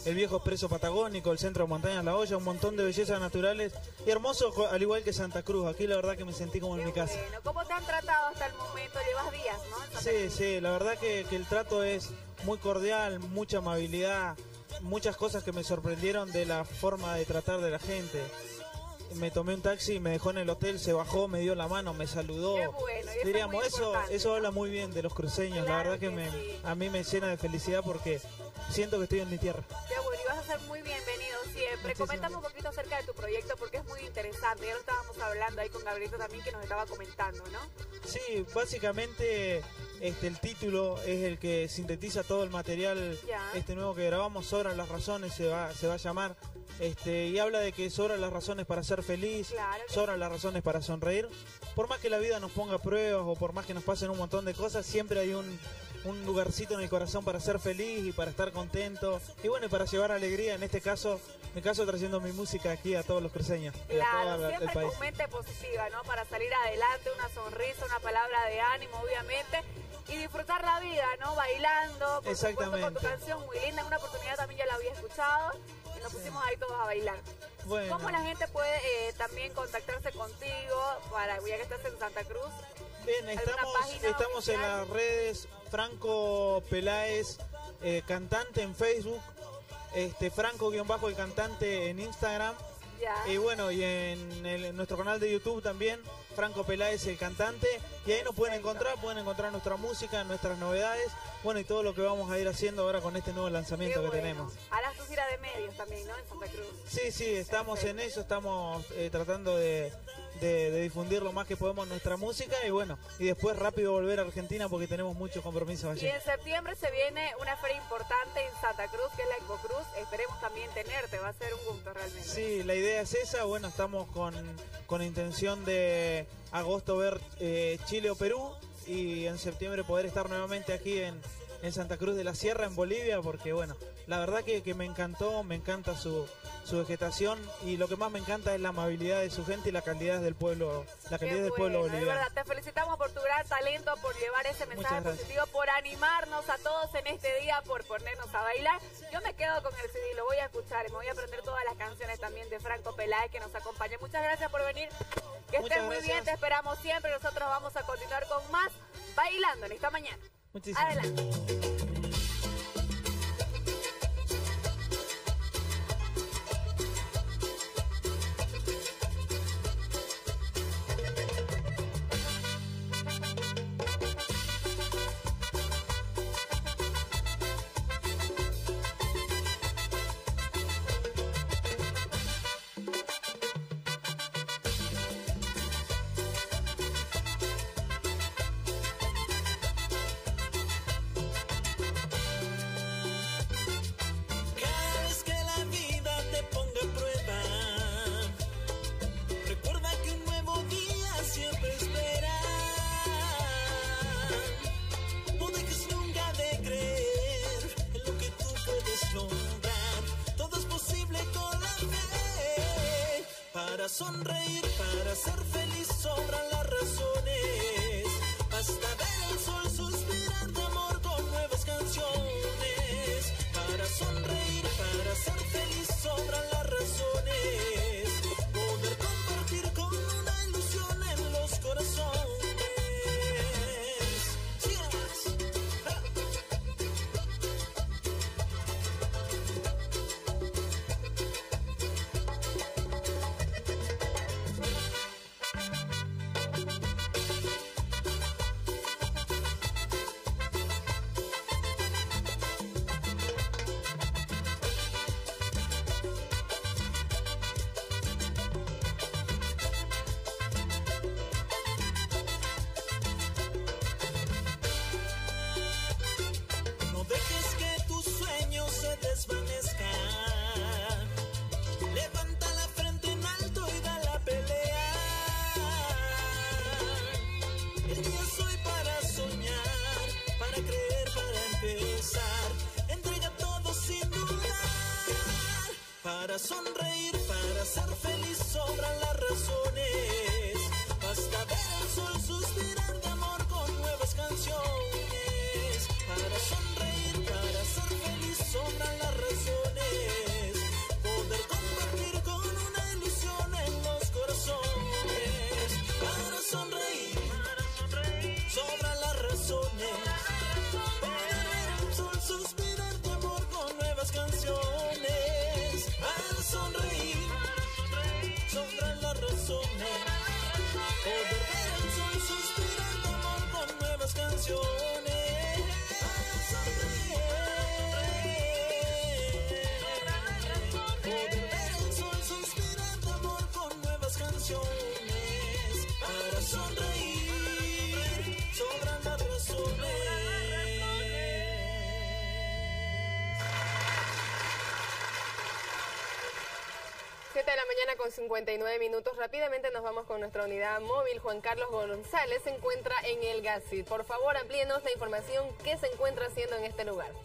el viejo expreso patagónico, el centro de montañas La Hoya, un montón de bellezas naturales y hermoso, al igual que Santa Cruz. Aquí la verdad que me sentí como en mi casa. Bueno, ¿cómo te han tratado hasta el momento? Llevas días, ¿no? En Santa Sí, Cruz. sí, la verdad que el trato es muy cordial, mucha amabilidad, muchas cosas que me sorprendieron de la forma de tratar de la gente. Me tomé un taxi, me dejó en el hotel, se bajó, me dio la mano, me saludó. Qué bueno, y eso es Diríamos, muy eso importante, habla muy bien de los cruceños. La verdad que a mí me llena de felicidad porque siento que estoy en mi tierra. Qué bueno, y vas a ser muy bienvenido siempre. Coméntame un poquito acerca de tu proyecto porque es muy interesante. Ya lo estábamos hablando ahí con Gabrielito también, que nos estaba comentando, ¿no? Sí, básicamente el título es el que sintetiza todo el material nuevo que grabamos. Sobran las razones se va a llamar. Y habla de que sobran las razones para ser feliz, sobran las razones para sonreír. Por más que la vida nos ponga pruebas o por más que nos pasen un montón de cosas, siempre hay un lugarcito en el corazón para ser feliz y para estar contento. Y bueno, y para llevar alegría, en este caso, trayendo mi música aquí a todos los cruceños y a todo el siempre país. con mente positiva, ¿no? Para salir adelante, una sonrisa, una palabra de ánimo, obviamente. Y disfrutar la vida, ¿no? Bailando, por supuesto, con tu canción muy linda. En una oportunidad también ya la había escuchado y nos pusimos ahí todos a bailar. Bueno. ¿Cómo la gente puede también contactarse contigo para ya que estás en Santa Cruz? Bien, estamos en las redes. Franco Peláez, cantante en Facebook, Franco_ el cantante en Instagram. Y bueno, y en nuestro canal de YouTube también, Franco Peláez el cantante, y ahí nos pueden encontrar nuestra música, nuestras novedades, bueno, y todo lo que vamos a ir haciendo ahora con este nuevo lanzamiento que tenemos. Harás tu gira de medios también, ¿no? En Santa Cruz. Sí, estamos en eso, estamos tratando de difundir lo más que podemos nuestra música y bueno, y después rápido volver a Argentina porque tenemos muchos compromisos allí. Y en septiembre se viene una feria importante en Santa Cruz, que es la Ecocruz. Esperemos también tenerte, va a ser un gusto realmente. Sí, la idea es esa, bueno, estamos con intención de agosto ver Chile o Perú y en septiembre poder estar nuevamente aquí en Santa Cruz de la Sierra, en Bolivia, porque bueno, la verdad que me encanta su vegetación y lo que más me encanta es la amabilidad de su gente y la calidad del pueblo, boliviano. De verdad, te felicitamos por tu gran talento, por llevar ese mensaje positivo, por animarnos a todos en este día, por ponernos a bailar. Yo me quedo con el CD, lo voy a escuchar y me voy a aprender todas las canciones también de Franco Peláez que nos acompaña. Muchas gracias por venir, que estés muy bien, te esperamos siempre. Nosotros vamos a continuar con más bailando en esta mañana. Adelante. Para sonreír, para ser feliz, sobran las razones. Basta ver el sol suspirar de amor con nuevas canciones. Para sonreír, para ser feliz, sobran las razones. Poder compartir con una ilusión en los corazones. Para sonreír, para ser feliz, sobran las razones. Basta ver el sol suspirar de amor con nuevas canciones. Para sonreír, para ser feliz, sobran las razones. canciones para sonreír. Poder ver el sol suspirando amor con nuevas canciones para sonreír. Sobran las razones. 7 de la mañana con 59 minutos. Rápidamente nos vamos con nuestra unidad móvil. Juan Carlos González se encuentra en el Gassit. Por favor, amplíenos la información que se encuentra haciendo en este lugar.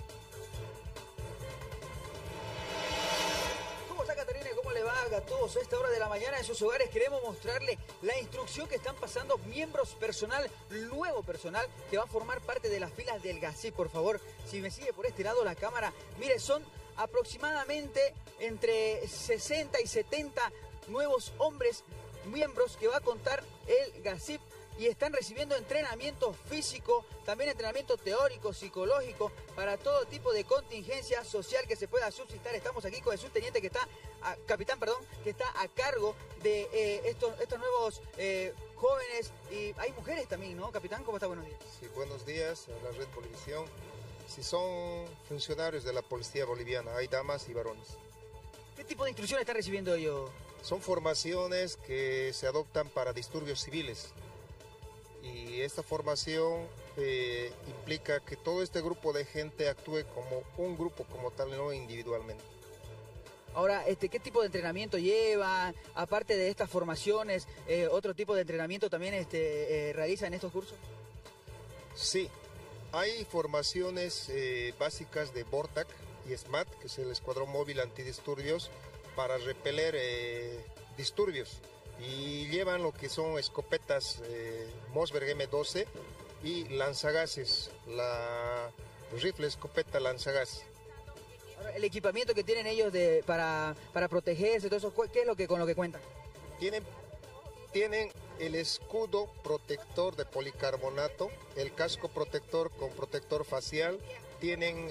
¿Cómo está, Catarina? ¿Cómo le va a todos a esta hora de la mañana en sus hogares? Queremos mostrarle la instrucción que están pasando miembros personal, nuevo personal, que va a formar parte de las filas del Gassit. Por favor, si me sigue por este lado la cámara, mire, son aproximadamente entre 60 y 70 nuevos hombres miembros que va a contar el Gassit y están recibiendo entrenamiento físico, también entrenamiento teórico, psicológico, para todo tipo de contingencia social que se pueda suscitar. Estamos aquí con el subteniente que está, capitán, perdón, que está a cargo de estos nuevos jóvenes, y hay mujeres también, ¿no? Capitán, ¿cómo está? Buenos días. Sí, buenos días a la Red Bolivisión. Si son funcionarios de la policía boliviana, hay damas y varones. ¿Qué tipo de instrucciones están recibiendo ellos? Son formaciones que se adoptan para disturbios civiles. Y esta formación implica que todo este grupo de gente actúe como un grupo como tal, no individualmente. Ahora, ¿qué tipo de entrenamiento lleva? Aparte de estas formaciones, ¿otro tipo de entrenamiento también realiza en estos cursos? Sí. Hay formaciones básicas de BORTAC y SMAT, que es el Escuadrón Móvil Antidisturbios, para repeler disturbios. Y llevan lo que son escopetas Mossberg M12 y lanzagases, la rifle escopeta lanzagas. Ahora, el equipamiento que tienen ellos para protegerse, todo eso, ¿qué es con lo que cuentan? Tienen el escudo protector de policarbonato, el casco protector con protector facial, tienen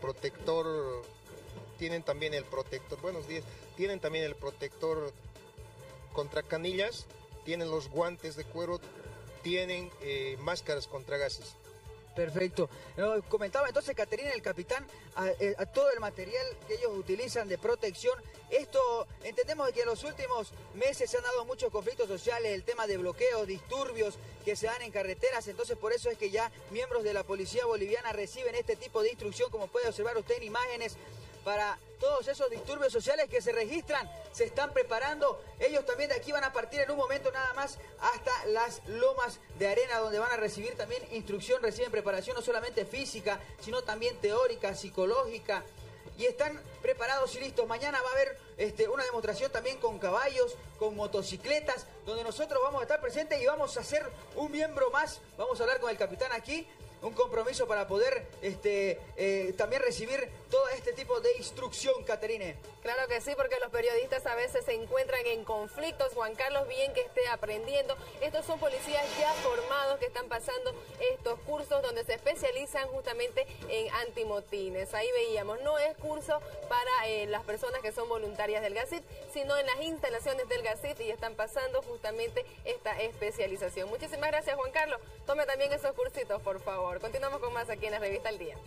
también el protector, buenos días, tienen también el protector contra canillas, tienen los guantes de cuero, tienen máscaras contra gases. Perfecto. Comentaba entonces, Caterina, el capitán, a todo el material que ellos utilizan de protección. Esto, entendemos que en los últimos meses se han dado muchos conflictos sociales, el tema de bloqueos, disturbios que se dan en carreteras, entonces por eso es que ya miembros de la policía boliviana reciben este tipo de instrucción, como puede observar usted en imágenes, para todos esos disturbios sociales que se registran, se están preparando. Ellos también de aquí van a partir en un momento nada más hasta las lomas de arena, donde van a recibir también instrucción, reciben preparación no solamente física, sino también teórica, psicológica. Y están preparados y listos. Mañana va a haber una demostración también con caballos, con motocicletas, donde nosotros vamos a estar presentes y vamos a hacer un miembro más. Vamos a hablar con el capitán aquí. Un compromiso para poder también recibir todo este tipo de instrucción, Caterine. Claro que sí, porque los periodistas a veces se encuentran en conflictos. Juan Carlos, bien que esté aprendiendo. Estos son policías ya formados que están pasando estos cursos donde se especializan justamente en antimotines. Ahí veíamos, no es curso para las personas que son voluntarias del Gassit, sino en las instalaciones del Gassit, y están pasando justamente esta especialización. Muchísimas gracias, Juan Carlos. Tome también esos cursitos, por favor. Continuamos con más aquí en la Revista Al Día.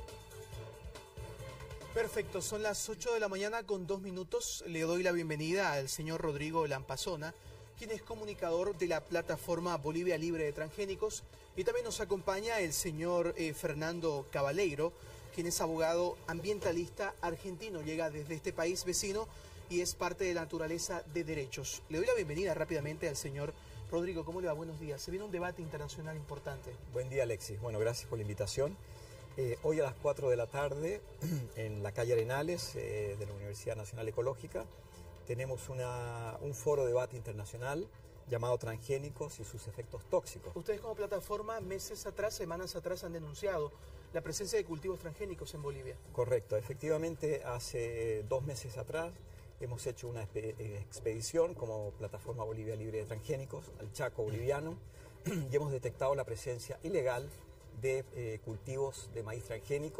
Perfecto, son las 8 de la mañana con 2 minutos. Le doy la bienvenida al señor Rodrigo Lampazona, quien es comunicador de la plataforma Bolivia Libre de Transgénicos. Y también nos acompaña el señor Fernando Cabaleiro, quien es abogado ambientalista argentino. Llega desde este país vecino y es parte de la naturaleza de derechos. Le doy la bienvenida rápidamente al señor Rodrigo. ¿Cómo le va? Buenos días. Se viene un debate internacional importante. Buen día, Alexis. Bueno, gracias por la invitación. Hoy a las 4 de la tarde, en la calle Arenales de la Universidad Nacional Ecológica, tenemos un foro de debate internacional llamado Transgénicos y sus efectos tóxicos. Ustedes como plataforma, meses atrás, semanas atrás, han denunciado la presencia de cultivos transgénicos en Bolivia. Correcto. Efectivamente, hace 2 meses atrás hemos hecho una expedición como plataforma Bolivia Libre de Transgénicos al Chaco boliviano y hemos detectado la presencia ilegal de cultivos de maíz transgénico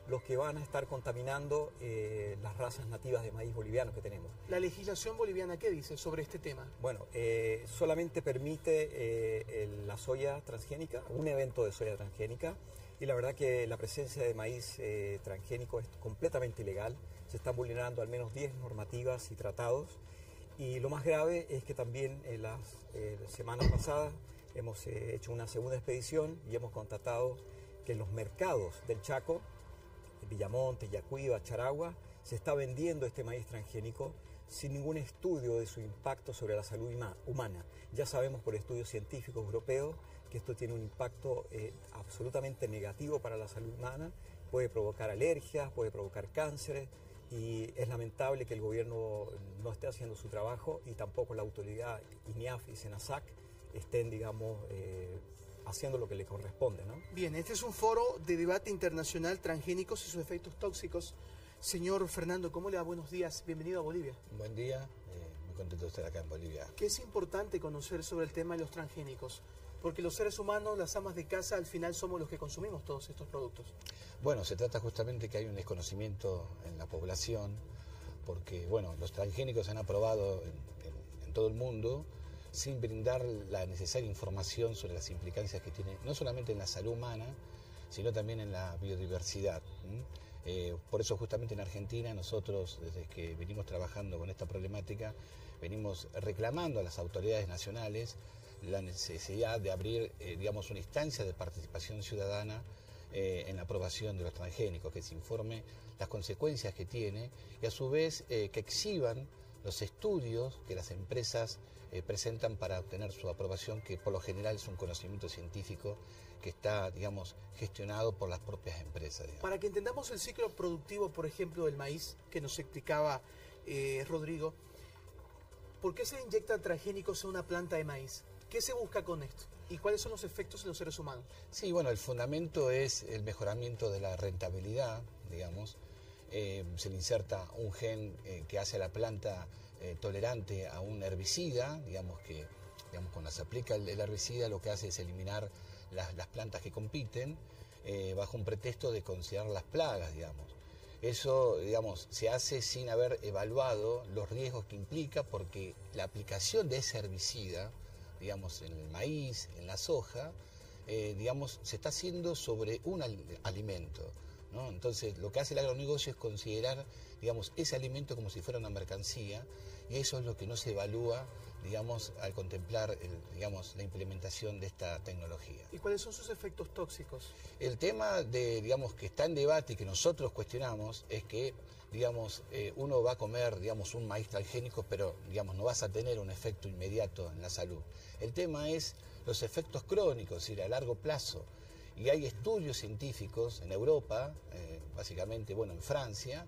los que van a estar contaminando las razas nativas de maíz boliviano que tenemos. ¿La legislación boliviana qué dice sobre este tema? Bueno, solamente permite la soya transgénica, un evento de soya transgénica, y la verdad que la presencia de maíz transgénico es completamente ilegal. Se están vulnerando al menos 10 normativas y tratados, y lo más grave es que también en las semanas pasadas hemos hecho una segunda expedición y hemos constatado que en los mercados del Chaco, Villamonte, Yacuiba, Charagua, se está vendiendo este maíz transgénico sin ningún estudio de su impacto sobre la salud humana. Ya sabemos por estudios científicos europeos que esto tiene un impacto absolutamente negativo para la salud humana, puede provocar alergias, puede provocar cánceres, y es lamentable que el gobierno no esté haciendo su trabajo y tampoco la autoridad INIAF y SENASAC estén, digamos, haciendo lo que le corresponde, ¿no? Bien, este es un foro de debate internacional, transgénicos y sus efectos tóxicos. Señor Fernando, ¿cómo le va? Buenos días, bienvenido a Bolivia. Buen día, muy contento de estar acá en Bolivia. ¿Qué es importante conocer sobre el tema de los transgénicos? Porque los seres humanos, las amas de casa, al final somos los que consumimos todos estos productos. Bueno, se trata justamente que hay un desconocimiento en la población, porque, bueno, los transgénicos se han aprobado en todo el mundo, sin brindar la necesaria información sobre las implicancias que tiene, no solamente en la salud humana, sino también en la biodiversidad. Por eso justamente en Argentina nosotros, desde que venimos trabajando con esta problemática, venimos reclamando a las autoridades nacionales la necesidad de abrir, digamos, una instancia de participación ciudadana en la aprobación de los transgénicos, que se informe las consecuencias que tiene y a su vez que exhiban los estudios que las empresas presentan para obtener su aprobación, que por lo general es un conocimiento científico que está, digamos, gestionado por las propias empresas. Digamos. Para que entendamos el ciclo productivo, por ejemplo, del maíz, que nos explicaba Rodrigo, ¿por qué se inyectan transgénicos en una planta de maíz? ¿Qué se busca con esto? ¿Y cuáles son los efectos en los seres humanos? Sí, bueno, el fundamento es el mejoramiento de la rentabilidad, digamos. Se le inserta un gen que hace a la planta tolerante a un herbicida, digamos que cuando se aplica el herbicida lo que hace es eliminar las plantas que compiten bajo un pretexto de considerar las plagas, digamos. Eso, digamos, se hace sin haber evaluado los riesgos que implica, porque la aplicación de ese herbicida, digamos, en el maíz, en la soja, digamos, se está haciendo sobre un alimento, ¿no? Entonces, lo que hace el agronegocio es considerar, digamos, ese alimento como si fuera una mercancía, y eso es lo que no se evalúa, digamos, al contemplar, digamos, la implementación de esta tecnología. ¿Y cuáles son sus efectos tóxicos? El tema digamos, que está en debate y que nosotros cuestionamos es que, digamos, uno va a comer, digamos, un maíz transgénico, pero, digamos, no vas a tener un efecto inmediato en la salud. El tema es los efectos crónicos, es decir, a largo plazo. Y hay estudios científicos en Europa, básicamente, bueno, en Francia,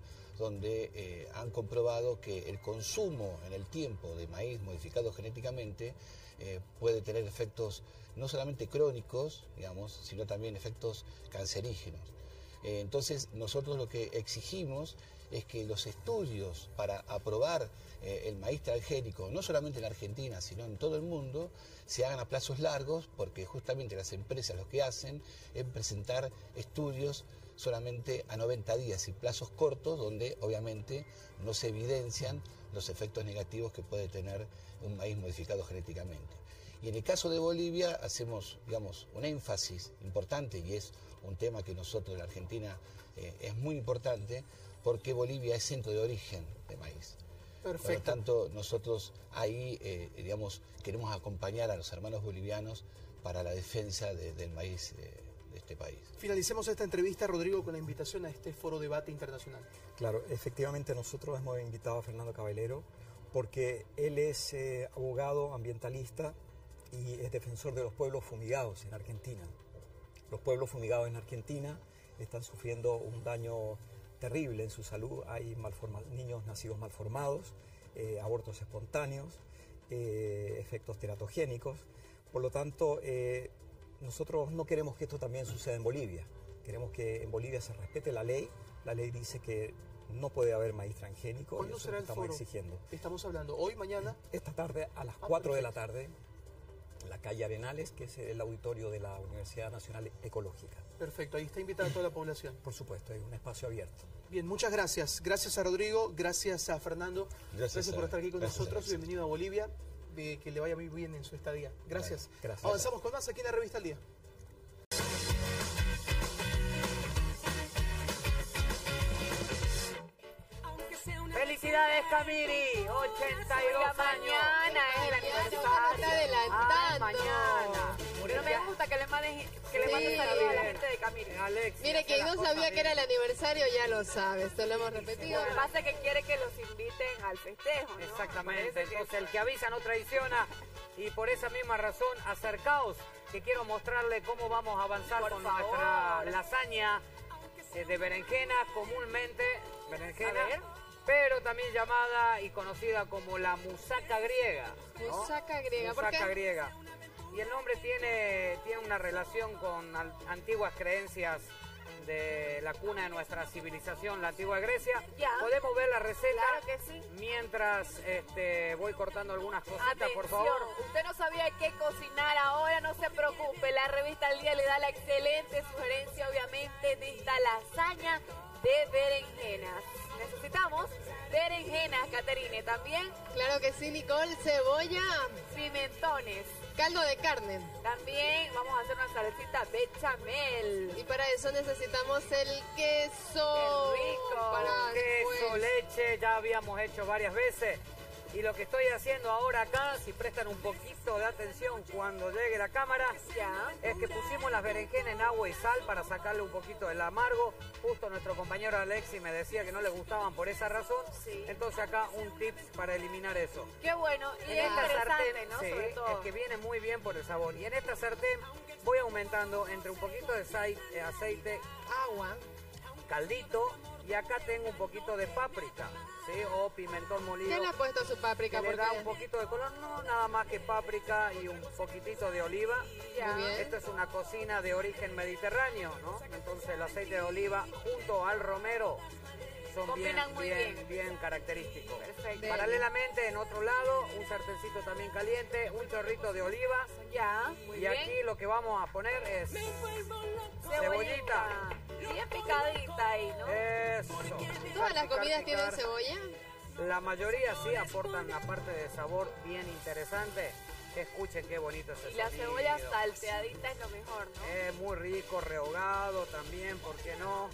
donde han comprobado que el consumo en el tiempo de maíz modificado genéticamente puede tener efectos no solamente crónicos, digamos, sino también efectos cancerígenos. Entonces, nosotros lo que exigimos es que los estudios para aprobar el maíz transgénico, no solamente en Argentina, sino en todo el mundo, se hagan a plazos largos, porque justamente las empresas lo que hacen es presentar estudios solamente a 90 días y plazos cortos, donde obviamente no se evidencian los efectos negativos que puede tener un maíz modificado genéticamente. Y en el caso de Bolivia hacemos, digamos, un énfasis importante, y es un tema que nosotros en la Argentina es muy importante, porque Bolivia es centro de origen de maíz. Perfecto. Por lo tanto, nosotros ahí, digamos, queremos acompañar a los hermanos bolivianos para la defensa del maíz de este país. Finalicemos esta entrevista, Rodrigo, con la invitación a este foro debate internacional. Claro, efectivamente nosotros hemos invitado a Fernando Caballero porque él es abogado ambientalista y es defensor de los pueblos fumigados en Argentina. Los pueblos fumigados en Argentina están sufriendo un daño terrible en su salud. Hay niños nacidos malformados, abortos espontáneos, efectos teratogénicos. Por lo tanto, nosotros no queremos que esto también suceda en Bolivia. Queremos que en Bolivia se respete la ley. La ley dice que no puede haber maíz transgénico. ¿Cuándo será el foro? Exigiendo. Estamos hablando hoy, mañana. Esta tarde a las 4 de la tarde la calle Arenales, que es el auditorio de la Universidad Nacional Ecológica. Perfecto, ahí está invitada toda la población. Por supuesto, es un espacio abierto. Bien, muchas gracias. Gracias a Rodrigo, gracias a Fernando. Gracias por estar aquí con nosotros. Bienvenido a Bolivia. Que le vaya muy bien en su estadía. Gracias. Gracias. Avanzamos con más aquí en la Revista al Día. ¡Felicidades, Camiri! 82 años. Mañana es el aniversario. Mañana. Pero me gusta que le manden saludos a la gente de Camiri. Mire, quien no sabía que era el aniversario ya lo sabe, esto lo hemos repetido. Lo que pasa es que quiere que los inviten al festejo, ¿no? Exactamente, entonces el que avisa no traiciona y por esa misma razón acercaos, que quiero mostrarle cómo vamos a avanzar con nuestra lasaña de berenjena, comúnmente berenjena, pero también llamada y conocida como la musaca griega, ¿no? Musaca griega, ¿por Musaca qué? griega. Y el nombre tiene una relación con antiguas creencias de la cuna de nuestra civilización, la antigua Grecia. Podemos ver la receta. Claro que sí. Mientras voy cortando algunas cositas, Atención, por favor. usted no sabía qué cocinar ahora, no se preocupe. La Revista al Día le da la excelente sugerencia, obviamente, de esta lasaña de berenjenas. Necesitamos berenjenas, Caterine, también. Claro que sí, Nicole. Cebolla. Pimentones. Caldo de carne. También vamos a hacer una salecita bechamel. Y para eso necesitamos el queso. ¡Qué rico! Para Queso, leche, ya habíamos hecho varias veces. Y lo que estoy haciendo ahora acá, si prestan un poquito de atención cuando llegue la cámara, es que pusimos las berenjenas en agua y sal para sacarle un poquito del amargo. Justo nuestro compañero Alexi me decía que no le gustaban por esa razón. Entonces acá un tips para eliminar eso. Qué bueno. Y En es esta interesante, sartén, ¿no? sí, Sobre todo. es que viene muy bien por el sabor. Y en esta sartén voy aumentando entre un poquito de aceite, agua, caldito, y acá tengo un poquito de páprica, ¿sí? O pimentón molido. ¿Quién le ha puesto su páprica? Que le da Porque- un poquito de color, no nada más que páprica y un poquitito de oliva. Ya. Muy bien. Esto es una cocina de origen mediterráneo, ¿no? Entonces el aceite de oliva junto al romero son Combinan muy bien característicos. Perfecto. Paralelamente, en otro lado, un sartencito también caliente, un chorrito de oliva. Muy y bien. aquí lo que vamos a poner es cebollita. Bien picadita ahí, ¿no? Eso. ¿Todas las Picar, comidas tienen picar. cebolla? La mayoría sí aportan una parte de sabor bien interesante. Que escuchen qué bonito es Y la sonido. cebolla salteadita es lo mejor, ¿no? Es muy rico, rehogado también, ¿por qué no?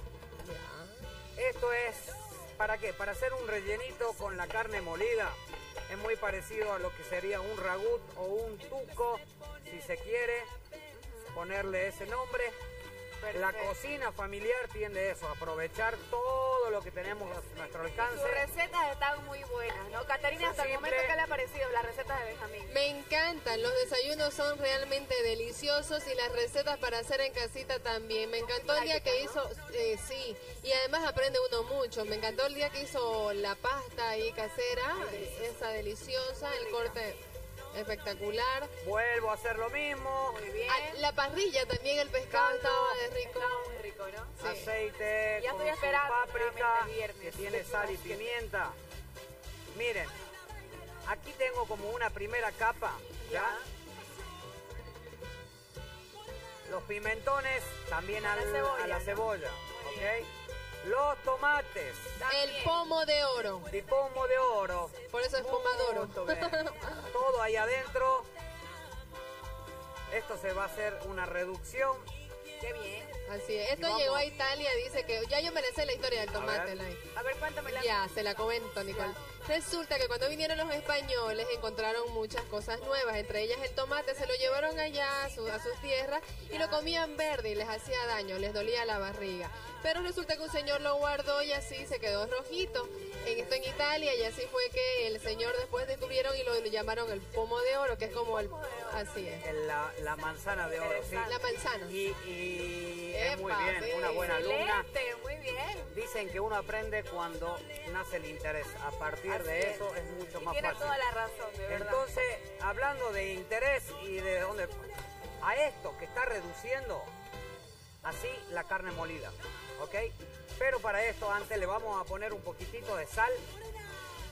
Esto es, ¿para qué? Para hacer un rellenito con la carne molida. Es muy parecido a lo que sería un ragut o un tuco, si se quiere ponerle ese nombre. La cocina familiar tiende a eso, a aprovechar todo lo que tenemos a nuestro alcance. Sus recetas están muy buenas, ¿no? Caterina, hasta el Simple. momento, ¿qué le ha parecido las recetas de Benjamín? Me encantan, los desayunos son realmente deliciosos y las recetas para hacer en casita también. Me encantó el día que hizo, sí, y además aprende uno mucho. Me encantó el día que hizo la pasta ahí casera, esa deliciosa, el corte espectacular. Vuelvo a hacer lo mismo. Muy bien. La parrilla también, el pescado estaba de rico. Estaba muy rico, ¿no? Aceite, Ya con estoy su esperando páprica, nuevamente el viernes. que tiene sal y pimienta. Miren, aquí tengo como una primera capa, ¿ya? Los pimentones también a la cebolla, ¿ok? Los tomates. El pomo de oro. El pomo de oro. Por eso es pomadoro. Todo ahí adentro. Esto se va a hacer una reducción. Qué bien. Así es. Esto Y vamos. llegó a Italia, dice que ya yo me sé la historia del tomate. A ver, cuéntamela. Ya, se la comento, Nicole. Resulta que cuando vinieron los españoles encontraron muchas cosas nuevas, entre ellas el tomate, se lo llevaron allá a sus tierras y lo comían verde y les hacía daño, les dolía la barriga. Pero resulta que un señor lo guardó y así se quedó rojito. Esto en Italia, y así fue que el señor después descubrieron y lo llamaron el pomo de oro, que es como el... Así es. La manzana de oro, sí. La manzana. Y es muy Epa, bien, sí. una buena alumna. Excelente, muy bien. Dicen que uno aprende cuando nace el interés. A partir Así de es. eso es mucho Y más tiene fácil. toda la razón, de verdad. Entonces, hablando de interés y de dónde... A esto que está reduciendo así la carne molida, ¿ok? Pero para esto antes le vamos a poner un poquitito de sal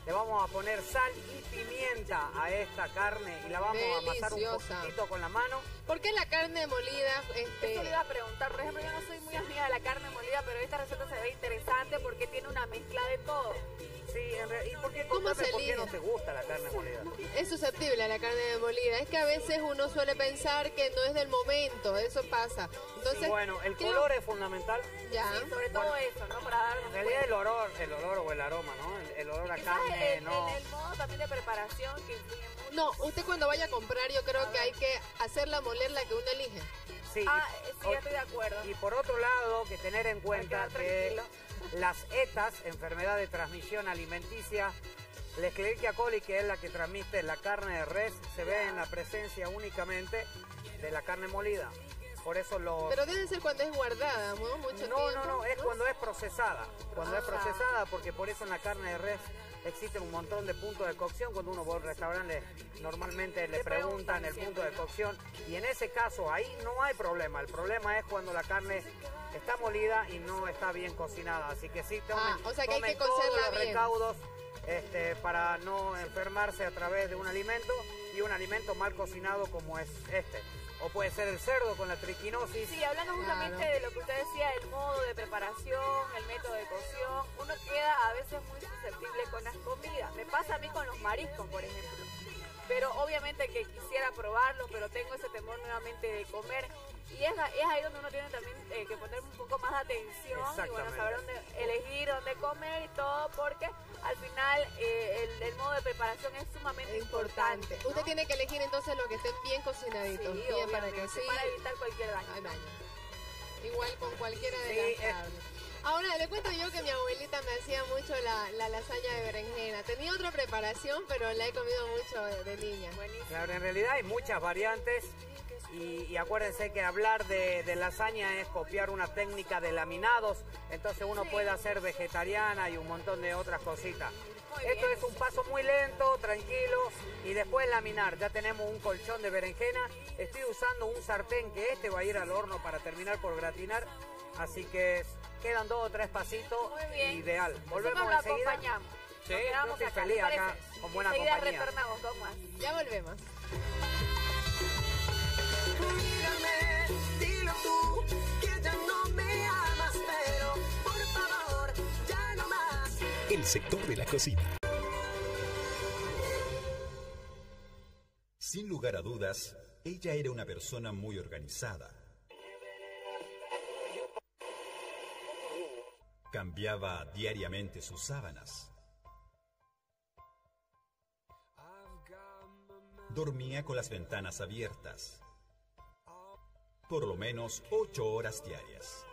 Le vamos a poner sal y pimienta a esta carne y la vamos a amasar un poquitito con la mano. ¿Por qué la carne molida? Eso le iba a preguntar. Por ejemplo, yo no soy muy amiga de la carne molida, pero esta receta se ve interesante porque tiene una mezcla de todo. Sí, ¿y por qué, ¿Cómo se por qué elige? no te gusta la carne molida? Es susceptible a la carne molida. Es que a veces uno suele pensar que no es del momento, eso pasa. Entonces, bueno, el color es fundamental. Ya. Sí, sobre todo eso, ¿no? Para darnos En realidad el olor o el aroma, ¿no? El olor a quizás carne, ¿no? el modo también de preparación que influye mucho. No, usted cuando vaya a comprar yo creo que hay que hacerla moler la que uno elige. Sí, sí, estoy de acuerdo. Y por otro lado, que tener en cuenta que las ETAs, enfermedad de transmisión alimenticia, la Escherichia coli, que es la que transmite la carne de res, se ve en la presencia únicamente de la carne molida. Por eso Pero debe ser cuando es guardada, ¿no? Mucho tiempo. No, es cuando es procesada. Cuando es procesada, porque por eso en la carne de res existen un montón de puntos de cocción. Cuando uno va al restaurante, normalmente le preguntan el punto de cocción. Y en ese caso, ahí no hay problema. El problema es cuando la carne está molida y no está bien cocinada. Así que sí, o sea que hay que todos cocerla los bien. recaudos para no enfermarse a través de un alimento y un alimento mal cocinado como es este. O puede ser el cerdo con la triquinosis. Sí, hablando justamente de lo que usted decía, el modo de preparación, el método de cocción, uno queda a veces muy susceptible con las comidas. Me pasa a mí con los mariscos, por ejemplo. Pero obviamente que quisiera probarlos, pero tengo ese temor nuevamente de comer. Y es ahí donde uno tiene también que poner un poco más de atención y bueno, saber dónde elegir, dónde comer y todo, porque al final el modo de preparación es sumamente importante, ¿no? Usted tiene que elegir entonces lo que estén bien cocinaditos, Sí, bien para que obviamente, sí. para evitar cualquier daño. Igual con cualquiera de las carnes. Ahora, le cuento yo que mi abuelita me hacía mucho la lasaña de berenjena. Tenía otra preparación, pero la he comido mucho de niña. Claro, en realidad hay muchas variantes y acuérdense que hablar de lasaña es copiar una técnica de laminados, entonces uno puede hacer vegetariana y un montón de otras cositas. Esto es un paso muy lento, tranquilo, y después laminar. Ya tenemos un colchón de berenjena. Estoy usando un sartén que va a ir al horno para terminar por gratinar, así que quedan 2 o 3 pasitos, ideal. Volvemos Nosotros lo enseguida. acompañamos. Sí, Nos yo quedamos estoy acá, feliz ¿te acá, parece? con buena Enseguida compañía. retornamos con más. Ya volvemos. Mírame, dilo tú, que ya no me amas, pero por favor, ya no más. El sector de la cocina. Sin lugar a dudas, ella era una persona muy organizada. Cambiaba diariamente sus sábanas. Dormía con las ventanas abiertas. Por lo menos 8 horas diarias.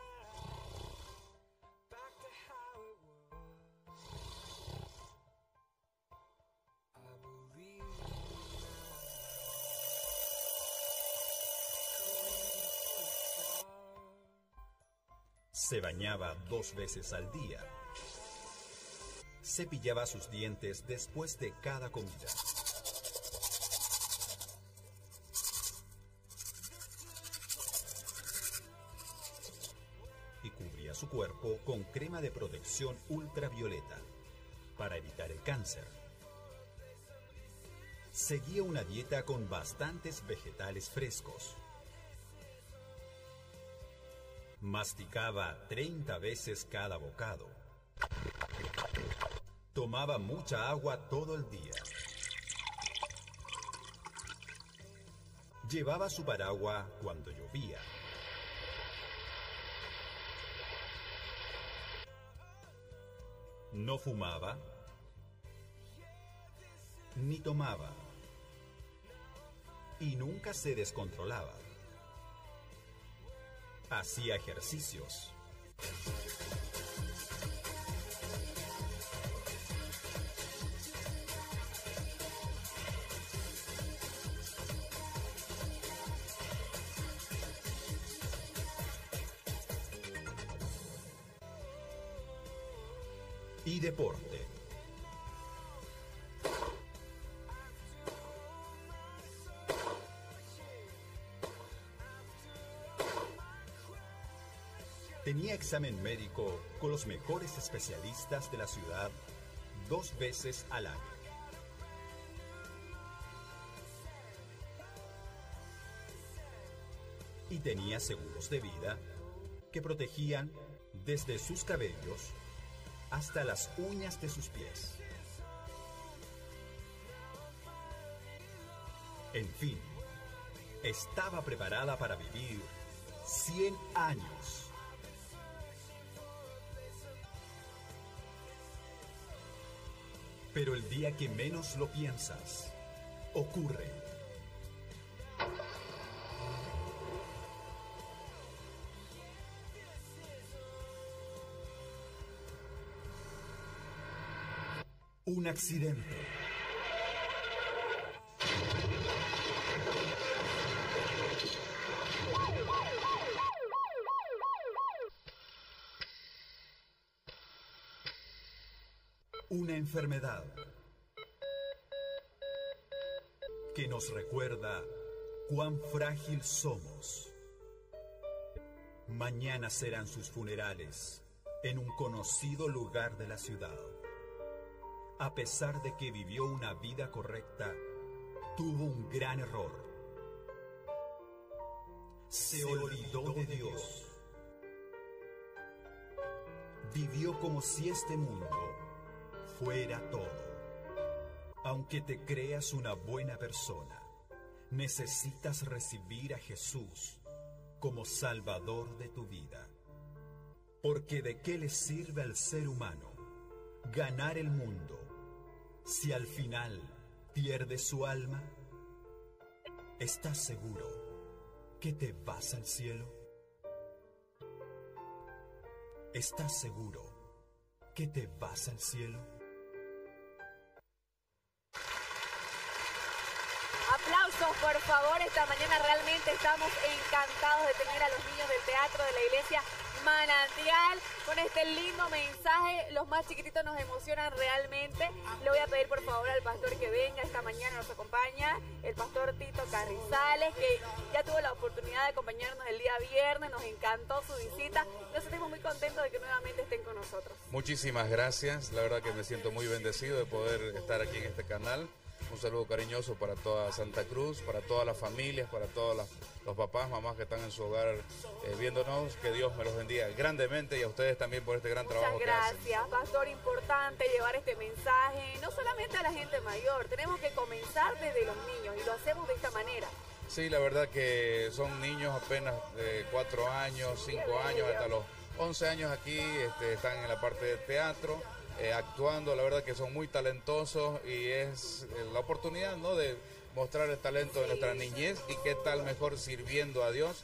Se bañaba 2 veces al día. Cepillaba sus dientes después de cada comida. Y cubría su cuerpo con crema de protección ultravioleta para evitar el cáncer. Seguía una dieta con bastantes vegetales frescos. Masticaba 30 veces cada bocado. Tomaba mucha agua todo el día. Llevaba su paraguas cuando llovía. No fumaba ni tomaba y nunca se descontrolaba. Hacía ejercicios. Y deporte. Tenía examen médico con los mejores especialistas de la ciudad 2 veces al año. Y tenía seguros de vida que protegían desde sus cabellos hasta las uñas de sus pies. En fin, estaba preparada para vivir 100 años. Pero el día que menos lo piensas, ocurre. Un accidente. Una enfermedad que nos recuerda cuán frágil somos. Mañana serán sus funerales en un conocido lugar de la ciudad. A pesar de que vivió una vida correcta, tuvo un gran error. Se olvidó de Dios. Vivió como si este mundo fuera todo. Aunque te creas una buena persona, necesitas recibir a Jesús como Salvador de tu vida. Porque ¿de qué le sirve al ser humano ganar el mundo si al final pierde su alma? ¿Estás seguro que te vas al cielo? ¿Estás seguro que te vas al cielo? Aplausos, por favor. Esta mañana realmente estamos encantados de tener a los niños del teatro de la iglesia Manantial con este lindo mensaje. Los más chiquititos nos emocionan realmente. Le voy a pedir por favor al pastor que venga esta mañana, nos acompaña el pastor Tito Carrizales, que ya tuvo la oportunidad de acompañarnos el día viernes. Nos encantó su visita. Nos sentimos muy contentos de que nuevamente estén con nosotros. Muchísimas gracias. La verdad que me siento muy bendecido de poder estar aquí en este canal. Un saludo cariñoso para toda Santa Cruz, para todas las familias, para todos los papás, mamás que están en su hogar viéndonos. Que Dios me los bendiga grandemente y a ustedes también por este gran trabajo que hacen. Muchas gracias, pastor. Importante llevar este mensaje, no solamente a la gente mayor. Tenemos que comenzar desde los niños y lo hacemos de esta manera. Sí, la verdad que son niños apenas de 4 años, 5 años, hasta los 11 años aquí están en la parte de teatro. Actuando, la verdad que son muy talentosos y es la oportunidad, ¿no?, de mostrar el talento de nuestra niñez y qué tal mejor sirviendo a Dios,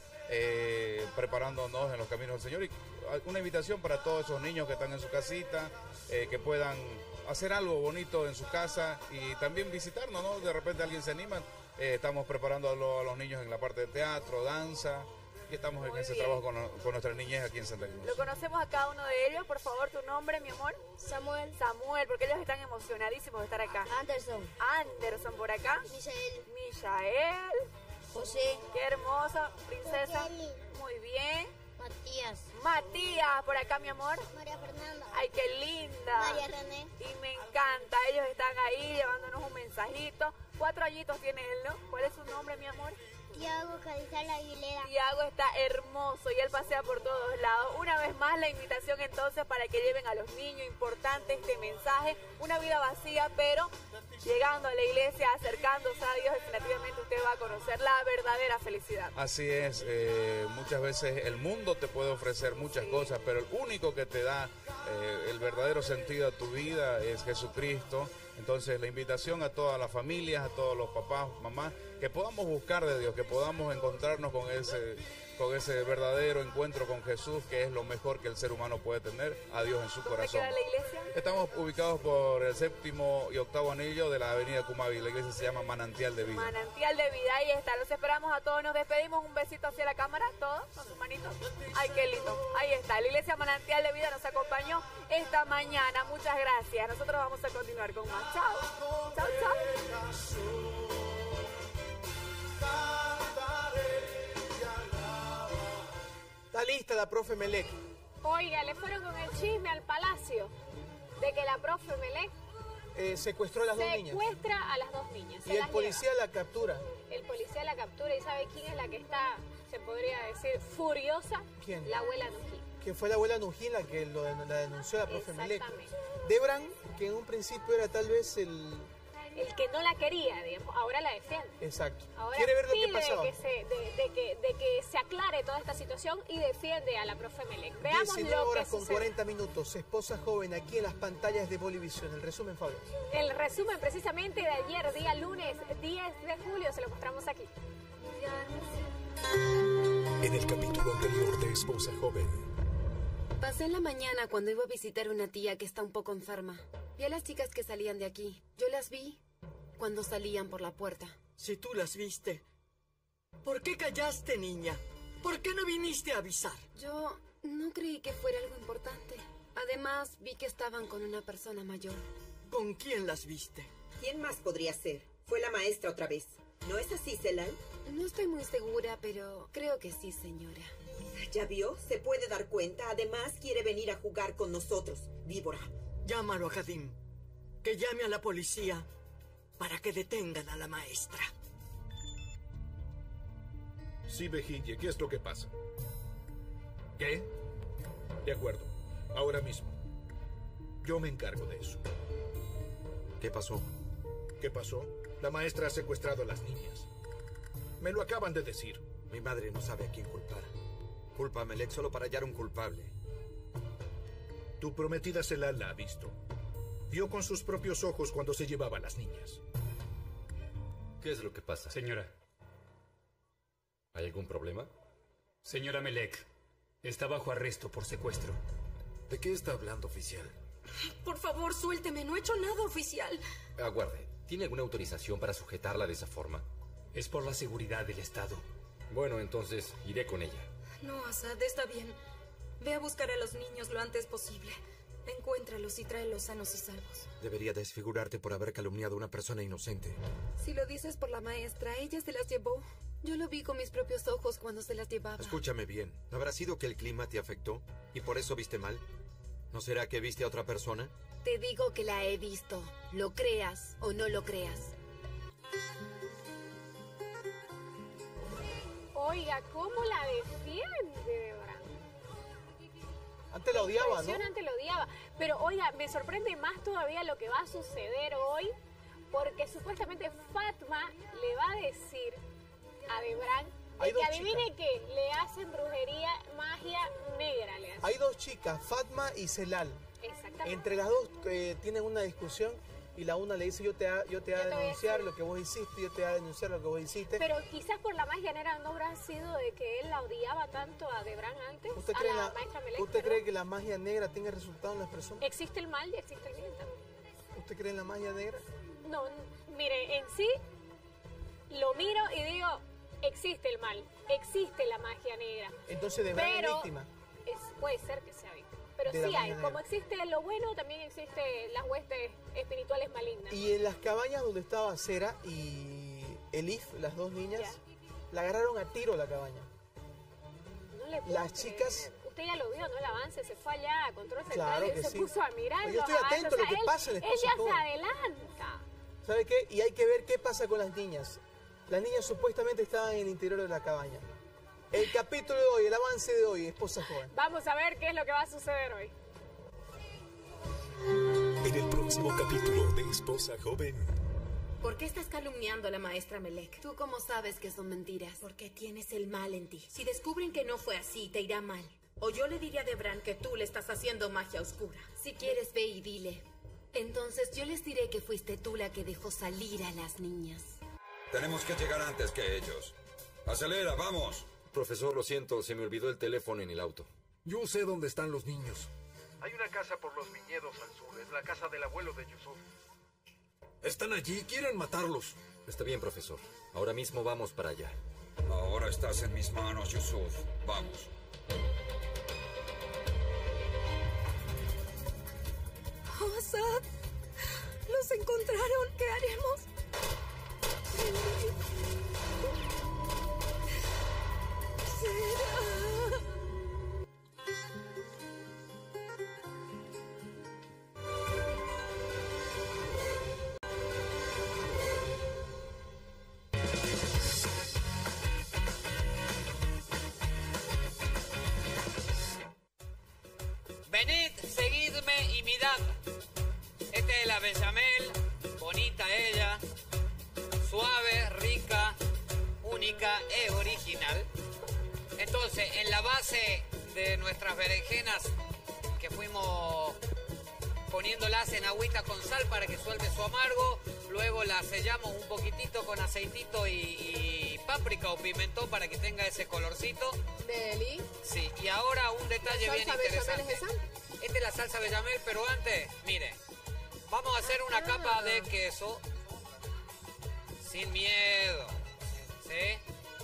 preparándonos en los caminos del Señor. Y una invitación para todos esos niños que están en su casita, que puedan hacer algo bonito en su casa y también visitarnos, ¿no? De repente alguien se anima, estamos preparando a los niños en la parte de teatro, danza. Y estamos en ese trabajo con nuestra niñez aquí en Santa Cruz. Lo conocemos a cada uno de ellos. Por favor, tu nombre, mi amor. Samuel. Samuel, porque ellos están emocionadísimos de estar acá. Anderson. Anderson por acá. Misael. Misael. José. Qué hermoso, princesa. José. Muy bien. Matías. Matías, por acá, mi amor. María Fernanda. Ay, qué linda. María René. Y me encanta. Ellos están ahí llevándonos un mensajito. 4 añitos tiene él, ¿no? ¿Cuál es su nombre, mi amor? Tiago Cadizal Aguilera. Tiago está hermoso y él pasea por todos lados. Una vez más la invitación entonces para que lleven a los niños. Importante este mensaje. Una vida vacía, pero llegando a la iglesia, acercándose a Dios, definitivamente usted va a conocer la verdadera felicidad. Así es. Muchas veces el mundo te puede ofrecer muchas cosas, pero el único que te da el verdadero sentido a tu vida es Jesucristo. Entonces la invitación a todas las familias, a todos los papás, mamás, que podamos buscar de Dios, que podamos encontrarnos con ese verdadero encuentro con Jesús, que es lo mejor que el ser humano puede tener, a Dios en su corazón. ¿Dónde queda la iglesia? Estamos ubicados por el 7º y 8º anillo de la avenida Cumaví. La iglesia se llama Manantial de Vida. Manantial de Vida, ahí está. Los esperamos a todos. Nos despedimos. Un besito hacia la cámara, todos, con sus manitos. Ay, qué lindo. Ahí está. La iglesia Manantial de Vida nos acompañó esta mañana. Muchas gracias. Nosotros vamos a continuar con más. Chao. Chao, chao. Está lista la profe Melec. Oiga, le fueron con el chisme al palacio de que la profe Melec secuestró a las dos niñas. Secuestra a las dos niñas. Y el policía la captura. El policía la captura y ¿sabe quién es la que está, se podría decir, furiosa? ¿Quién? La abuela Nujín. Que fue la abuela Nujín la que la denunció a la profe Melec. Exactamente. Debran, que en un principio era tal vez el que no la quería, digamos, ahora la defiende. Exacto. Ahora Quiere ver lo que pide pasaba. de que se aclare toda esta situación y defiende a la profe Melec. Veamos 19 lo que horas con sucede. 40 minutos. Esposa joven aquí en las pantallas de Bolivisión. El resumen, Fabio. El resumen precisamente de ayer, día lunes 10 de julio, se lo mostramos aquí. En el capítulo anterior de Esposa Joven. Pasé en la mañana cuando iba a visitar a una tía que está un poco enferma. Vi a las chicas que salían de aquí. Yo las vi cuando salían por la puerta. Si tú las viste, ¿por qué callaste, niña? ¿Por qué no viniste a avisar? Yo no creí que fuera algo importante. Además, vi que estaban con una persona mayor. ¿Con quién las viste? ¿Quién más podría ser? Fue la maestra otra vez. ¿No es así, Celal? No estoy muy segura, pero creo que sí, señora. ¿Ya vio? Se puede dar cuenta. Además, quiere venir a jugar con nosotros. Víbora. Llámalo a Kadim. Que llame a la policía para que detengan a la maestra. Sí, Vejille, ¿qué es lo que pasa? ¿Qué? De acuerdo. Ahora mismo. Yo me encargo de eso. ¿Qué pasó? ¿Qué pasó? La maestra ha secuestrado a las niñas. Me lo acaban de decir. Mi madre no sabe a quién culpar. Culpa a Melec solo para hallar un culpable. Tu prometida Celal la ha visto. Vio con sus propios ojos cuando se llevaba a las niñas. ¿Qué es lo que pasa? Señora. ¿Hay algún problema? Señora Melec, está bajo arresto por secuestro. ¿De qué está hablando, oficial? Por favor, suélteme. No he hecho nada, oficial. Aguarde. ¿Tiene alguna autorización para sujetarla de esa forma? Es por la seguridad del Estado. Bueno, entonces iré con ella. No, Asad, está bien. Ve a buscar a los niños lo antes posible. Encuéntralos y tráelos sanos y salvos. Debería desfigurarte por haber calumniado a una persona inocente. Si lo dices por la maestra, ella se las llevó. Yo lo vi con mis propios ojos cuando se las llevaba. Escúchame bien. ¿No habrá sido que el clima te afectó y por eso viste mal? ¿No será que viste a otra persona? Te digo que la he visto. Lo creas o no lo creas. Oiga, ¿cómo la defiende, Debran? Antes la odiaba, ¿no? Antes la odiaba. Pero, oiga, me sorprende más todavía lo que va a suceder hoy, porque supuestamente Fatma le va a decir a Debran que adivine que le hacen brujería, magia negra. Le hacen. Hay dos chicas, Fatma y Celal. Exactamente. Entre las dos tienen una discusión y la una le dice yo te voy a denunciar lo que vos hiciste, yo te voy a denunciar lo que vos hiciste. Pero quizás por la magia negra no habrá sido de que él la odiaba tanto a Debran antes, ¿Usted a cree, la maestra Melec. ¿Usted cree que la magia negra tenga resultado en las personas? ¿Existe el mal y existe el bien también? ¿Usted cree en la magia negra? No, mire, en sí lo miro y digo, existe el mal, existe la magia negra. Entonces Debran es víctima. Puede ser que sea víctima. Pero De la sí hay, magia como negra. existe lo bueno, también existe las huestes espirituales malignas. Y en las cabañas donde estaba Cera y Elif, las dos niñas, la agarraron a tiro la cabaña. No le puedo Las creer. chicas... Usted ya lo vio, ¿no? El avance se fue allá a control central Claro y que se sí. puso a mirar. Pues yo los estoy avances. atento a lo que él, pasa en él Esposa ya se Joven. adelanta. ¿Sabe qué? Y hay que ver qué pasa con las niñas. Las niñas supuestamente estaban en el interior de la cabaña. El capítulo de hoy, el avance de hoy, Esposa Joven. Vamos a ver qué es lo que va a suceder hoy. En el próximo capítulo de Esposa Joven. ¿Por qué estás calumniando a la maestra Melec? ¿Tú cómo sabes que son mentiras? Porque tienes el mal en ti. Si descubren que no fue así, te irá mal. O yo le diría a Debran que tú le estás haciendo magia oscura. Si quieres, ve y dile. Entonces yo les diré que fuiste tú la que dejó salir a las niñas. Tenemos que llegar antes que ellos. Acelera, vamos. Profesor, lo siento, se me olvidó el teléfono en el auto. Yo sé dónde están los niños. Hay una casa por los viñedos al sur. Es la casa del abuelo de Yusuf. Están allí, quieren matarlos. Está bien, profesor. Ahora mismo vamos para allá. Ahora estás en mis manos, Yusuf. Vamos. Oh, Asad, los encontraron. ¿Qué haremos? ¿Será? que es la bechamel, bonita ella, suave, rica, única e original. Entonces, en la base de nuestras berenjenas, que fuimos poniéndolas en agüita con sal para que suelte su amargo, luego las sellamos un poquitito con aceitito y páprica o pimentón para que tenga ese colorcito. Deli. Sí, y ahora un detalle bien interesante. ¿Es esa? Esta es la salsa bechamel, pero antes, mire, vamos a hacer una capa de queso sin miedo, ¿sí?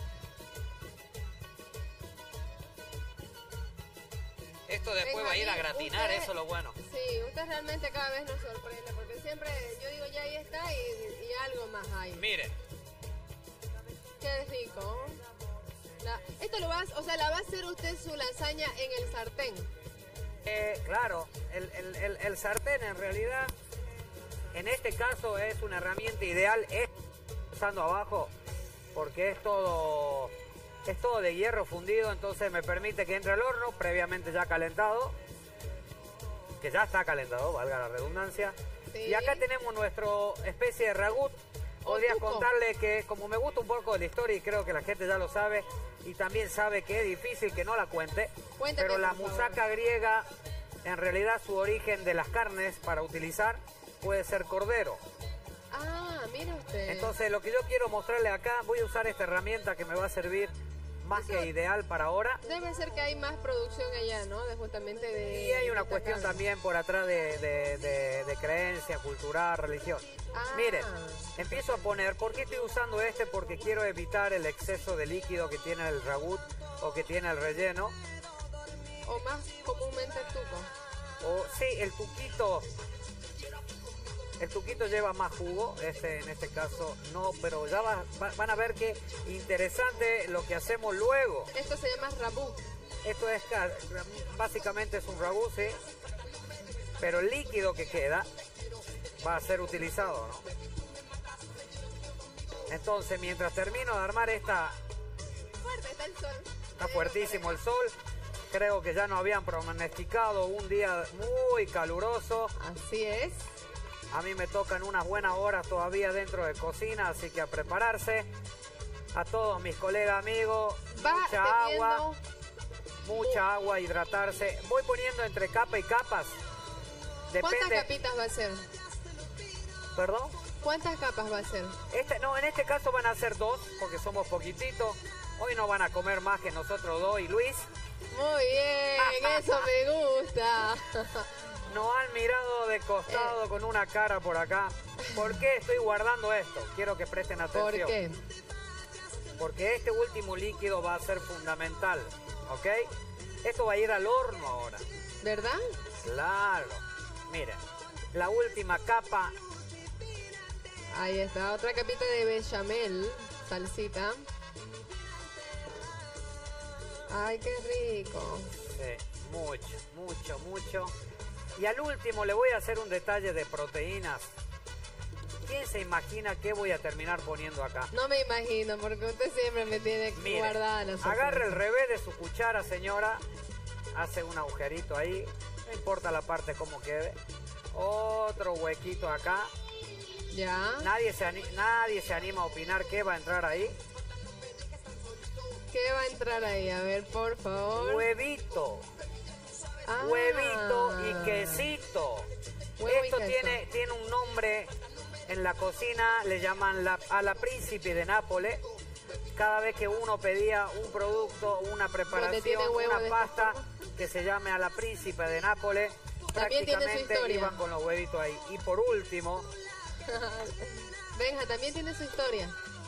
Esto después va a ir a gratinar, usted, eso es lo bueno. Sí, usted realmente cada vez nos sorprende, porque siempre yo digo ya ahí está y algo más hay. Mire. Qué rico. Esto lo va, o sea, la va a hacer usted su lasaña en el sartén. Claro, el sartén en realidad, en este caso es una herramienta ideal, usando abajo, porque es todo de hierro fundido, entonces me permite que entre al horno previamente ya calentado, que ya está calentado, valga la redundancia. Sí. Y acá tenemos nuestro especie de ragut. Podría contarle que, como me gusta un poco de la historia y creo que la gente ya lo sabe, y también sabe que es difícil que no la cuente, pero la musaca griega, en realidad su origen de las carnes para utilizar puede ser cordero. Ah, mire usted. Entonces lo que yo quiero mostrarle acá, voy a usar esta herramienta que me va a servir más que ideal para ahora. Debe ser que hay más producción allá, ¿no? Justamente de... Y hay una cuestión también por atrás de creencia, cultural, religión. Miren, empiezo a poner, ¿por qué estoy usando este? Porque quiero evitar el exceso de líquido que tiene el ragut o que tiene el relleno. O más comúnmente el tuco. O sí, el tuquito. El tuquito lleva más jugo, en este caso no, pero ya van a ver qué interesante lo que hacemos luego. Esto se llama rabú. Esto es, básicamente es un rabú, sí, pero el líquido que queda va a ser utilizado, ¿no? Entonces, mientras termino de armar esta... Fuerte está el sol. Está fuertísimo el sol. Creo que ya nos habían pronosticado un día muy caluroso. Así es. A mí me tocan unas buenas horas todavía dentro de cocina, así que a prepararse. A todos mis colegas, amigos, mucha agua, hidratarse. Voy poniendo entre capa y capas. Depende. ¿Cuántas capitas va a ser? ¿Perdón? ¿Cuántas capas va a ser? En este caso van a ser 2, porque somos poquititos. Hoy no van a comer más que nosotros 2 y Luis. Muy bien, eso me gusta. Nos han mirado de costado con una cara por acá. ¿Por qué estoy guardando esto? Quiero que presten atención. ¿Por qué? Porque este último líquido va a ser fundamental, ¿ok? Esto va a ir al horno ahora. ¿Verdad? Claro. Miren, la última capa. Ahí está, otra capita de bechamel, salsita. Ay, qué rico. Sí, mucho. Y al último le voy a hacer un detalle de proteínas. ¿Quién se imagina qué voy a terminar poniendo acá? No me imagino, porque usted siempre me tiene guardada la sorpresa. Agarre el revés de su cuchara, señora. Hace un agujerito ahí. No importa la parte como quede. Otro huequito acá. Ya. Nadie se anima a opinar qué va a entrar ahí. ¿Qué va a entrar ahí? A ver, por favor. Huevito. Huevito y quesito. Esto tiene un nombre en la cocina, le llaman a la príncipe de Nápoles. Cada vez que uno pedía un producto, una preparación, una pasta que se llame a la príncipe de Nápoles, prácticamente iban con los huevitos ahí. Y por último... Benja, también tiene su historia.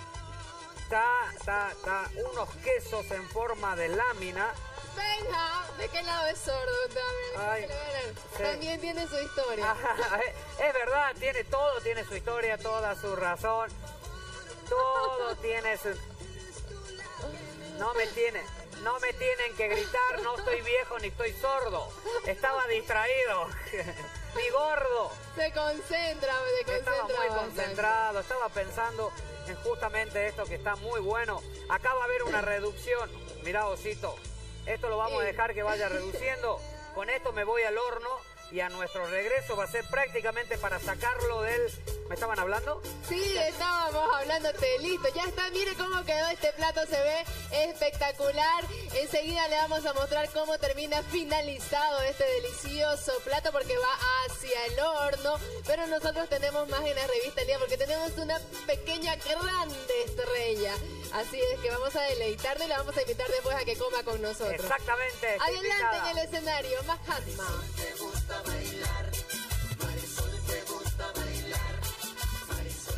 Está unos quesos en forma de lámina. Benja, ¿de qué lado es sordo? También tiene su historia. Es verdad, tiene su historia, toda su razón. Todo tiene su... No me tienen que gritar, no estoy viejo ni estoy sordo. Estaba distraído. Mi gordo. Se concentra. Estaba muy concentrado, estaba pensando en justamente esto que está muy bueno. Acá va a haber una reducción. Mirá, Osito. Esto lo vamos a dejar que vaya reduciendo. Con esto me voy al horno y a nuestro regreso va a ser prácticamente para sacarlo del... ¿Me estaban hablando? Sí, estábamos hablándote. Listo, ya está. Mire cómo quedó este plato. Se ve espectacular. Enseguida le vamos a mostrar cómo termina finalizado este delicioso plato porque va hacia el horno. Pero nosotros tenemos más en la revista El Día porque tenemos una pequeña grande estrella. Así es que vamos a deleitarnos y la vamos a invitar después a que coma con nosotros. Exactamente. Adelante en el escenario, Mahatma. Te gusta bailar, Marisol, te gusta bailar, Marisol.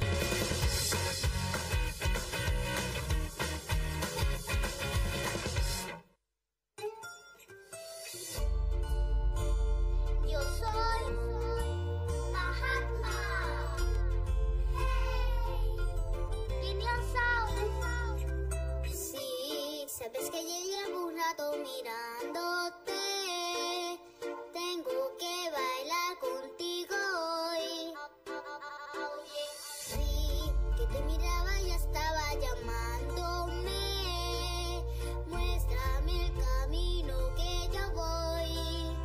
Yo soy Mahatma. Hey, ¿quién lo sabe? Sí, sabes que yo llevo un rato mirándote. Tengo que bailar contigo hoy. Sí, que te miraba y estaba llamándome. Muéstrame el camino que yo voy.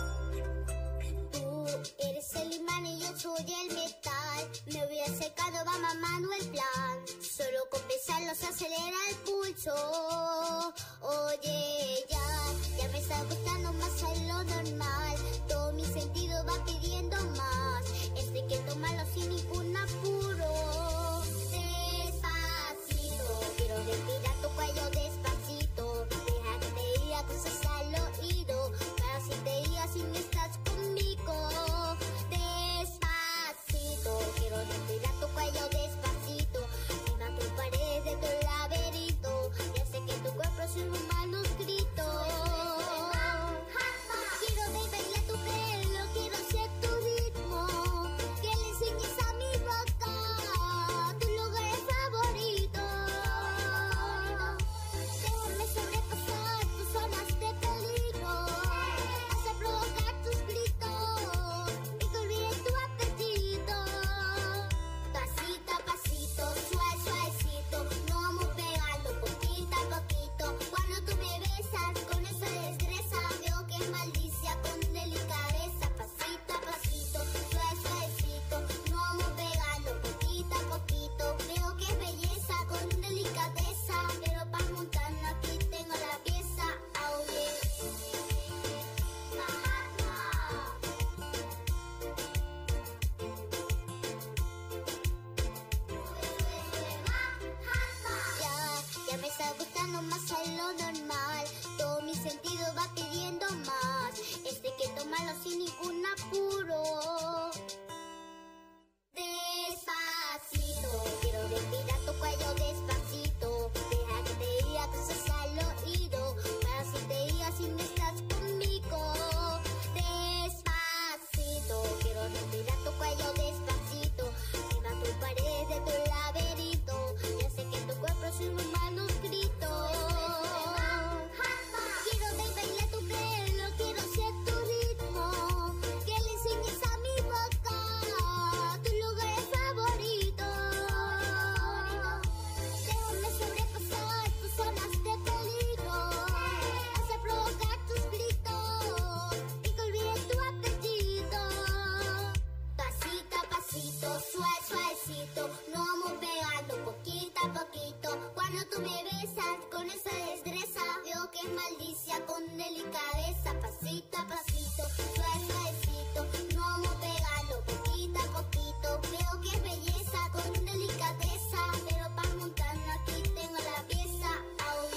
Tú eres el imán y yo soy el metal. Me voy acercando, va mamando el plan. Solo con pensarlo se acelera el pulso. Oye, ya me está gustando más a lo normal. Todo mi sentido va pidiendo más. Este hay que tomarlo sin ningún apuro. Despacito, quiero respirar tu cuello despacito. Deja que te diga cosas al oído. Para si te diga si no estás conmigo. Despacito, quiero respirar tu cuello despacito. Mira tus paredes de tu laberinto. Ya sé que tu cuerpo es un humano grito. Quiero ver bailar tu pelo, quiero ser tu ritmo. Que le enseñes a mi boca tu lugar favorito. Déjame sobrepasar tus zonas de peligro. Hacer provocar tus gritos y que olvides tu apetito. Pasito a pasito, suave, suavecito. No vamos pegando poquito a poquito. Cuando tú me besas con esa destreza, veo que maldicia con delicadeza. Pasito a pasito, suave, suavecito. No vamos pegando poquito a poquito. Veo que es belleza con delicadeza. Pero para montarnos aquí tengo la pieza. Oh yeah. Ya me está gustando más a lo normal. Todo mi sentido va pidiendo más. Este hay que tomarlo sin ningún apuro. Despacito, quiero respirar tu cuello despacito. Deja que te diga cosas al oído. Para si te diga si no estás conmigo. Despacito, quiero respirar tu cuello despacito. Mira tus paredes de tu laberinto. Ya sé que tu cuerpo es un humano grito. Quiero ver bailar tu pelo, quiero ser tu ritmo. Que le enseñes a mi boca tu lugar favorito. Déjame sobrepasar tus zonas de peligro. Hacer provocar tus gritos y que olvides tu apetito. Pasito a pasito, suave, suavecito. No vamos pegando poquito a poquito. Cuando tú me besas con esa destreza, veo que es maldicia con delicadeza. Pasito a pasito, suave, suavecito. No vamos pegando poquito a poquito. Veo que es belleza con delicadeza. Pero para montarnos aquí tengo la pieza. Oh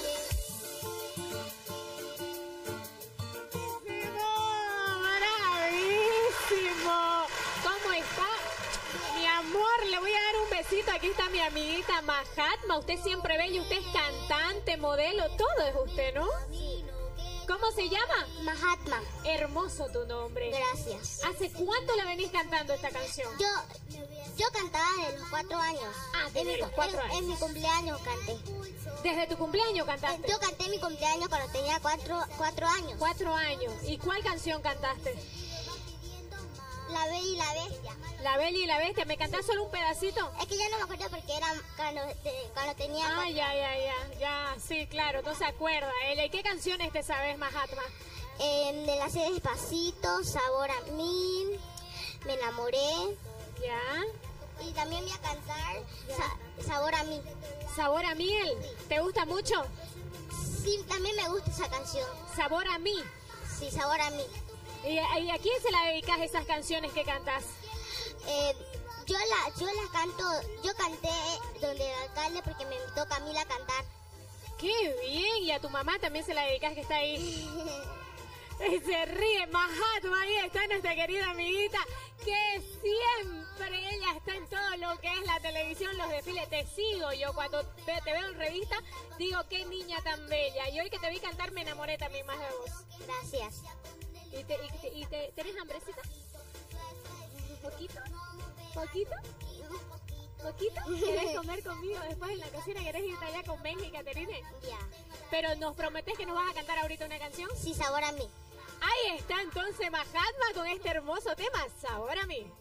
¡Bravísimo! ¿Cómo está? Mi amor, le voy a dar un besito. Aquí está mi amiguita Mahatma. Usted siempre bella, usted es cantante, modelo, todo es usted, ¿no? ¿Cómo se llama? Mahatma. Hermoso tu nombre. Gracias. ¿Hace cuánto la venís cantando esta canción? Yo cantaba desde los 4 años. Ah, desde los 4 años. En mi cumpleaños canté. ¿Desde tu cumpleaños cantaste? Yo canté mi cumpleaños cuando tenía 4 años. 4 años. ¿Y cuál canción cantaste? La Bella y la Bestia. La Bella y la Bestia. ¿Me cantás solo un pedacito? Es que ya no me acuerdo porque era cuando tenía... Ah, ya, sí, claro, no se acuerda. ¿Y qué canciones te sabes, Mahatma? De la serie Despacito, Sabor a mí, Me enamoré. ¿Ya? Y también voy a cantar Sabor a mí. ¿Sabor a miel? ¿Te gusta mucho? Sí, también me gusta esa canción. ¿Sabor a mí? Sí, Sabor a mí. ¿Y a quién se la dedicas esas canciones que cantas? Yo las canto, yo canté donde el alcalde porque me toca a mí la cantar. ¡Qué bien! ¿Y a tu mamá también se la dedicas que está ahí? Se ríe, Mahatma, ahí está nuestra querida amiguita, que siempre ella está en todo lo que es la televisión, los desfiles. Te sigo yo cuando te veo en revista, digo, qué niña tan bella. Y hoy que te vi cantar me enamoré también más de vos. Gracias. ¿Y tenés hambrecita? ¿Poquito? ¿Poquito? ¿Poquito? ¿Querés comer conmigo después en la cocina? ¿Querés irte allá con Benji y Caterine? Ya. ¿Pero nos prometés que nos vas a cantar ahorita una canción? Sí, Sabor a mí. Ahí está entonces Mahatma con este hermoso tema, Sabor a mí.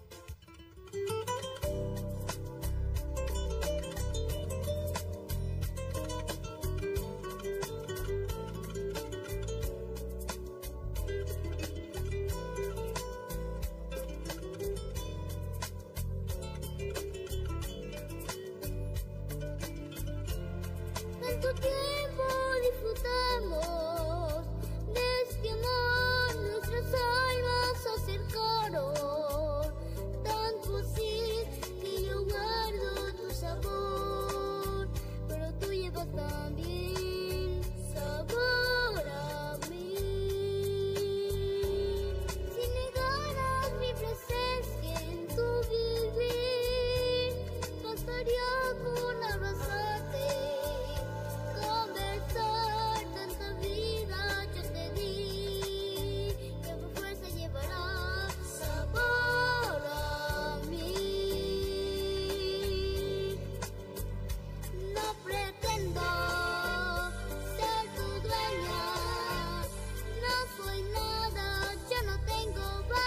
Tanto tiempo disfrutamos de este amor, nuestras almas se acercaron, tanto así que yo guardo tu sabor, pero tú llevas también sabor a mí. Si negaras mi presencia en tu vivir, bastaría con abrazarte. Conversar, tanta vida yo te di, que por fuerza llevará sabor a mí. No pretendo ser tu dueña, no soy nada, yo no tengo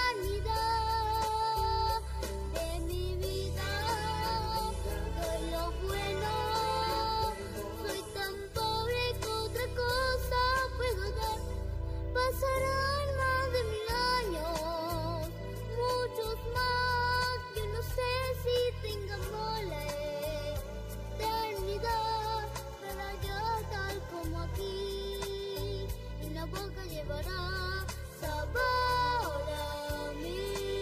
vanidad de mi vida, doy lo bueno. Soy tan pobre que otra cosa puedo dar. Pasarán más de 1000 años, muchos más. Yo no sé si tengamos la eternidad, pero allá tal como aquí, y la boca llevará sabor a mí.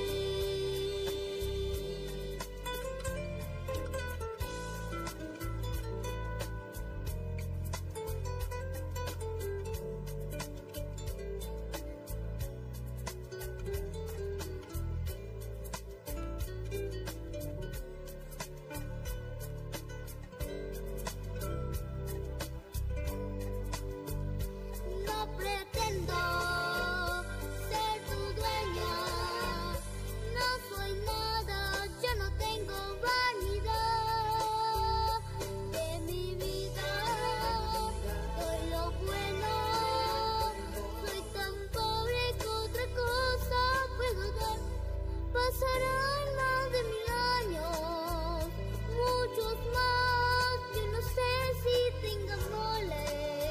No pretendo ser tu dueña, no soy nada, yo no tengo vanidad de mi vida, doy lo bueno, soy tan pobre que otra cosa puedo dar. Pasarán más de 1000 años, muchos más, yo no sé si tengamos la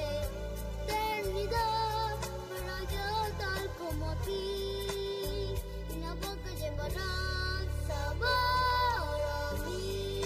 eternidad, pero allá tal como aquí, y la boca llevará sabor a mí.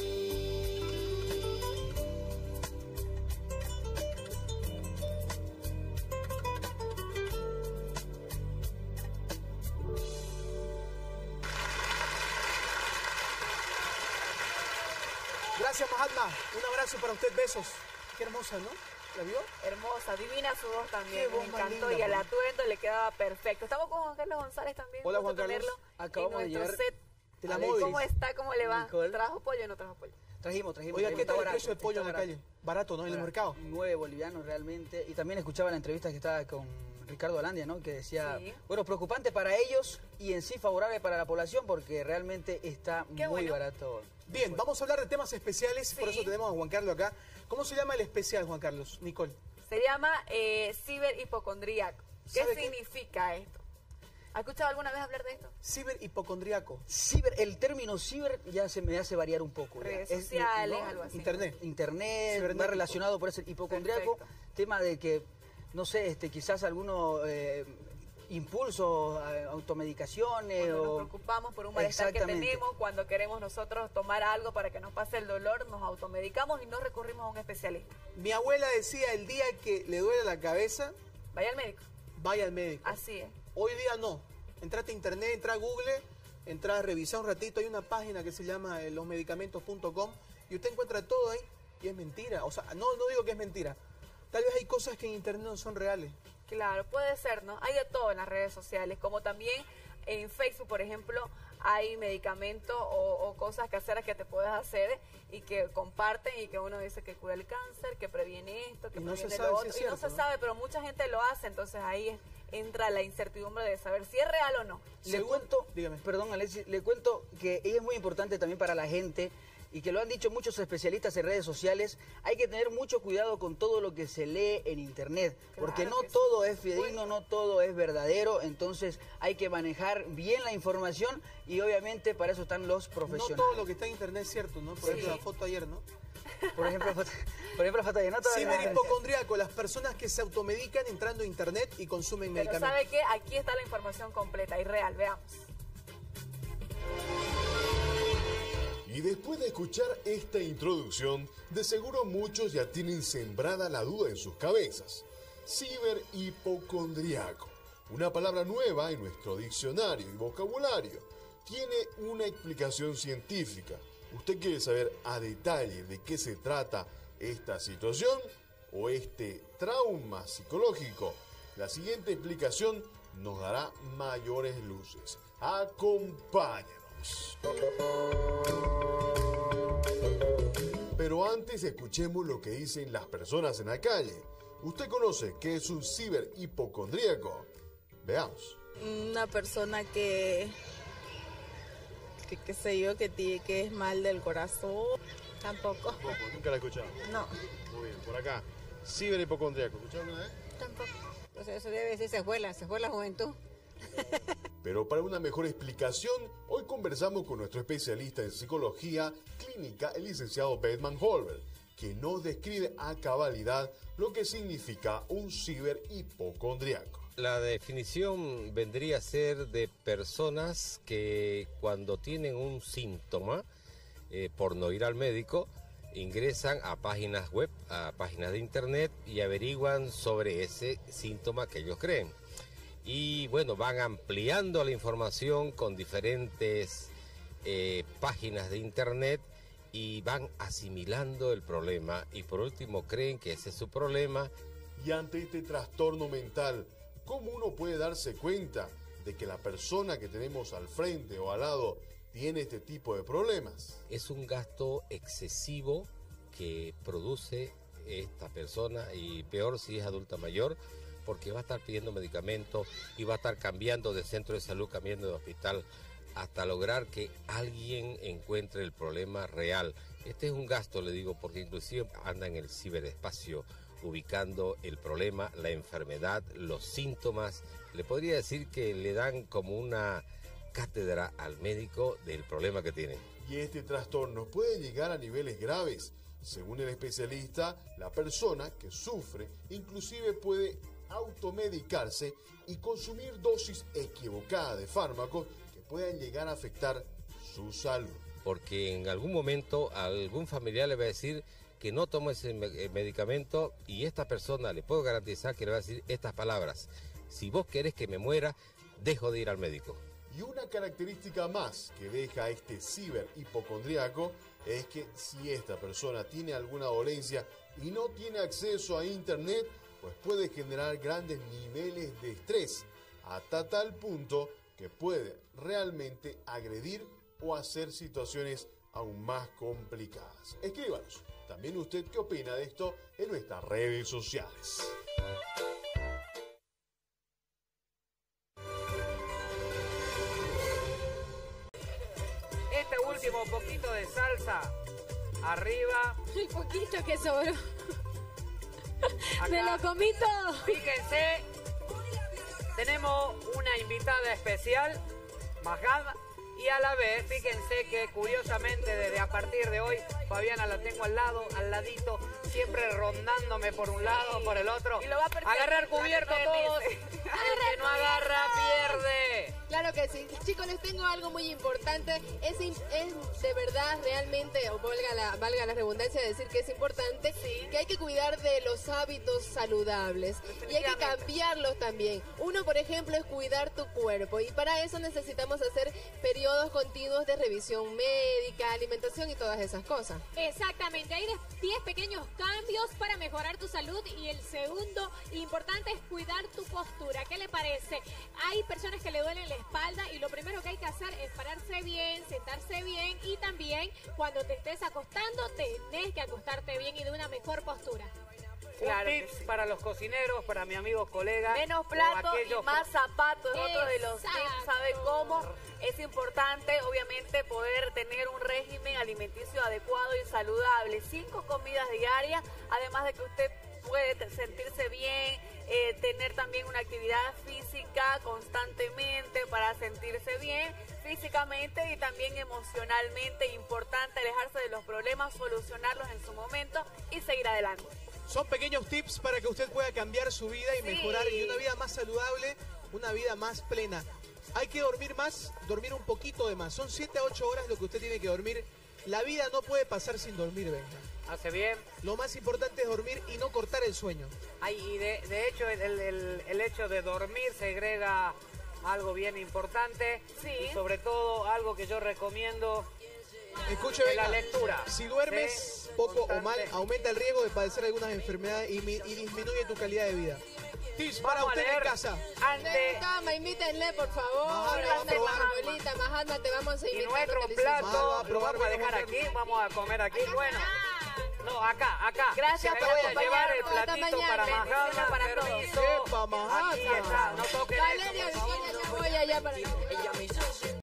Gracias, Mahatma. Un abrazo para usted, besos. Qué hermosa, ¿no? ¿La vio? Hermosa, divina su voz también, Qué me voz más encantó linda, y el ¿no? atuendo le quedaba perfecto. Estamos con Juan Carlos González también. Hola, gusto Juan Carlos. tenerlo Acabamos en de nuestro llegar set. de la A ver, Modis. ¿Cómo está? ¿Cómo le va? Nicole. ¿Trajo pollo o no trajo pollo? Trajimos. Oiga, ¿qué está tal el barato, precio del pollo en está la calle? Barato, ¿no? En el mercado. 9 bolivianos realmente. Y también escuchaba la entrevista que estaba con Ricardo Alandia, ¿no? Que decía, Sí. bueno, preocupante para ellos y en sí favorable para la población porque realmente está Qué muy bueno. barato. Bien, vamos a hablar de temas especiales, por eso tenemos a Juan Carlos acá. ¿Cómo se llama el especial, Juan Carlos? Nicole. Se llama ciberhipocondríaco. ¿Qué ¿Sabe qué? significa esto? ¿Has escuchado alguna vez hablar de esto? Ciberhipocondriaco. El término ciber ya se me hace variar un poco. ya. Redes sociales, algo así. Internet. Internet, va Cibernético. relacionado por ese hipocondriaco, Perfecto. tema de que no sé, quizás algunos impulsos, automedicaciones. Cuando o... nos preocupamos por un malestar que tenemos, cuando queremos nosotros tomar algo para que nos pase el dolor, nos automedicamos y no recurrimos a un especialista. Mi abuela decía, el día que le duele la cabeza, vaya al médico. Vaya al médico. Así es. Hoy día no. Entrate a internet, entra a Google, entra a revisar un ratito. Hay una página que se llama losmedicamentos.com y usted encuentra todo ahí y es mentira. O sea, no digo que es mentira. Tal vez hay cosas que en internet no son reales. Claro, puede ser, ¿no? Hay de todo en las redes sociales, como también en Facebook, por ejemplo, hay medicamentos o cosas caseras que te puedes hacer y que comparten y que uno dice que cura el cáncer, que previene esto, que previene lo otro. Y no se sabe, pero mucha gente lo hace, entonces ahí entra la incertidumbre de saber si es real o no. Le cuento, perdón Alexis, le cuento que es muy importante también para la gente y que lo han dicho muchos especialistas en redes sociales, hay que tener mucho cuidado con todo lo que se lee en internet, porque no todo es fidedigno, no todo es verdadero, entonces hay que manejar bien la información y obviamente para eso están los profesionales. No todo lo que está en internet es cierto, ¿no? Por ejemplo, la foto ayer, ¿no? Por ejemplo, la foto ayer, no todo. Ciberhipocondriaco, las personas que se automedican entrando a internet y consumen medicamentos. Pero ¿sabe qué? Aquí está la información completa y real, veamos. Y después de escuchar esta introducción, de seguro muchos ya tienen sembrada la duda en sus cabezas. Ciberhipocondriaco, una palabra nueva en nuestro diccionario y vocabulario. Tiene una explicación científica. ¿Usted quiere saber a detalle de qué se trata esta situación o este trauma psicológico? La siguiente explicación nos dará mayores luces. Acompáñanos. Pero antes escuchemos lo que dicen las personas en la calle. ¿Usted conoce qué es un ciberhipocondríaco? Veamos. Una persona que qué sé yo, que es mal del corazón. Tampoco. ¿Nunca la he escuchado? No. Muy bien, por acá. Ciberhipocondríaco, ¿escucharon una vez? Tampoco. Pues eso debe decir se fue la juventud. Pero para una mejor explicación, hoy conversamos con nuestro especialista en psicología clínica, el licenciado Bedman Holberg, que nos describe a cabalidad lo que significa un ciberhipocondriaco. La definición vendría a ser de personas que cuando tienen un síntoma, por no ir al médico, ingresan a páginas web, a páginas de internet y averiguan sobre ese síntoma que ellos creen. Y bueno, van ampliando la información con diferentes páginas de internet y van asimilando el problema y por último creen que ese es su problema. Y ante este trastorno mental, ¿cómo uno puede darse cuenta de que la persona que tenemos al frente o al lado tiene este tipo de problemas? Es un gasto excesivo que produce esta persona y peor si es adulta mayor, porque va a estar pidiendo medicamentos y va a estar cambiando de centro de salud, cambiando de hospital, hasta lograr que alguien encuentre el problema real. Este es un gasto, le digo, porque inclusive anda en el ciberespacio ubicando el problema, la enfermedad, los síntomas. Le podría decir que le dan como una cátedra al médico del problema que tiene. Y este trastorno puede llegar a niveles graves. Según el especialista, la persona que sufre inclusive puede automedicarse y consumir dosis equivocadas de fármacos que puedan llegar a afectar su salud. Porque en algún momento algún familiar le va a decir que no tome ese medicamento y esta persona le puedo garantizar que le va a decir estas palabras: si vos querés que me muera, dejo de ir al médico. Y una característica más que deja este ciberhipocondríaco es que si esta persona tiene alguna dolencia y no tiene acceso a internet, pues puede generar grandes niveles de estrés, hasta tal punto que puede realmente agredir o hacer situaciones aún más complicadas. Escríbanos. También usted qué opina de esto en nuestras redes sociales. Este último poquito de salsa arriba. El poquito que sobró. Acá. Me lo comí todo. Fíjense, tenemos una invitada especial, Mahad, y a la vez, fíjense que curiosamente desde a partir de hoy, Fabiana la tengo al lado, al ladito, siempre rondándome por un lado o por el otro. Y lo va a perseguir Agarrar cubierto durante todos. 3 meses. El que no agarra pierde. Claro que sí. Chicos, les tengo algo muy importante. Es de verdad, realmente, o valga la redundancia de decir que es importante, que hay que cuidar de los hábitos saludables. Y hay que cambiarlos también. Uno, por ejemplo, es cuidar tu cuerpo. Y para eso necesitamos hacer periodos continuos de revisión médica, alimentación y todas esas cosas. Exactamente, hay 10 pequeños cambios para mejorar tu salud y el segundo importante es cuidar tu postura. ¿Qué le parece? Hay personas que le duelen la espalda y lo primero que hay que hacer es pararse bien, sentarse bien y también cuando te estés acostando tenés que acostarte bien y de una mejor postura. Un tips para los cocineros, para mi amigo colega. Menos platos y más zapatos, es otro de los tips. ¿Sabe cómo? Es importante, obviamente, poder tener un régimen alimenticio adecuado y saludable. 5 comidas diarias, además de que usted puede sentirse bien, tener también una actividad física constantemente para sentirse bien físicamente y también emocionalmente. Importante alejarse de los problemas, solucionarlos en su momento y seguir adelante. Son pequeños tips para que usted pueda cambiar su vida y mejorar y una vida más saludable, una vida más plena. Hay que dormir más, dormir un poquito de más. Son 7 a 8 horas lo que usted tiene que dormir. La vida no puede pasar sin dormir, Benja. Hace bien. Lo más importante es dormir y no cortar el sueño. Ay, y de hecho, el hecho de dormir segrega algo bien importante. Y sobre todo, algo que yo recomiendo. Escuche, la lectura. Si duermes poco o mal, aumenta el riesgo de padecer algunas enfermedades y disminuye tu calidad de vida. Tips para usted en casa. Toma, invítenle, por favor. Mahana, te vamos a invitar. Y nuestro plato lo vamos a dejar aquí, vamos a comer aquí. Bueno, no, acá. Gracias por voy a llevar el acompañarnos. platito para Mahana, para todos. permiso. Aquí está, no toques. Valeria, voy allá para allá.